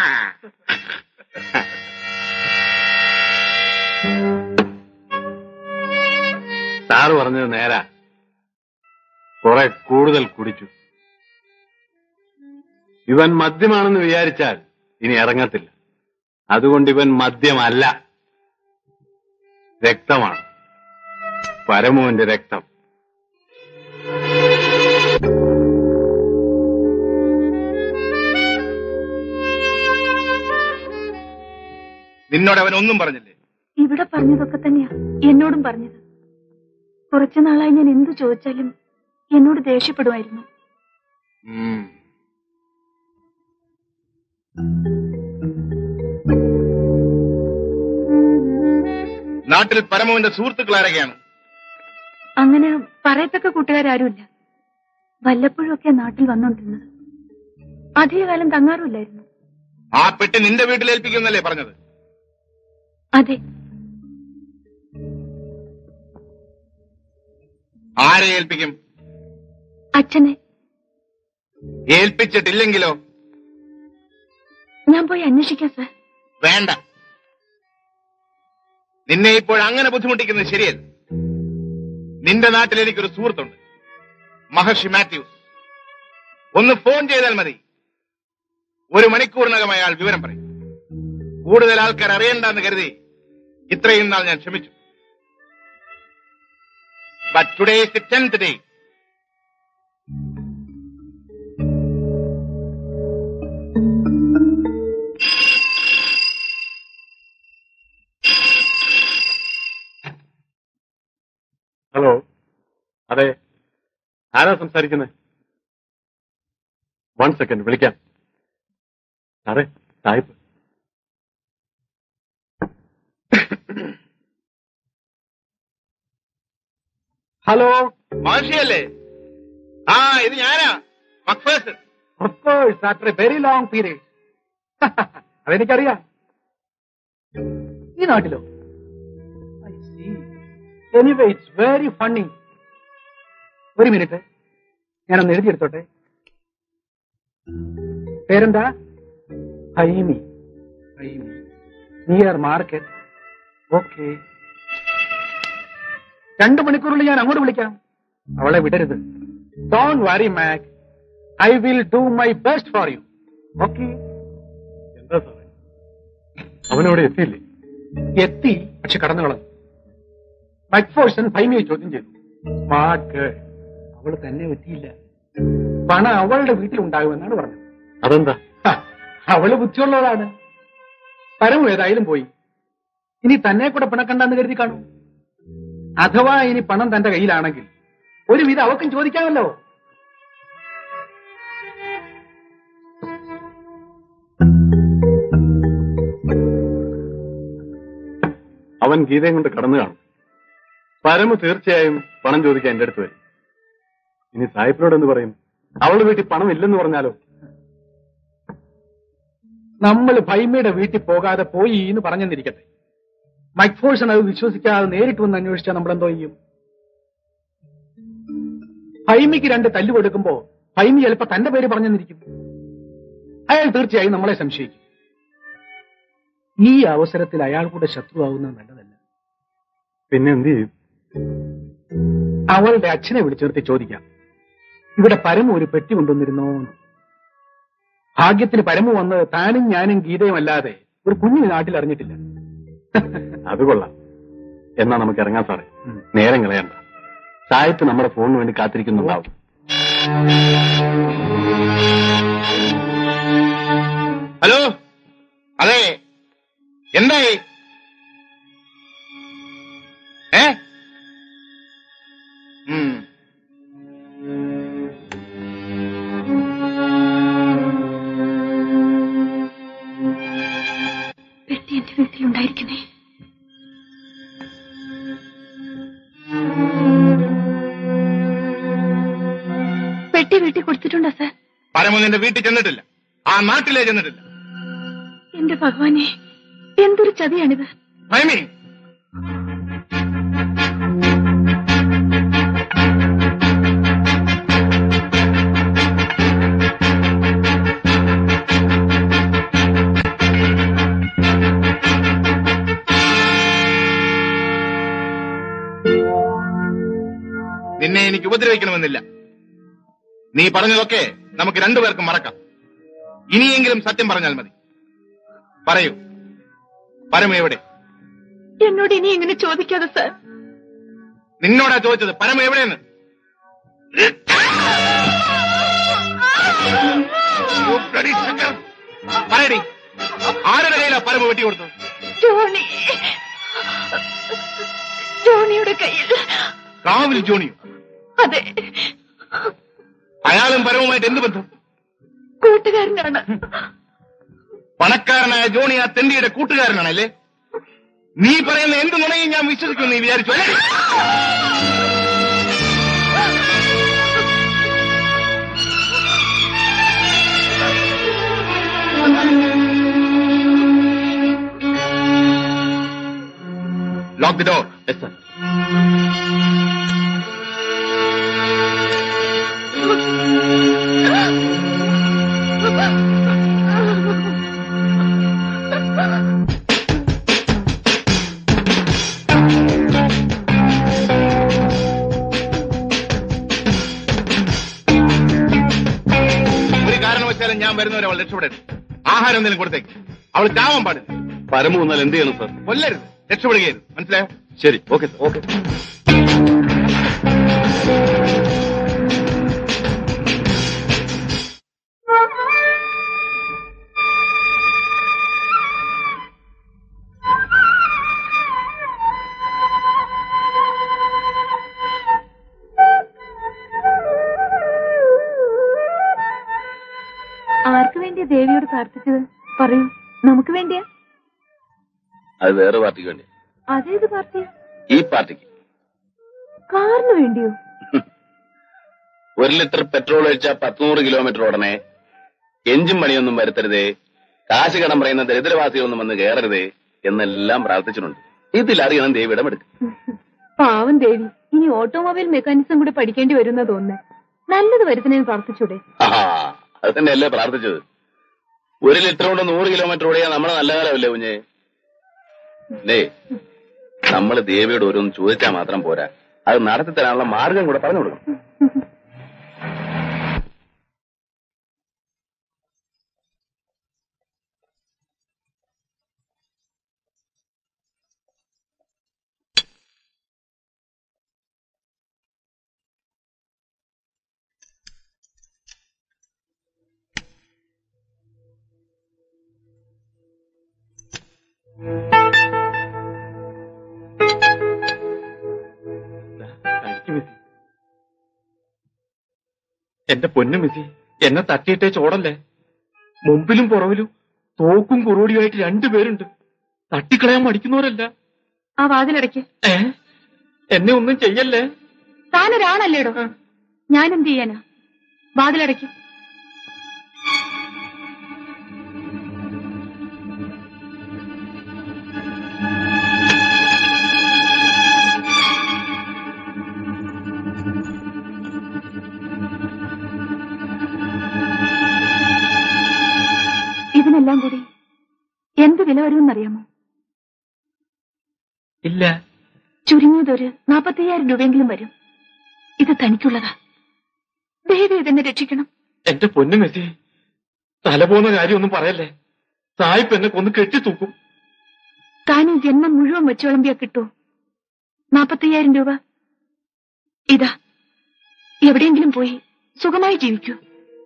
സാറ് പറഞ്ഞത് നേരാ, കുറെ കൂടുതൽ കുടിച്ചു. ഇവൻ മദ്യമാണെന്ന് വിചാരിച്ചാൽ ഇനി ഇറങ്ങത്തില്ല. അതുകൊണ്ട് ഇവൻ മദ്യമല്ല, രക്തമാണ്. പരമുവിന്റെ രക്തം. നിന്നോട് അവൻ ഒന്നും പറഞ്ഞില്ലേ? ഇവിടെ പറഞ്ഞതൊക്കെ തന്നെയാ എന്നോടും പറഞ്ഞത്. കുറച്ചു നാളായി ഞാൻ എന്തു ചോദിച്ചാലും എന്നോട് ദേഷ്യപ്പെടുമായിരുന്നു. നാട്ടിൽ പരമുവിന്റെ സുഹൃത്തുക്കൾ ആരൊക്കെയാണ്? അങ്ങനെ പറയത്തക്ക കൂട്ടുകാരാരുമില്ല. വല്ലപ്പോഴൊക്കെ നാട്ടിൽ വന്നോണ്ടിരുന്നത്. അധികകാലം തങ്ങാറുമില്ലായിരുന്നു. ആ പെട്ടി നിന്റെ വീട്ടിൽ ഏൽപ്പിക്കുന്നല്ലേ പറഞ്ഞത്? അതെ. ആരെ ഏൽപ്പിക്കും? അച്ഛനെ. ഏൽപ്പിച്ചിട്ടില്ലെങ്കിലോ? ഞാൻ പോയി അന്വേഷിക്കാം സാർ. വേണ്ട, നിന്നെ ഇപ്പോൾ അങ്ങനെ ബുദ്ധിമുട്ടിക്കുന്നത് ശരിയല്ല. നിന്റെ നാട്ടിൽ എനിക്കൊരു സുഹൃത്തുണ്ട്, മഹർഷി മാത്യൂസ്. ഒന്ന് ഫോൺ ചെയ്താൽ മതി, ഒരു മണിക്കൂറിനകം അയാൾ വിവരം പറയും. കൂടുതൽ ആൾക്കാർ അറിയണ്ടെന്ന് കരുതി ഇത്രയും നാൾ ഞാൻ ക്ഷമിച്ചു. But today is the tenth day. Hello, അതെ, ആരാ സംസാരിക്കുന്നത്? വൺ സെക്കൻഡ്, വിളിക്കാം. സാറേ, സാഹിബ് ഹലോ, മാഷിയല്ലേ? ആ, ഇത് ഞാനാ, McPherson. Of course, after a very long period. അതെനിക്കറിയാം. ഈ നാട്ടിലോ? Anyway it's very funny. ഒരു മിനിറ്റ്, ഞാനൊന്ന് എഴുതിയെടുത്തോട്ടെ. പേരെന്താ? Haimi. Haimi, near market. Okay, രണ്ടു മണിക്കൂറിൽ ഞാൻ അങ്ങോട്ട് വിളിക്കാം. അവളെ വിടരുത്. Don't worry Mac, I will do my best for you. Okay. എന്താ സാറേ, അവനവിടെ എത്തിയില്ലേ? എത്തി, പക്ഷെ കടന്നു കളഞ്ഞു. മക്ഫോഴ്സൺ ഫൈമിയെ ചോദ്യം ചെയ്തു. Smart girl. അവള് തന്നെ എത്തിയില്ല. പണം അവളുടെ വീട്ടിലുണ്ടാകുമെന്നാണ് പറഞ്ഞത്. അതെന്താ? അവള് ബുദ്ധിയുള്ളവരാണ്. പരമു ഏതായാലും പോയി. ഇനി തന്നെ കൂടെ പിണക്കണ്ടെന്ന് കരുതി കാണും. അഥവാ ഇനി പണം തന്റെ കയ്യിലാണെങ്കിൽ ഒരുവിധം അവക്കും ചോദിക്കാമല്ലോ. അവൻ ഗീതയും കൊണ്ട് കടന്നു കാണും. പരമു തീർച്ചയായും പണം ചോദിക്കാൻ എന്റെ അടുത്ത് വരും. ഇനി സാഹിബിനോട് എന്ത് പറയും? അവളുടെ വീട്ടിൽ പണം ഇല്ലെന്ന് പറഞ്ഞാലോ? നമ്മൾ ഭൈമയുടെ വീട്ടിൽ പോകാതെ പോയി എന്ന് പറഞ്ഞെന്നിരിക്കട്ടെ. മക്ഫോഴ്സൺ അത് വിശ്വസിക്കാതെ നേരിട്ട് വന്ന് അന്വേഷിച്ചാൽ നമ്മളെന്തോ ചെയ്യും? ഭൈമിക്ക് രണ്ട് തല്ലു കൊടുക്കുമ്പോ ഭൈമി ചിലപ്പോ തന്റെ പേര് പറഞ്ഞെന്നിരിക്കും. അയാൾ തീർച്ചയായും നമ്മളെ സംശയിക്കും. ഈ അവസരത്തിൽ അയാൾ കൂടെ ശത്രുവാകുന്നത് നല്ലതല്ല. പിന്നെ എന്ത് ചെയ്യും? അവളുടെ അച്ഛനെ വിളിച്ചേർത്തി ചോദിക്കാം, ഇവിടെ പരമു ഒരു പെട്ടി കൊണ്ടുവന്നിരുന്നോ? ഭാഗ്യത്തിന് പരമു വന്ന് താനും ഞാനും ഗീതയും അല്ലാതെ ഒരു കുഞ്ഞു നാട്ടിൽ അറിഞ്ഞിട്ടില്ല. അത് കൊള്ളാം. എന്നാ നമുക്ക് ഇറങ്ങാൻ സാറേ, നേരം കളയണ്ട. സാഹിബ് നമ്മുടെ ഫോണിന് വേണ്ടി കാത്തിരിക്കുന്നുണ്ടാവും. ഹലോ, അതെ, എന്തായി? ഏ പെട്ടി എന്റെ വീട്ടിലുണ്ടായിരിക്കുന്നേ. പെട്ടി വീട്ടിൽ കൊടുത്തിട്ടുണ്ടോ സാർ? പരമു നിന്റെ വീട്ടിൽ ചെന്നിട്ടില്ല, ആ നാട്ടിലേ ചെന്നിട്ടില്ല. എന്റെ ഭഗവാനെ, എന്തൊരു ചതിയാണിത്. ഭൈമി, നിന്നെ എനിക്ക് ഉപദ്രവിക്കണമെന്നില്ല. നീ പറഞ്ഞതൊക്കെ നമുക്ക് രണ്ടുപേർക്കും മറക്കാം. ഇനിയെങ്കിലും സത്യം പറഞ്ഞാൽ മതി. പറയൂ, പരമു എവിടെ? എന്നോട് ഇനി എങ്ങനെ ചോദിക്കാതെ സാർ? നിന്നോടാ ചോദിച്ചത്, പരമു എവിടെയെന്ന്. പറയടി, ആരുടെ കയ്യിലാ പരമു വെട്ടി കൊടുത്തത്? ജോണി, ജോണിയുടെ കയ്യിൽ. കാവിൽ ജോണിയോ? അതെ. അയാളും പരവുമായിട്ട് എന്ത് ബന്ധം? കൂട്ടുകാരനാണ്. പണക്കാരനായ ജോണി ആ തെണ്ടിയുടെ കൂട്ടുകാരനാണല്ലേ? നീ പറയുന്ന എന്ത് നുണയും ഞാൻ വിശ്വസിക്കും നീ വിചാരിച്ചു അല്ലേ? Lock the door. Yes sir. ഒരു കാരണവശാലും ഞാൻ വരുന്നവരെ അവൾ രക്ഷപ്പെടരുത്. ആഹാരം എന്തെങ്കിലും കൊടുത്തേക്ക്. അവൾ ചാവാൻ പാടില്ല. പരമു വന്നാൽ എന്ത് ചെയ്യണം സാർ? കൊല്ലരുത്, രക്ഷപ്പെടുകയായിരുന്നു. മനസ്സിലായോ? ശരി, ഓക്കെ സാർ. ഓക്കെ. ആർക്കു വേണ്ടിയാ ദേവിയോട് പ്രാർത്ഥിച്ചത്? പറയൂ. നമുക്ക് വേണ്ടിയാ? അത് വേറെ പാർട്ടിക്ക് വേണ്ടി. അതേത് പാർട്ടി? ഈ പാർട്ടിക്ക്. കാറിന് വേണ്ടിയോ? ഒരു ലിറ്റർ പെട്രോൾ ഒഴിച്ചാൽ പത്തുനൂറ് കിലോമീറ്റർ ഓടണേ, എഞ്ചിൻ പണിയൊന്നും വരുത്തരുതേ, കാശ് കടം പറയുന്ന ദരിദ്രവാസികളൊന്നും വന്ന് കയറരുതേ എന്നെല്ലാം പ്രാർത്ഥിച്ചിട്ടുണ്ട്. ഇതിലറിയണം ദേവി ഇടമെടുക്കും. പാവം ദേവി, ഇനി ഓട്ടോമൊബൈൽ മെക്കാനിസം കൂടെ പഠിക്കേണ്ടി വരുന്ന തോന്നുന്നേ. നല്ലത് വരുത്തുന്നതിന് പ്രാർത്ഥിച്ചൂടെ? ആ അത് തന്നെയല്ലേ പ്രാർത്ഥിച്ചത്. ഒരു ലിറ്റർ കൊണ്ട് നൂറ് കിലോമീറ്റർ ഓടിയാൽ നമ്മുടെ നല്ല കാലമല്ലേ കുഞ്ഞേ? അല്ലേ? നമ്മൾ ദേവിയോട് ഓരോന്ന് ചോദിച്ചാൽ മാത്രം പോരാ, അത് നടത്തി തരാനുള്ള മാർഗം കൂടെ പറഞ്ഞു കൊടുക്കണം. എന്റെ പൊന്നു മിസി, എന്നെ തട്ടിയിട്ടേ ചോടല്ലേ. മുമ്പിലും പുറവിലും തോക്കും കുറുവടിയുമായിട്ട് രണ്ടുപേരുണ്ട്. തട്ടിക്കളയാൻ മടിക്കുന്നവരല്ല. ആ വാതിലടയ്ക്ക്. ഏ എന്നെ ഒന്നും ചെയ്യല്ലേ. താനൊരാണല്ലേടോ, ഞാൻ എന്ത് ചെയ്യാനാ? വാതിലടയ്ക്ക്. ഇതിനെല്ലാം കൂടി എന്ത് വില വരുമെന്നറിയാമോ? ഇല്ല. ചുരുങ്ങിയതൊരു നാപ്പത്തയ്യായിരം രൂപയെങ്കിലും വരും. ഇത് തനിക്കുള്ളതാ. ദേവി ഇതെന്നെ രക്ഷിക്കണം. എന്റെ പൊന്നു മെസ്സി, തല പോകുന്ന കാര്യമൊന്നും പറയല്ലേ. സായിപ്പ് എന്നെ കൊന്ന് കെട്ടിത്തൂക്കും. താൻ ഈ ജന്മം മുഴുവൻ വെച്ചു വിളമ്പിയാ കിട്ടൂ നാപ്പത്തയ്യായിരം രൂപ? ഇതാ, എവിടെയെങ്കിലും പോയി സുഖമായി ജീവിക്കൂ.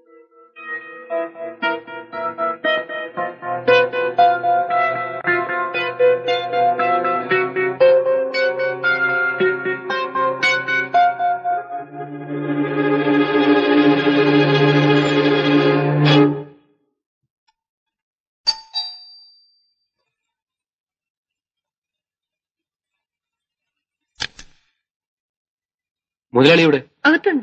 മുതലാളിയുടെ അകത്തുണ്ട്.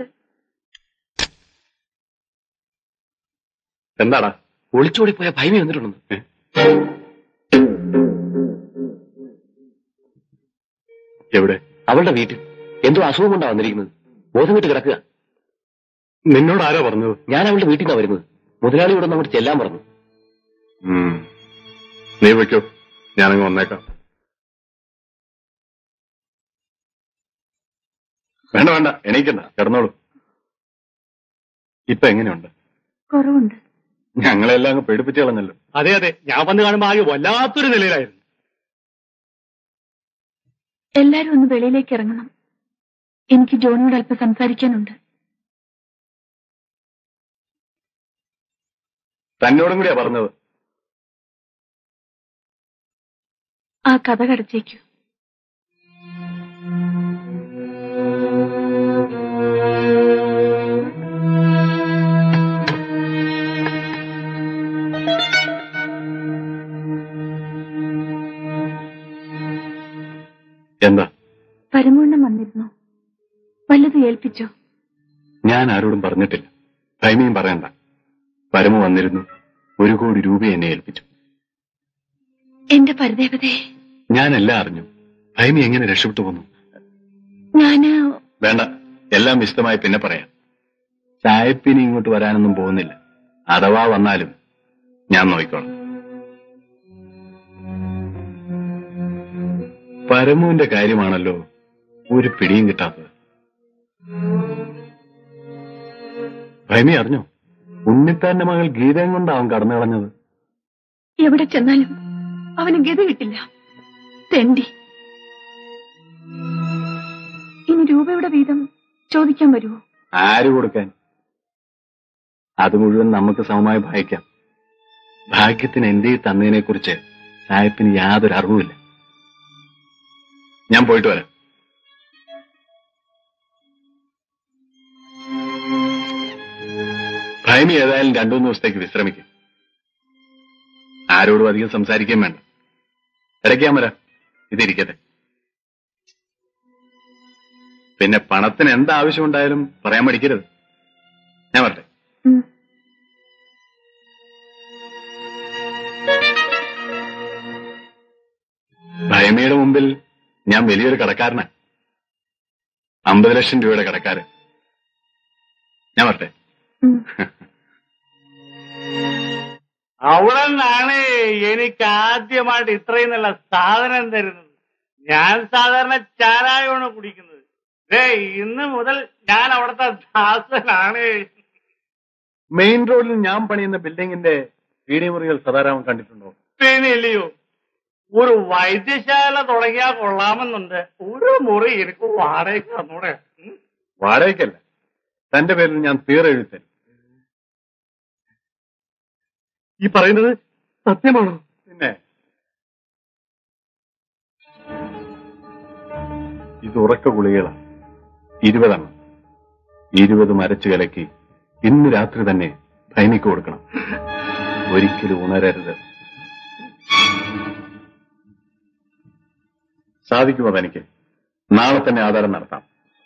എന്താടാ? ഒളിച്ചോടിപ്പോയ ഭയമി വന്നിട്ടുണ്ടെന്ന്. എവിടെ? അവളുടെ വീട്ടിൽ. എന്തോ അസുഖം കൊണ്ടാ വന്നിരിക്കുന്നത്. ബോധം വിട്ട് കിടക്കുക. നിന്നോട് ആരോ പറഞ്ഞത്? ഞാൻ അവളുടെ വീട്ടിൽ നിന്നാ വരുന്നത്. മുതലാളിയോട് അങ്ങോട്ട് ചെല്ലാൻ പറഞ്ഞു. നീ വയ്ക്കോ, ഞാനങ്ങ് വന്നേക്കാം. വേണ്ട വേണ്ട, എണീക്കണ്ട, കിടന്നോളൂ. ഇപ്പൊ എങ്ങനെയുണ്ട്? കുറവുണ്ട്. ഞങ്ങളെല്ലാം അങ്ങ് പേടിപ്പിച്ചു കളഞ്ഞല്ലോ. അതെ അതെ, ഞാൻ വന്ന് കാണുമ്പോ ആകെ വല്ലാത്തൊരു നിലയിലായിരുന്നു. എല്ലാരും ഒന്ന് വെളിയിലേക്ക് ഇറങ്ങണം. എനിക്ക് ജോണിയോട് അല്പം സംസാരിക്കാനുണ്ട്. തന്നോടും കൂടിയാ പറഞ്ഞത്. ആ കഥ കടച്ചേക്കൂ. എന്താ? പരമൂണ്ണം വന്നിരുന്നു. വല്ലത് ഏൽപ്പിച്ചോ? ഞാൻ ആരോടും പറഞ്ഞിട്ടില്ല. ഭൈമിയും പറയണ്ട. പരമു വന്നിരുന്നു. ഒരു കോടി രൂപ എന്നെ ഏൽപ്പിച്ചു. എന്റെ പരദേവതയെ. ഞാനെല്ലാം അറിഞ്ഞു. ഭൈമി എങ്ങനെ രക്ഷപ്പെട്ടു പോന്നു? ഞാന് വേണ്ട, എല്ലാം വിശദമായി പിന്നെ പറയാം. സായിപ്പിനി ഇങ്ങോട്ട് വരാനൊന്നും പോകുന്നില്ല. അഥവാ വന്നാലും ഞാൻ നോക്കിക്കോളാം. പരമുവിന്റെ കാര്യമാണല്ലോ ഒരു പിടിയും കിട്ടാത്തത്. ഭൈമി അറിഞ്ഞോ? ഉണ്ണിത്താന്റെ മകൾ ഗീതയും കൊണ്ടാവും കടന്നു കളഞ്ഞത്. എവിടെ ചെന്നാലും അവന് ഗതി കിട്ടില്ല. തെണ്ടി. ഇനി രൂപയുടെ വീതം ചോദിക്കാൻ വരുമോ? ആര് കൊടുക്കാൻ? അത് മുഴുവൻ നമുക്ക് സമമായി ഭാഗിക്കാം. ഭാഗ്യത്തിന് എന്റെ ഈ തന്നതിനെ കുറിച്ച് സായിപ്പിന് യാതൊരു അറിവുമില്ല. ഞാൻ പോയിട്ട് വരാം. ഭൈമി ഏതായാലും രണ്ടു മൂന്ന് ദിവസത്തേക്ക് വിശ്രമിക്കും. ആരോടും അധികം സംസാരിക്കാൻ വേണ്ട. ഇടയ്ക്കാൻ വരാം, ഇതിരിക്കട്ടെ. പിന്നെ പണത്തിന് എന്താവശ്യമുണ്ടായാലും പറയാൻ മടിക്കരുത്. ഞാൻ വരട്ടെ. ഭയമയുടെ മുമ്പിൽ ഞാൻ വലിയൊരു കടക്കാരനാണ്. അമ്പത് ലക്ഷം രൂപയുടെ കടക്കാരൻ. ഞാൻ വരട്ടെ. അവിടെ നിന്നാണ് എനിക്ക് ആദ്യമായിട്ട് ഇത്രയും നല്ല സാധനം തരുന്നത്. ഞാൻ സാധാരണ ചാരായമാണ് കുടിക്കുന്നത്. ഏ ഇന്ന് മുതൽ ഞാൻ അവിടുത്തെ ദാസനാണ്. മെയിൻ റോഡിൽ ഞാൻ പണിയുന്ന ബിൽഡിങ്ങിന്റെ പീഡിമുറികൾ സദാരാമൻ കണ്ടിട്ടുണ്ടോ? പിന്നില്ലയോ, ഒരു വൈദ്യശാല തുടങ്ങിയാൽ കൊള്ളാമെന്നുണ്ട്. ഒരു മുറി എനിക്ക് വാടകയ്ക്ക് തന്നൂടെ? വാടകയ്ക്കല്ല, തന്റെ പേരിൽ ഞാൻ തീരെഴുതി തരും. ഈ പറയുന്നത് സത്യമാണോ? പിന്നെ ഇത് ഉറക്ക ഗുളികളാണ്. ഇരുപതെണ്ണം. ഇരുപതും അരച്ചു കലക്കി ഇന്ന് രാത്രി തന്നെ ഭൈമിക്ക് കൊടുക്കണം. ഒരിക്കലും ഉണരരുത്. സാധിക്കുമോ തനിക്ക്? നാളെ തന്നെ ആധാരം നടത്താം.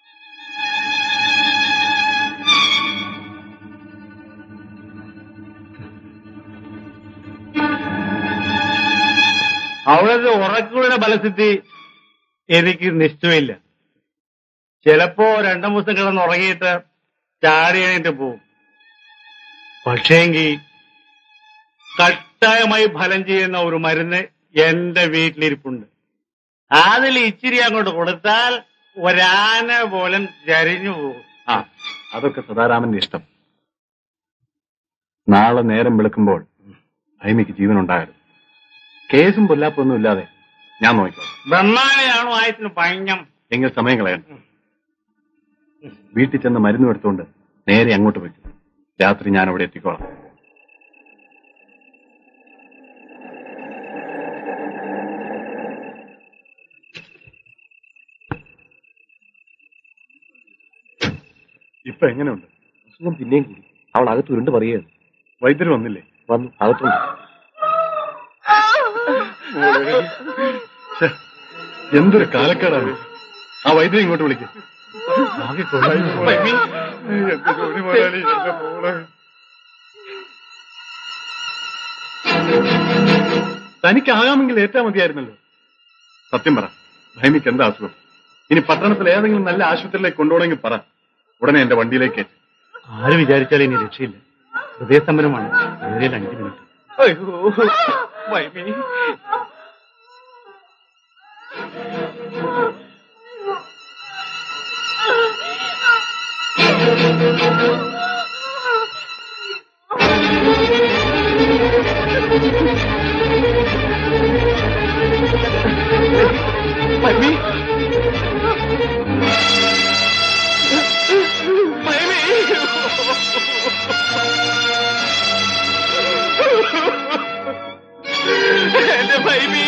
അവിടുത്തെ ഉറക്കുകളുടെ ഫലസിദ്ധി എനിക്ക് നിശ്ചയമില്ല. ചിലപ്പോ രണ്ടു ദിവസം കിടന്ന് ഉറങ്ങിയിട്ട് ചാടി എണീറ്റ് പോവും. പക്ഷേങ്കിൽ കട്ടായമായി ഫലം ചെയ്യുന്ന ഒരു മരുന്ന് എന്റെ വീട്ടിലിരിപ്പുണ്ട്. അതിൽ ഇച്ചിരി അങ്ങോട്ട് കൊടുത്താൽ ഒരാന പോലും ചരിഞ്ഞു പോകും. ആ, അതൊക്കെ സദാരാമന്റെ ഇഷ്ടം. നാളെ നേരം വെളുക്കുമ്പോൾ ഭൈമിക്ക് ജീവനുണ്ടാകരുത്. കേസും പൊല്ലാപ്പൊന്നും ഇല്ലാതെ ഞാൻ നോക്കിക്കോളാം. ബ്രഹ്മാനെയാണോ ആയതിന് പഞ്ഞം? എങ്കിൽ സമയം കളയണം. വീട്ടിൽ ചെന്ന് മരുന്ന് എടുത്തുകൊണ്ട് നേരെ അങ്ങോട്ട് പോയി. രാത്രി ഞാൻ അവിടെ എത്തിക്കോളാം. ഇപ്പൊ എങ്ങനെയുണ്ട്? അസുഖം പിന്നെയും കൂടി. അവൾ അകത്ത് ഉരുണ്ട് പറയുകയാണ്. വൈദ്യര് വന്നില്ലേ? വന്നു, അകത്തുണ്ട്. എന്തൊരു കാലക്കേടാണ്. ആ വൈദ്യുതി ഇങ്ങോട്ട് വിളിക്കും. തനിക്കാകാമെങ്കിൽ ഏറ്റാ മതിയായിരുന്നല്ലോ. സത്യം പറ, ഭൈമിക്ക് എന്താ അസുഖം? ഇനി പട്ടണത്തിൽ ഏതെങ്കിലും നല്ല ആശുപത്രിയിലേക്ക് കൊണ്ടുപോകണമെങ്കിൽ പറ. ഉടനെ എന്റെ വണ്ടിയിലേക്ക്. ആര് വിചാരിച്ചാലും ഇനി രക്ഷയില്ല. ഹൃദയസ്തംഭനമാണ്. ഏറിയാൽ അഞ്ചു മിനിറ്റ്. മമ്മി, എന്റെ ഭൈമി,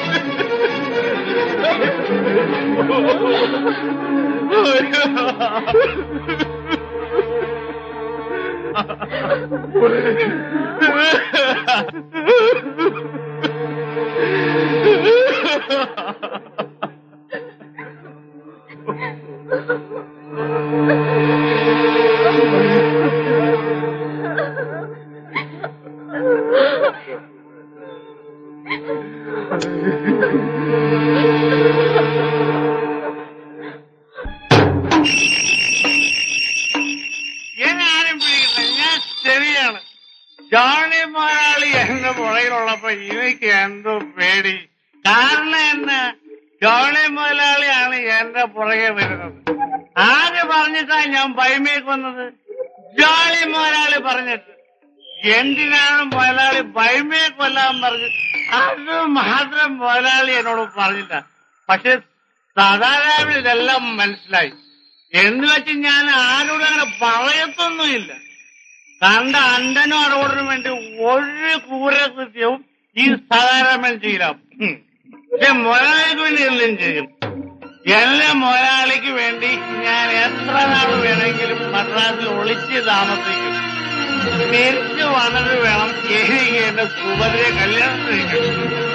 എന്നാരും പിടിക്കുന്നത് ഞാൻ ശരിയാണ്. ജോണി മുതലാളി എന്റെ പുറകിലുള്ളപ്പോ എനിക്ക് എന്തോ പേടി. കാരണം എന്നാ, ജോണി മുതലാളിയാണ് എന്റെ പുറകെ വരുന്നത്. ആര് പറഞ്ഞിട്ടാ ഞാൻ ഭൈമേക്ക് വന്നത്? ജോണി മുതലാളി പറഞ്ഞിട്ട്. എന്തിനാണ് മുതലാളി ഭൈമയെ കൊല്ലാൻ പറഞ്ഞത്? അത് മാത്രം മുതലാളി എന്നോട് പറഞ്ഞില്ല. പക്ഷെ സാധാരണ ഇതെല്ലാം മനസ്സിലായി. എന്ന് വെച്ച് ഞാൻ ആരോടും അങ്ങനെ പറയത്തൊന്നുമില്ല. കണ്ട അണ്ടനും അറവോടിനും വേണ്ടി ഒരു ക്രൂരകൃത്യവും ഈ സാധാരണ ചെയ്യില്ല. പക്ഷെ മുതലാളിക്ക് വേണ്ടി എന്തും ചെയ്യും. എല്ലാ മുതലാളിക്ക് വേണ്ടി ഞാൻ എത്ര നാൾ വേണമെങ്കിലും മദ്രാസിൽ ഒളിച്ച് താമസിക്കും. തിരിച്ചു വന്നിട്ട് വേണം എനിക്ക് എന്റെ സുഭദ്രയെ കല്യാണം കഴിക്കണം.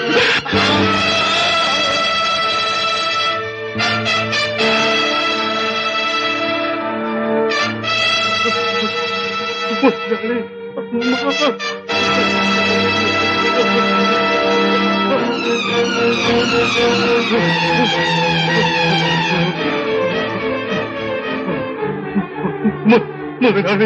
മുതലാളി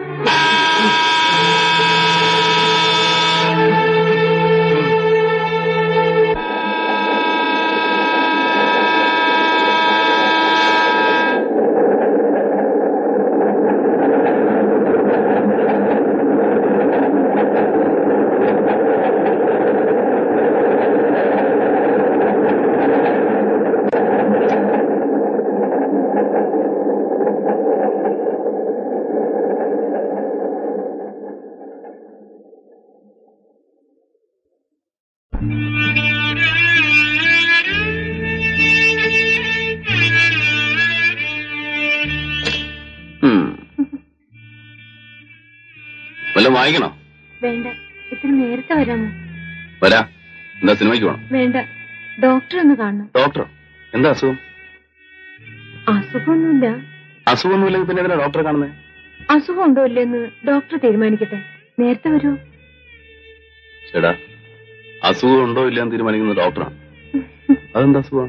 വല്ലതും വായിക്കണോ? വേണ്ട, ഇത്ര നേരത്തെ വരാമോ? വരാ. എന്താ സിനിമയ്ക്ക് പോണം? വേണ്ട, ഡോക്ടർ ഒന്ന് കാണണം. ഡോക്ടറോ? എന്താ അസുഖം? അസുഖമൊന്നുമില്ല. അസുഖമൊന്നുമില്ലെങ്കിൽ പിന്നെ എന്തിനാ ഡോക്ടറെ കാണുന്നത്? അസുഖം ഉണ്ടോ ഇല്ലെന്ന് ഡോക്ടർ തീരുമാനിക്കട്ടെ. നേരത്തെ വരുമോ? ചേടാ, അസുഖം ഉണ്ടോ ഇല്ലെന്ന് തീരുമാനിക്കുന്ന ഡോക്ടറാണ്. അതെന്താ അസുഖമാണ്?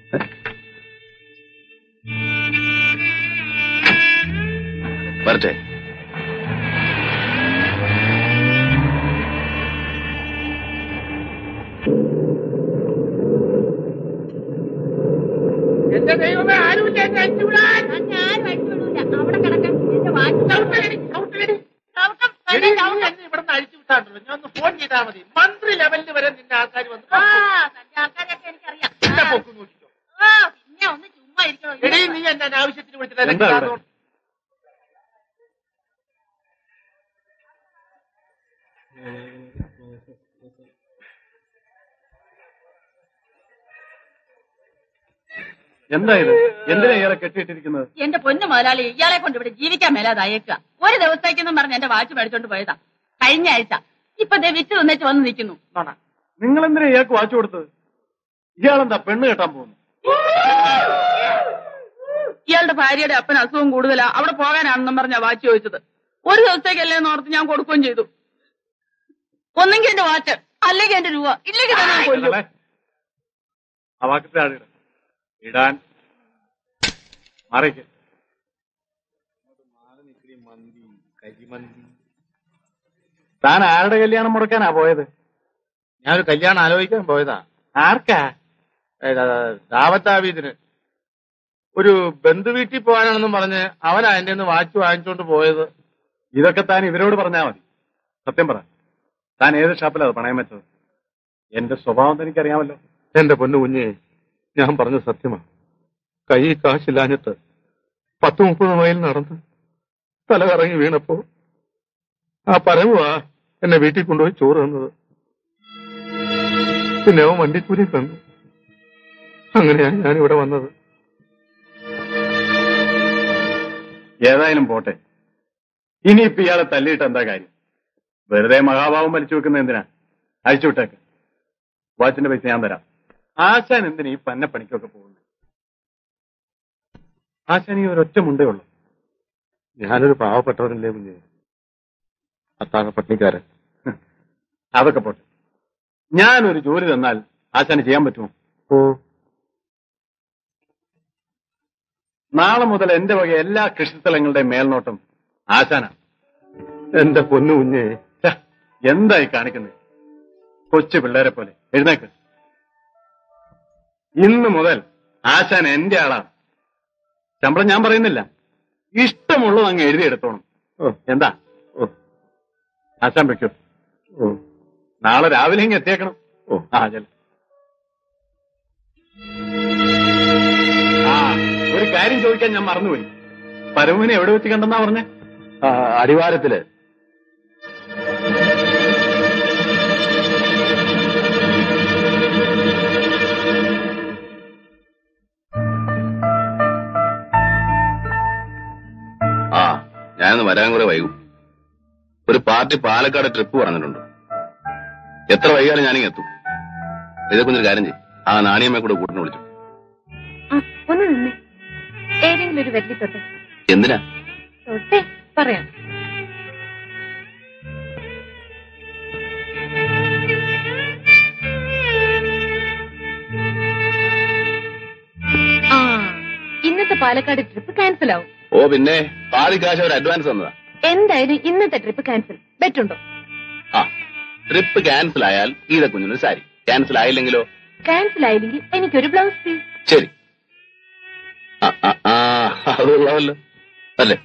വരട്ടെ. എന്റെ ദൈവമേ, ആരുമില്ല എന്നെ അടിച്ചുവിടാൻ. അവിടെ കിടക്കാൻ ഇവിടുന്ന് അഴിച്ചു വിട്ടാണ്ടല്ലോ. ഞാൻ ഒന്ന് ഫോൺ ചെയ്താൽ മതി. മന്ത്രി ലെവലിൽ വരെ നിന്റെ ആൾക്കാർ വന്ന് ആൾക്കാരൊക്കെ എനിക്കറിയാം. പൊക്കും നോക്കിക്കോ. പിന്നെ ഒന്ന് ചുമ്മാ ഇരിക്കണം. എടീ, നീ എന്നെ ആവശ്യത്തിന് വിളിച്ചില്ല. എന്താ ഇത്? എന്തിനാ ഇയാളെ കെട്ടിയിട്ടിരിക്കുന്നത്? എന്റെ പൊന്നു മുതലാളി, ഇയാളെ കൊണ്ട് ഇവിടെ ജീവിക്കാൻ മേലാതായേക്കുക. ഒരു ദിവസത്തേക്കെന്നും പറഞ്ഞ് എന്റെ വാച്ച് മേടിച്ചോണ്ട് പോയതാ കഴിഞ്ഞ ആഴ്ച. ഇപ്പൊ ദേ വിറ്റ് തന്നേച്ച് വന്ന് നിൽക്കുന്നു. നിങ്ങൾ എന്തിനാ ഇയാൾക്ക് വാച്ച് കൊടുത്തത്? ഇയാളെന്താ പെണ്ണ് കെട്ടാൻ പോകുന്നു? ഇയാളുടെ ഭാര്യയുടെ അപ്പന് അസുഖം കൂടുതലാ, അവിടെ പോകാനാണെന്നും പറഞ്ഞാ വാച്ച് ചോദിച്ചത്. ഒരു ദിവസത്തേക്കല്ലേ എന്ന് ഓർത്ത് ഞാൻ കൊടുക്കുകയും ചെയ്തു. ഒന്നെങ്കിൽ എന്റെ വാച്ച്, അല്ലെങ്കിൽ എന്റെ രൂപ, ഇല്ലെങ്കിൽ തന്നെ കൊല്ലും. ആ വാക്കത്തെ ആളുകൾ ഇടാൻ മാറിക്ക്. താൻ ആരുടെ കല്യാണം മുടക്കാനാ പോയത്? ഞാനൊരു കല്യാണം ആലോചിക്കാൻ പോയതാ. ആർക്കാ? ദാവത്താവീതിന്. ഒരു ബന്ധു വീട്ടിൽ പോകാനാണെന്നും പറഞ്ഞ് അവനാ എന്റെ നിന്ന് വാച്ച് വാങ്ങിച്ചോണ്ട് പോയത്. ഇതൊക്കെ താൻ ഇവരോട് പറഞ്ഞാൽ മതി. സത്യം പറ, താൻ ഏത് ഷാപ്പിലാ പണയം വെച്ചത്? എന്റെ സ്വഭാവം എനിക്കറിയാമല്ലോ. എന്റെ പൊന്നു കുഞ്ഞെ, ഞാൻ പറഞ്ഞ സത്യമാ. കൈ കാശില്ലാഞ്ഞിട്ട് പത്ത് മുപ്പത് മൈൽ നടന്ന് തല കറങ്ങി വീണപ്പോ ആ പരമുവാ എന്നെ വീട്ടിൽ കൊണ്ടുപോയി ചോറ് തന്നത്. പിന്നെ അവൻ വണ്ടിക്കൂലി തന്നു. അങ്ങനെയാ ഞാനിവിടെ വന്നത്. ഏതായാലും പോട്ടെ. ഇനിയിപ്പോ ഇയാളെ തല്ലിയിട്ട് എന്താ കാര്യം? വെറുതെ മഹാഭാവം വലിച്ചു വെക്കുന്ന എന്തിനാ? അഴിച്ചുവിട്ടേക്ക്. വാച്ചിന്റെ പൈസ ഞാൻ തരാം. ആശാൻ എന്തിനാ ഈ പന്ന പണിക്കൊക്കെ പോകുന്നത്? ആശാൻ ഈ ഒരൊറ്റ മുണ്ടേ ഉള്ളൂ. ഞാനൊരു പാവപ്പെട്ടവരല്ലേ കുഞ്ഞെ, അത്താഴ പട്ടിണിക്കാരൻ. അതൊക്കെ പോട്ടെ. ഞാനൊരു ജോലി തന്നാൽ ആശാന് ചെയ്യാൻ പറ്റുമോ? ഓ, നാളെ മുതൽ എന്റെ വക എല്ലാ കൃഷിസ്ഥലങ്ങളുടെയും മേൽനോട്ടം ആശാനാ. എന്റെ പൊന്നു കുഞ്ഞെ, എന്തായി കാണിക്കുന്നത്? കൊച്ചു പിള്ളേരെ പോലെ. എഴുന്നേക്ക്. ഇന്ന് മുതൽ ആശാൻ എന്റെ ആളാണ്. ശമ്പളം ഞാൻ പറയുന്നില്ല, ഇഷ്ടമുള്ളത് അങ്ങ് എഴുതിയെടുത്തോണം. എന്താ? ആശാൻ വെക്കൂ. നാളെ രാവിലെ ഇങ്ങ് എത്തിയേക്കണം. ഓ ആ ചെല. ആ ഒരു കാര്യം ചോദിക്കാൻ ഞാൻ മറന്നുപോയി. പരമുവിനെ എവിടെ വെച്ച് കണ്ടെന്നാ പറഞ്ഞേ? അടിവാരത്തില്. ആ, ഞാനൊന്ന് വരാൻ കുറെ വൈകും. ഒരു പാർട്ടി പാലക്കാട് ട്രിപ്പ് പറഞ്ഞിട്ടുണ്ട്. എത്ര വൈകാലും ഞാനിങ്ങ് എത്തും. ഇതൊക്കെ ഒരു കാര്യം ചെയ്യും. ആ നാണിയമ്മയെ കൂടെ കൂട്ടിന് വിളിച്ചു. ഒന്ന് നിന്നേ, ഏതെങ്കിലും ഒരു വെല്ലി തൊട്ടെ. എന്തിനാ? തൊട്ടെ പറയാം. ആ, ഇന്നത്തെ പാലക്കാട് ട്രിപ്പ് ക്യാൻസൽ ആവും. ഓ പിന്നെ പാതി കാശ് ഒരു അഡ്വാൻസ് തന്നതാ. എന്തായാലും ഇന്നത്തെ ട്രിപ്പ് ക്യാൻസൽ. ബെറ്റുണ്ടോ? ആ, ട്രിപ്പ് ക്യാൻസൽ ആയാൽ ഈത കുഞ്ഞിന് സാരി. ക്യാൻസൽ ആയില്ലെങ്കിലോ? ക്യാൻസൽ ആയില്ലെങ്കിൽ എനിക്കൊരു ബ്ലൗസ് പീസ്. ശരി. ആ ആ അതുള്ളവല്ലോ അല്ലേ?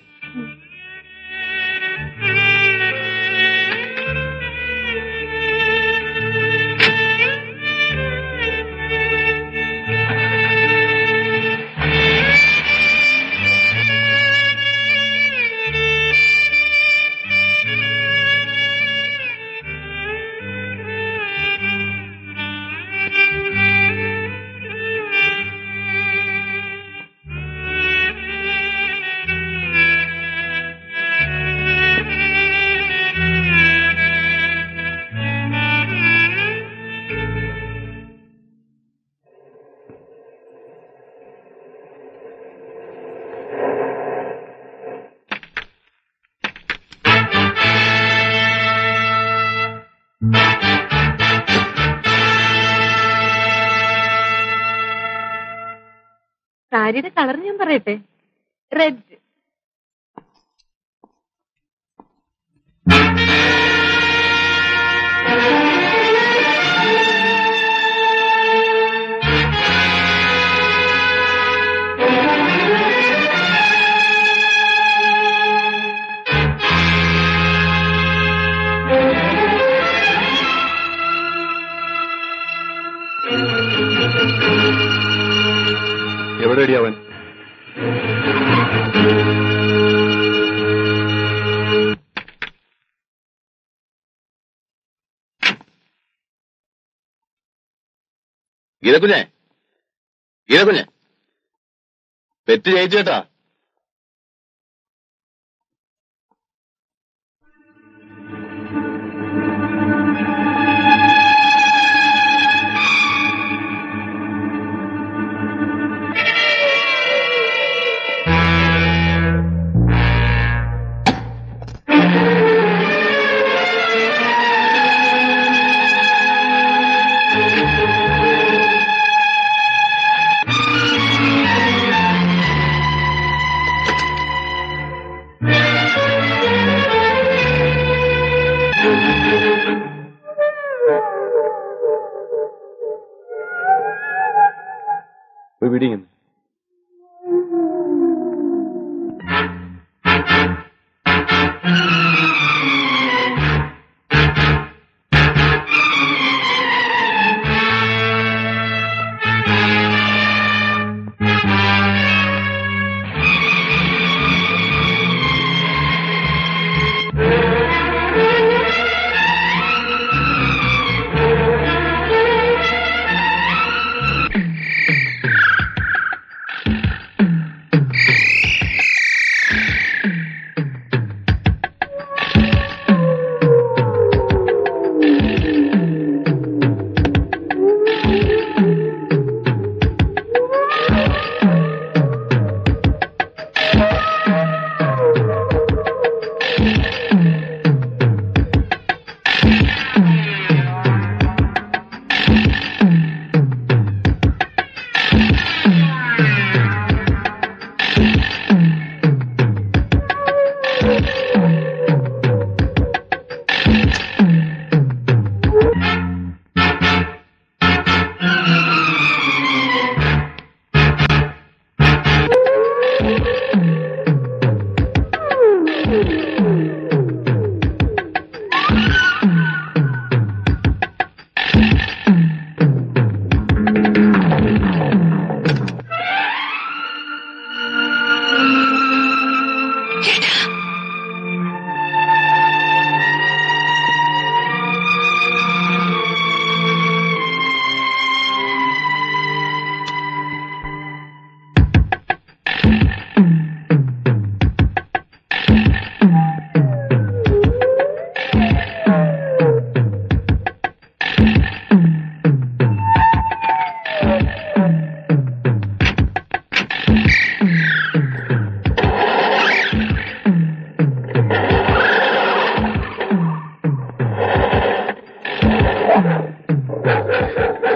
സാരിയുടെ കളർ ഞാൻ പറയട്ടെ, റെഡ്. എവിടെയടി അവൻ? ഗീതക്കുഞ്ഞെ, ഗീതക്കുഞ്ഞെ, പെറ്റ് ജയിച്ചു കേട്ടാ. വിടിങ്ങുന്നു.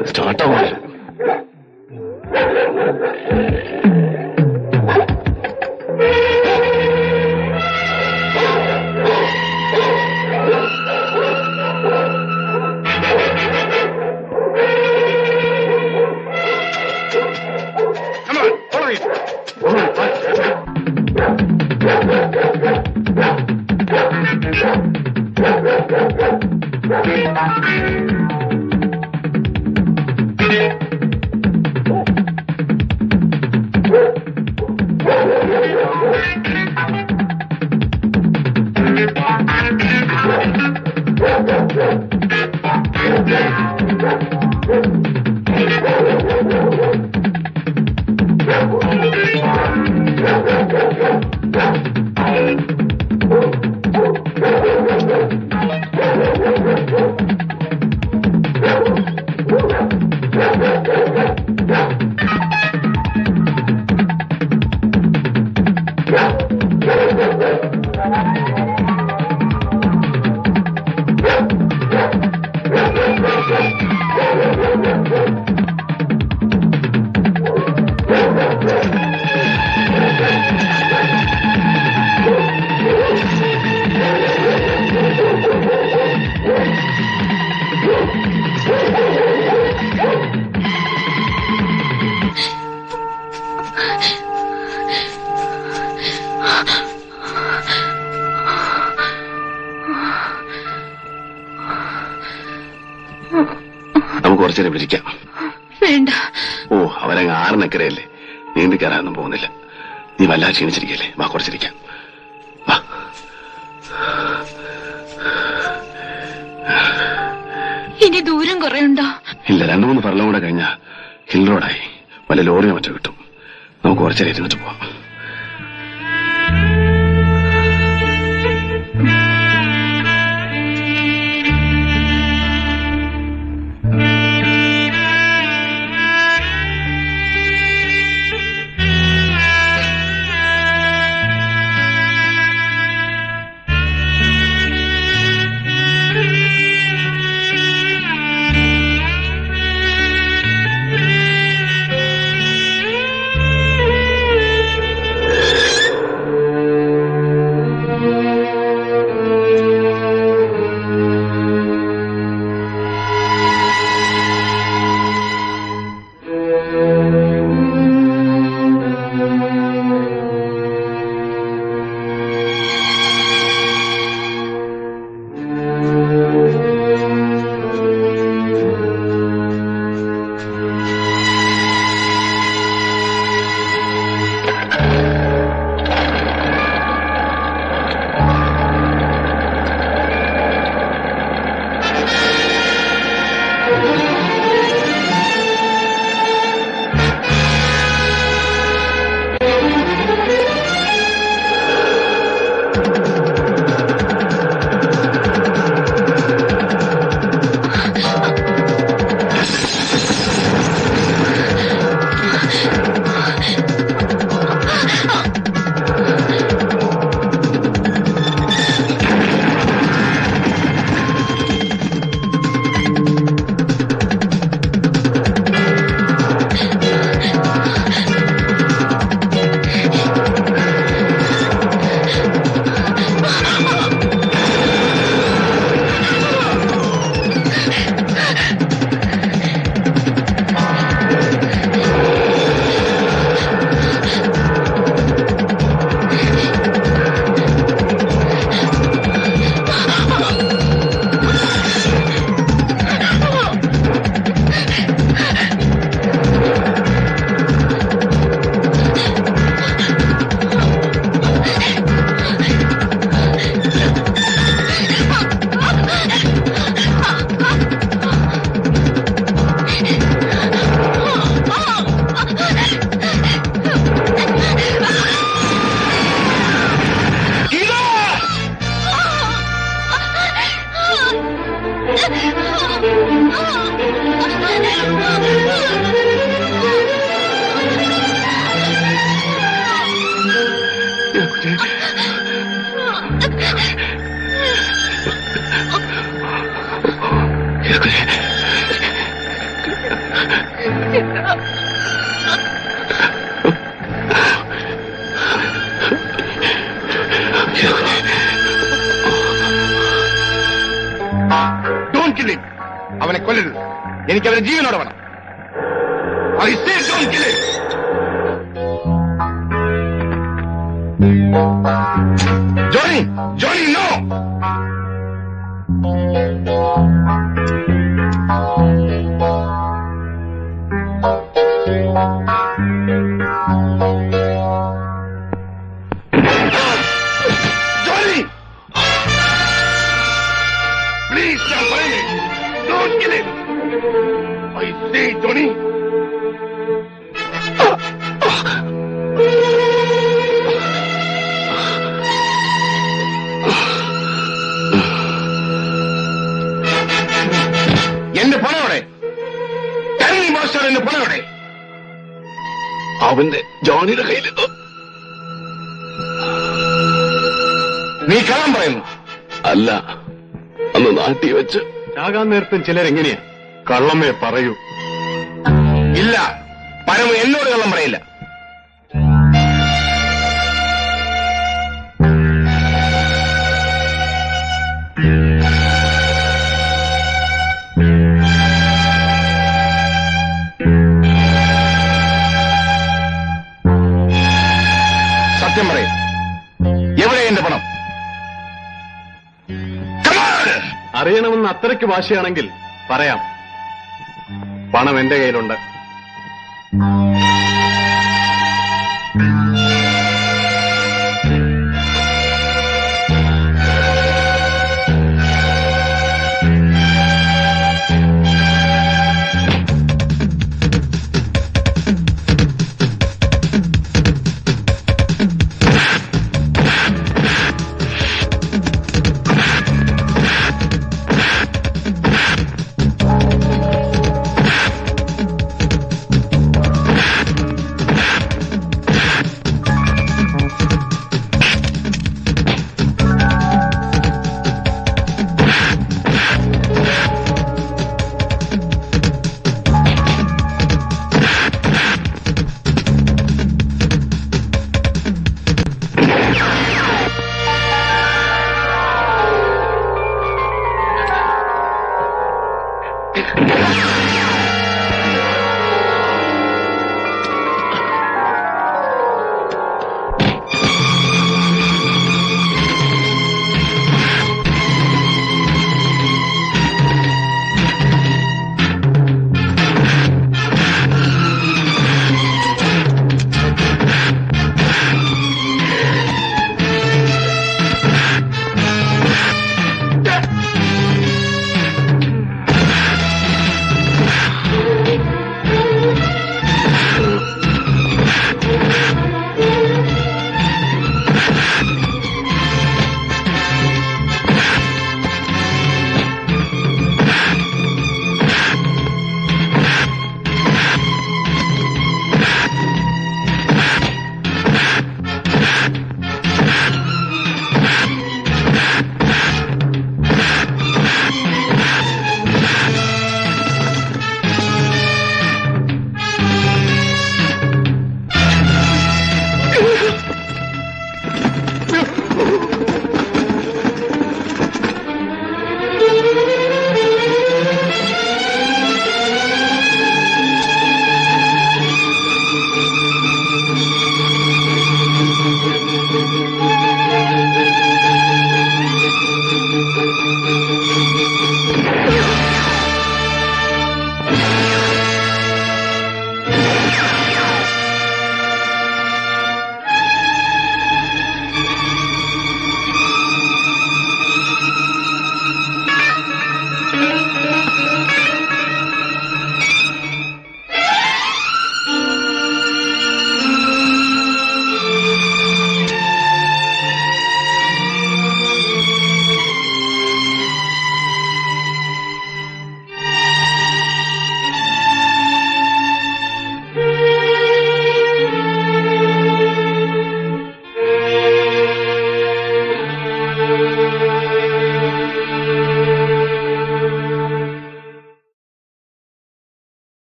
സ്റ്റാർട്ടാവാ. കുറച്ചേരം വിളിക്കാം. വേണ്ട. ഓ, അവരങ്ങ് ആറിനക്കരയല്ലേ, നീന്തി കയറാനൊന്നും പോകുന്നില്ല. നീ വല്ലാതെ ക്ഷീണിച്ചിരിക്കല്ലേ, വാ കുറച്ചിരിക്കാം. വാ. ഇനി ദൂരം കുറയുണ്ടോ? ഇല്ല, രണ്ടു മൂന്ന് ഫർലോം കൂടെ കഴിഞ്ഞാ ഹിൽ റോഡായി. വല്ല ലോറിയോ മറ്റോ കിട്ടും. നമുക്ക് കുറച്ചേരം ഇരുന്നിട്ട് പോവാം. Don't kill him. അവനെ കൊല്ലരുത്. എനിക്ക് അവനെ ജീവനോടെ വേണം. I say don't kill him. Johnny, Johnny, no. Johnny, please stop fighting. Don't kill him. I say, Johnny. എന്റെ പണയോടെ കരഞ്ഞി മാസ്റ്റർ എന്റെ പണയോടെ അവന്റെ ജോണിയുടെ കയ്യിൽ നീ കള്ളം പറയുന്നു. അല്ല, അന്ന് നാട്ടി വെച്ച് ചാകാൻ നേരത്തും ചിലരെങ്ങനെയാ കള്ളമേ പറയൂ. ഇല്ല, പരമു എന്നോട് കള്ളം പറയില്ല. സത്യം പറയും. എവിടെ എന്റെ പണം? അറിയണമെന്ന് അത്രയ്ക്ക് വാശിയാണെങ്കിൽ പറയാം. പണം എന്റെ കയ്യിലുണ്ട്.